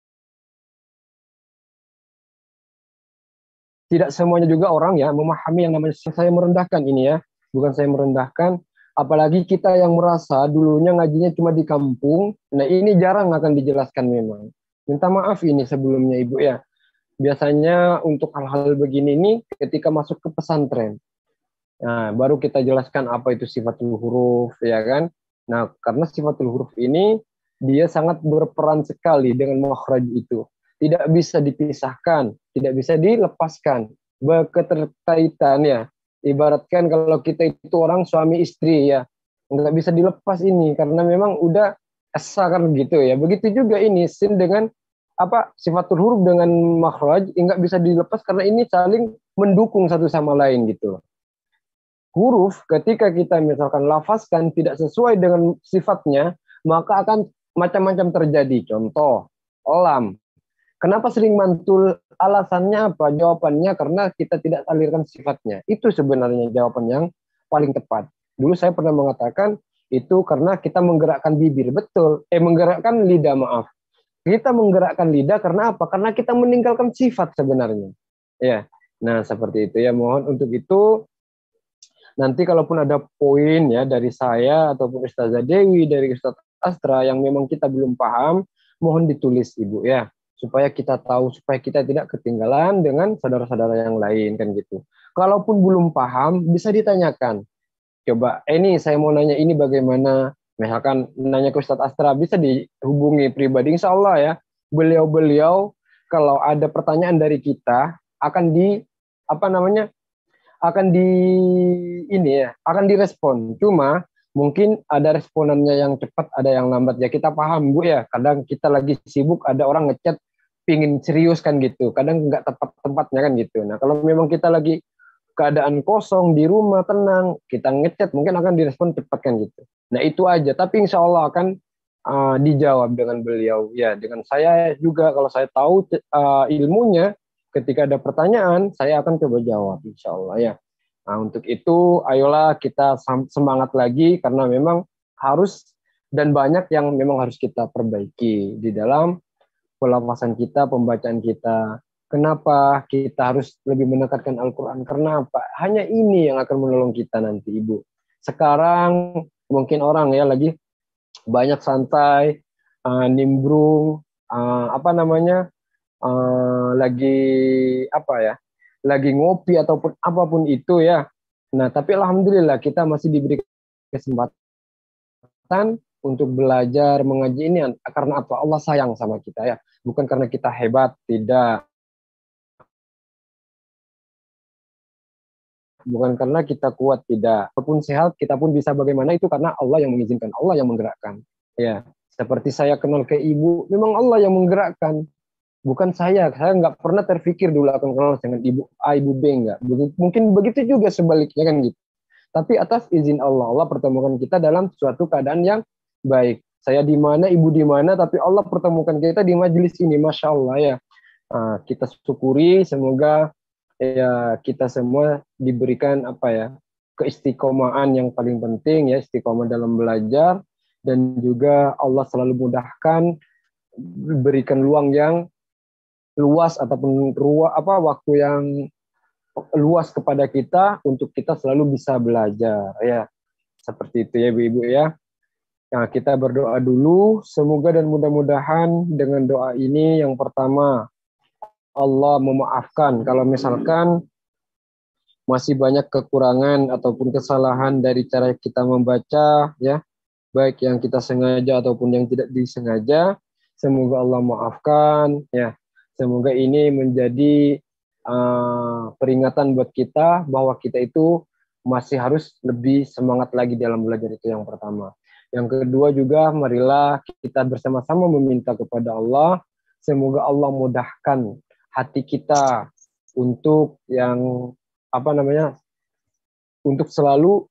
Tidak semuanya juga orang ya memahami yang namanya, saya merendahkan ini ya, bukan saya merendahkan. Apalagi kita yang merasa dulunya ngajinya cuma di kampung, nah ini jarang akan dijelaskan memang. Minta maaf ini sebelumnya Ibu ya. Biasanya untuk hal-hal begini ini ketika masuk ke pesantren, nah baru kita jelaskan apa itu sifatul huruf ya kan. Nah karena sifatul huruf ini dia sangat berperan sekali dengan makhraj itu. Tidak bisa dipisahkan, tidak bisa dilepaskan. Berketerkaitan ya. Ibaratkan kalau kita itu orang suami istri ya, nggak bisa dilepas ini karena memang udah esa kan gitu ya. Begitu juga ini sin dengan apa sifatul huruf dengan makhraj nggak bisa dilepas karena ini saling mendukung satu sama lain gitu. Huruf ketika kita misalkan lafazkan tidak sesuai dengan sifatnya, maka akan macam-macam terjadi. Contoh, lam. Kenapa sering mantul? Alasannya apa? Jawabannya karena kita tidak alirkan sifatnya. Itu sebenarnya jawaban yang paling tepat. Dulu saya pernah mengatakan itu karena kita menggerakkan bibir. Betul. Eh, menggerakkan lidah, maaf. Kita menggerakkan lidah karena apa? Karena kita meninggalkan sifat sebenarnya. Ya. Nah, seperti itu ya. Mohon untuk itu nanti kalaupun ada poin ya dari saya ataupun Ustazah Dewi, dari Ustaz Astra yang memang kita belum paham, mohon ditulis Ibu ya, supaya kita tahu, supaya kita tidak ketinggalan dengan saudara-saudara yang lain kan gitu. Kalaupun belum paham, bisa ditanyakan. Coba, eh, ini saya mau nanya ini bagaimana, misalkan nanya ke Ustaz Astra, bisa dihubungi pribadi, insya Allah ya, beliau-beliau kalau ada pertanyaan dari kita, akan di, apa namanya, akan di ini ya, akan direspon. Cuma mungkin ada responannya yang cepat, ada yang lambat ya. Kita paham Bu ya. Kadang kita lagi sibuk, ada orang ngechat pingin serius kan gitu. Kadang nggak tepat tempatnya kan gitu. Nah kalau memang kita lagi keadaan kosong di rumah tenang, kita ngechat mungkin akan direspon cepat kan gitu. Nah itu aja. Tapi insya Allah akan uh, dijawab dengan beliau ya. Dengan saya juga kalau saya tahu uh, ilmunya. Ketika ada pertanyaan, saya akan coba jawab, insya Allah ya. Nah, untuk itu, ayolah kita semangat lagi, karena memang harus, dan banyak yang memang harus kita perbaiki di dalam pelafasan kita, pembacaan kita. Kenapa kita harus lebih menekankan Al-Quran? Karena apa? Hanya ini yang akan menolong kita nanti, Ibu. Sekarang, mungkin orang ya lagi banyak santai, uh, nimbrung, uh, apa namanya, Uh, lagi apa ya, lagi ngopi ataupun apapun itu ya. Nah, tapi alhamdulillah kita masih diberi kesempatan untuk belajar mengaji ini karena apa? Allah sayang sama kita ya, bukan karena kita hebat, tidak. Bukan karena kita kuat, tidak. Walaupun sehat, kita pun bisa bagaimana itu karena Allah yang mengizinkan, Allah yang menggerakkan. Ya, seperti saya kenal ke Ibu, memang Allah yang menggerakkan. Bukan saya, saya nggak pernah terpikir dulu akan kenal dengan ibu A, ibu B, nggak. Mungkin begitu juga sebaliknya kan gitu. Tapi atas izin Allah, Allah pertemukan kita dalam suatu keadaan yang baik. Saya di mana, ibu di mana, tapi Allah pertemukan kita di majelis ini, masya Allah ya. Nah, kita syukuri, semoga ya kita semua diberikan apa ya keistiqomahan yang paling penting ya, istiqomah dalam belajar, dan juga Allah selalu mudahkan, berikan luang yang luas ataupun ruang apa waktu yang luas kepada kita untuk kita selalu bisa belajar ya, seperti itu ya Ibu-ibu ya. Nah, kita berdoa dulu, semoga dan mudah-mudahan dengan doa ini yang pertama Allah memaafkan kalau misalkan masih banyak kekurangan ataupun kesalahan dari cara kita membaca ya, baik yang kita sengaja ataupun yang tidak disengaja, semoga Allah maafkan ya. Semoga ini menjadi uh, peringatan buat kita bahwa kita itu masih harus lebih semangat lagi dalam belajar, itu yang pertama. Yang kedua juga, marilah kita bersama-sama meminta kepada Allah, semoga Allah mudahkan hati kita untuk yang apa namanya, untuk selalu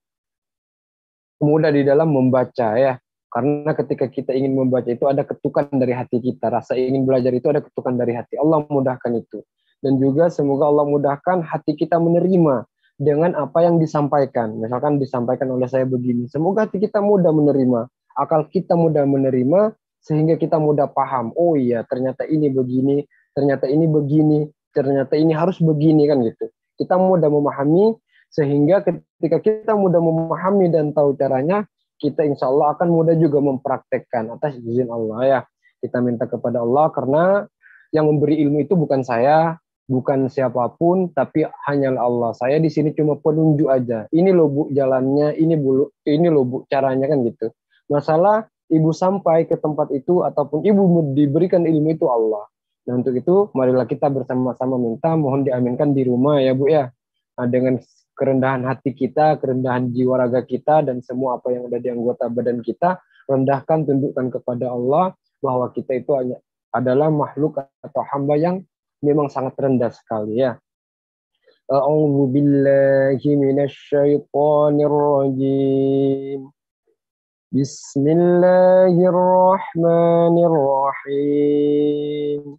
mudah di dalam membaca ya. Karena ketika kita ingin membaca itu ada ketukan dari hati kita. Rasa ingin belajar itu ada ketukan dari hati. Allah mudahkan itu. Dan juga semoga Allah mudahkan hati kita menerima dengan apa yang disampaikan. Misalkan disampaikan oleh saya begini. Semoga hati kita mudah menerima. Akal kita mudah menerima sehingga kita mudah paham. Oh iya, ternyata ini begini. Ternyata ini begini. Ternyata ini harus begini kan gitu. Kita mudah memahami sehingga ketika kita mudah memahami dan tahu caranya, kita insya Allah akan mudah juga mempraktekkan atas izin Allah ya. Kita minta kepada Allah karena yang memberi ilmu itu bukan saya, bukan siapapun, tapi hanyalah Allah. Saya di sini cuma penunjuk aja. Ini loh Bu jalannya, ini bu, ini loh Bu caranya kan gitu. Masalah ibu sampai ke tempat itu ataupun ibu diberikan ilmu itu Allah. Nah untuk itu marilah kita bersama-sama minta, mohon diaminkan di rumah ya Bu ya. Nah, dengan kerendahan hati kita, kerendahan jiwa raga kita, dan semua apa yang ada di anggota badan kita, rendahkan, tundukkan kepada Allah, bahwa kita itu hanya adalah makhluk atau hamba yang memang sangat rendah sekali ya. A'udzu billahi minasyaitonir rajim. Bismillahirrahmanirrahim.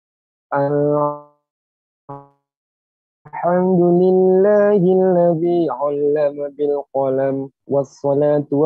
Alhamdulillahilladzi 'allama bil qalam wassalatu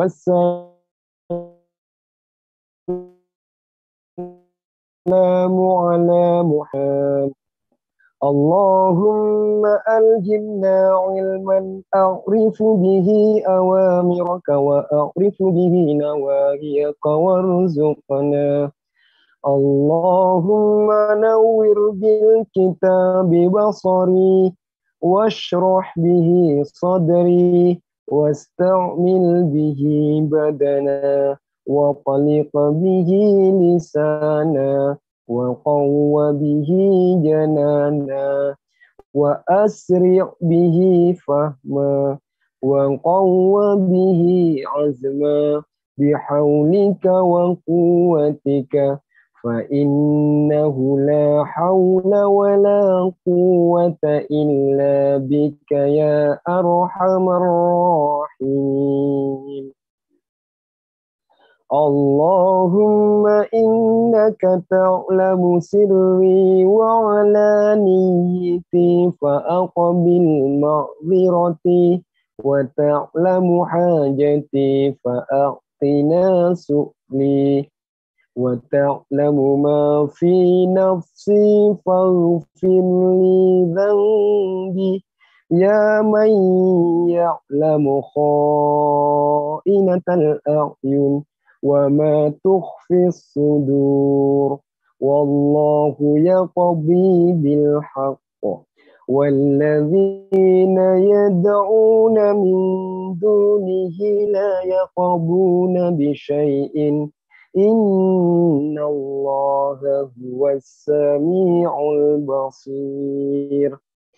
wassalamu ala Muhammad. Allahumma alhimna ilman a'rifu bihi awamiraka wa a'rifu bihi nawahiyaka warzuqna. Allahumma nawwir bil kitabi basari washrah bihi sadri wasta'mil bihi badana wa taliq bihi lisana wa qawwa bihi janana wa asri' bihi fahma wa qawwa bihi azma bihawlika wa quwwatika fa innahu la hawla wa la quwwata illa bika ya arhamar rahim. Allahumma innaka ta'lamu sirri wa alaniyati fa aqbil ma'zirati wa ta'lamu hajati fa aqtina su'li wa ta'lamu ma fi nafsi faghfir li dhanbi ya man ya'lamu kha'inatal a'yun wa ma tukhfi as-sudur wallahu yaqdi bil haqq walladzina yad'una min dunihi la yaqduna bi syai'in innallaha huwas sami'ul basir.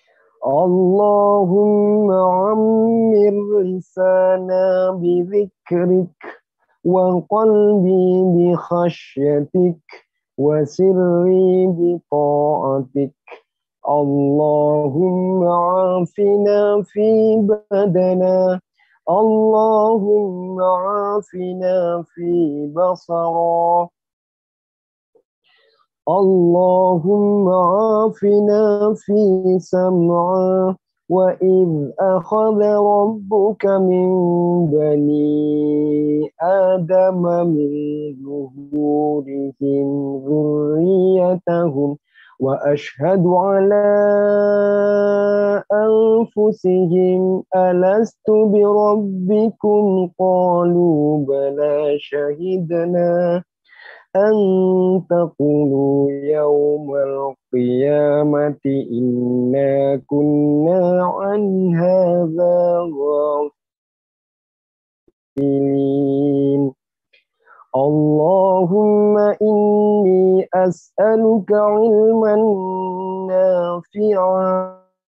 Allahumma ammir lisana bi dzikrik wa qalbi bi khashyatik wa sirri bi ta'atik. Allahumma afina fi badana Allahumma afina fi basara Allahumma afina fi sam'a wa idh akhadha rabbuka min bani adama min zuhurihim dhurriyyatahum wa ashhadu ala anfusihim alastu bi rabbikum qalu bala shahidna an taqulu yawmal qiyamati inna kunna an hadha ghafilin. Allahumma inni as'aluka ilman nafi'a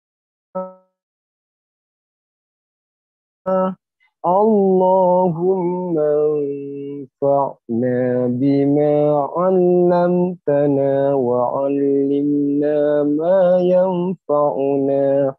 Allahumma anfa'na bima 'allamtana wa 'allimna ma yanfa'una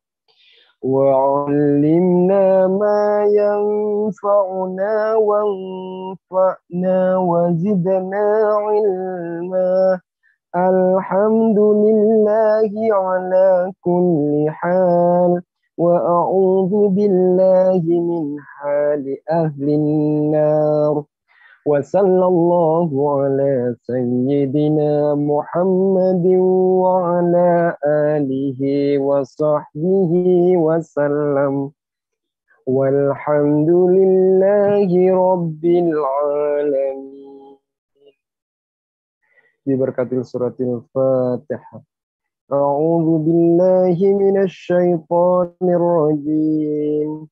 وعلمنا ما ينفعنا وانفعنا وزدنا علما الحمد لله على كل حال وأعوذ بالله من حال أهل النار وصلى الله على سيدنا محمد وعلى آله وصحبه وسلم والحمد لله رب العالمين. Diberkati suratul Fatihah. A'udzu billahi minasy syaithanir rajim.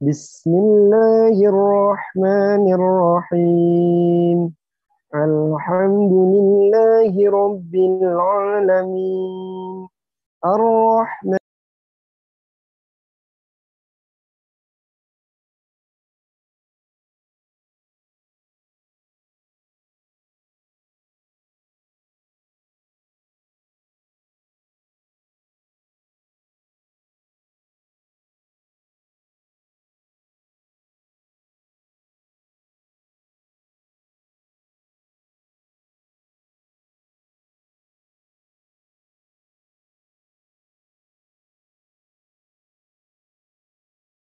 Bismillahirrahmanirrahim. Alhamdulillahi rabbil alamin. Ar-Rahman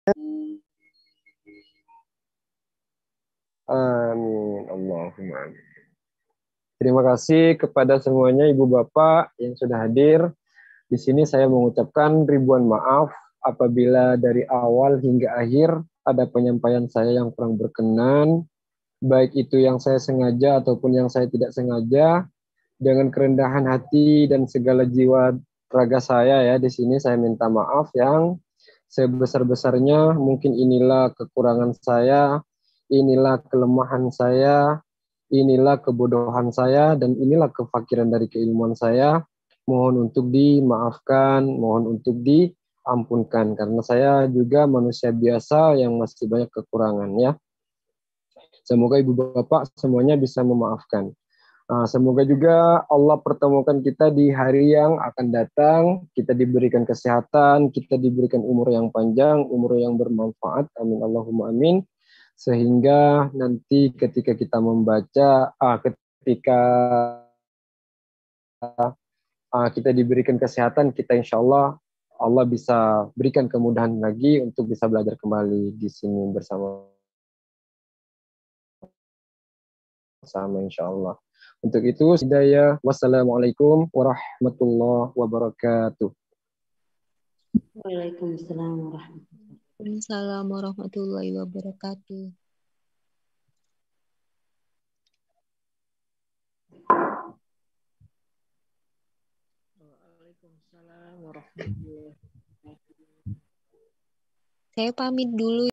Amin. Allahumma amin. Terima kasih kepada semuanya Ibu Bapak yang sudah hadir. Di sini saya mengucapkan ribuan maaf apabila dari awal hingga akhir ada penyampaian saya yang kurang berkenan, baik itu yang saya sengaja ataupun yang saya tidak sengaja. Dengan kerendahan hati dan segala jiwa raga saya ya, di sini saya minta maaf yang sebesar-besarnya. Mungkin inilah kekurangan saya, inilah kelemahan saya, inilah kebodohan saya, dan inilah kefakiran dari keilmuan saya. Mohon untuk dimaafkan, mohon untuk diampunkan, karena saya juga manusia biasa yang masih banyak kekurangan ya. Semoga Ibu Bapak semuanya bisa memaafkan. Nah, semoga juga Allah pertemukan kita di hari yang akan datang. Kita diberikan kesehatan, kita diberikan umur yang panjang, umur yang bermanfaat. Amin Allahumma amin. Sehingga nanti ketika kita membaca, ah, ketika ah, kita diberikan kesehatan, kita insya Allah Allah bisa berikan kemudahan lagi untuk bisa belajar kembali di sini bersama sama insya Allah. Untuk itu, hidayah. Wassalamualaikum warahmatullahi wabarakatuh. Waalaikumsalam warahmatullahi Waalaikumsalam warahmatullahi wabarakatuh. Waalaikumsalam warahmatullahi wabarakatuh. Saya pamit dulu.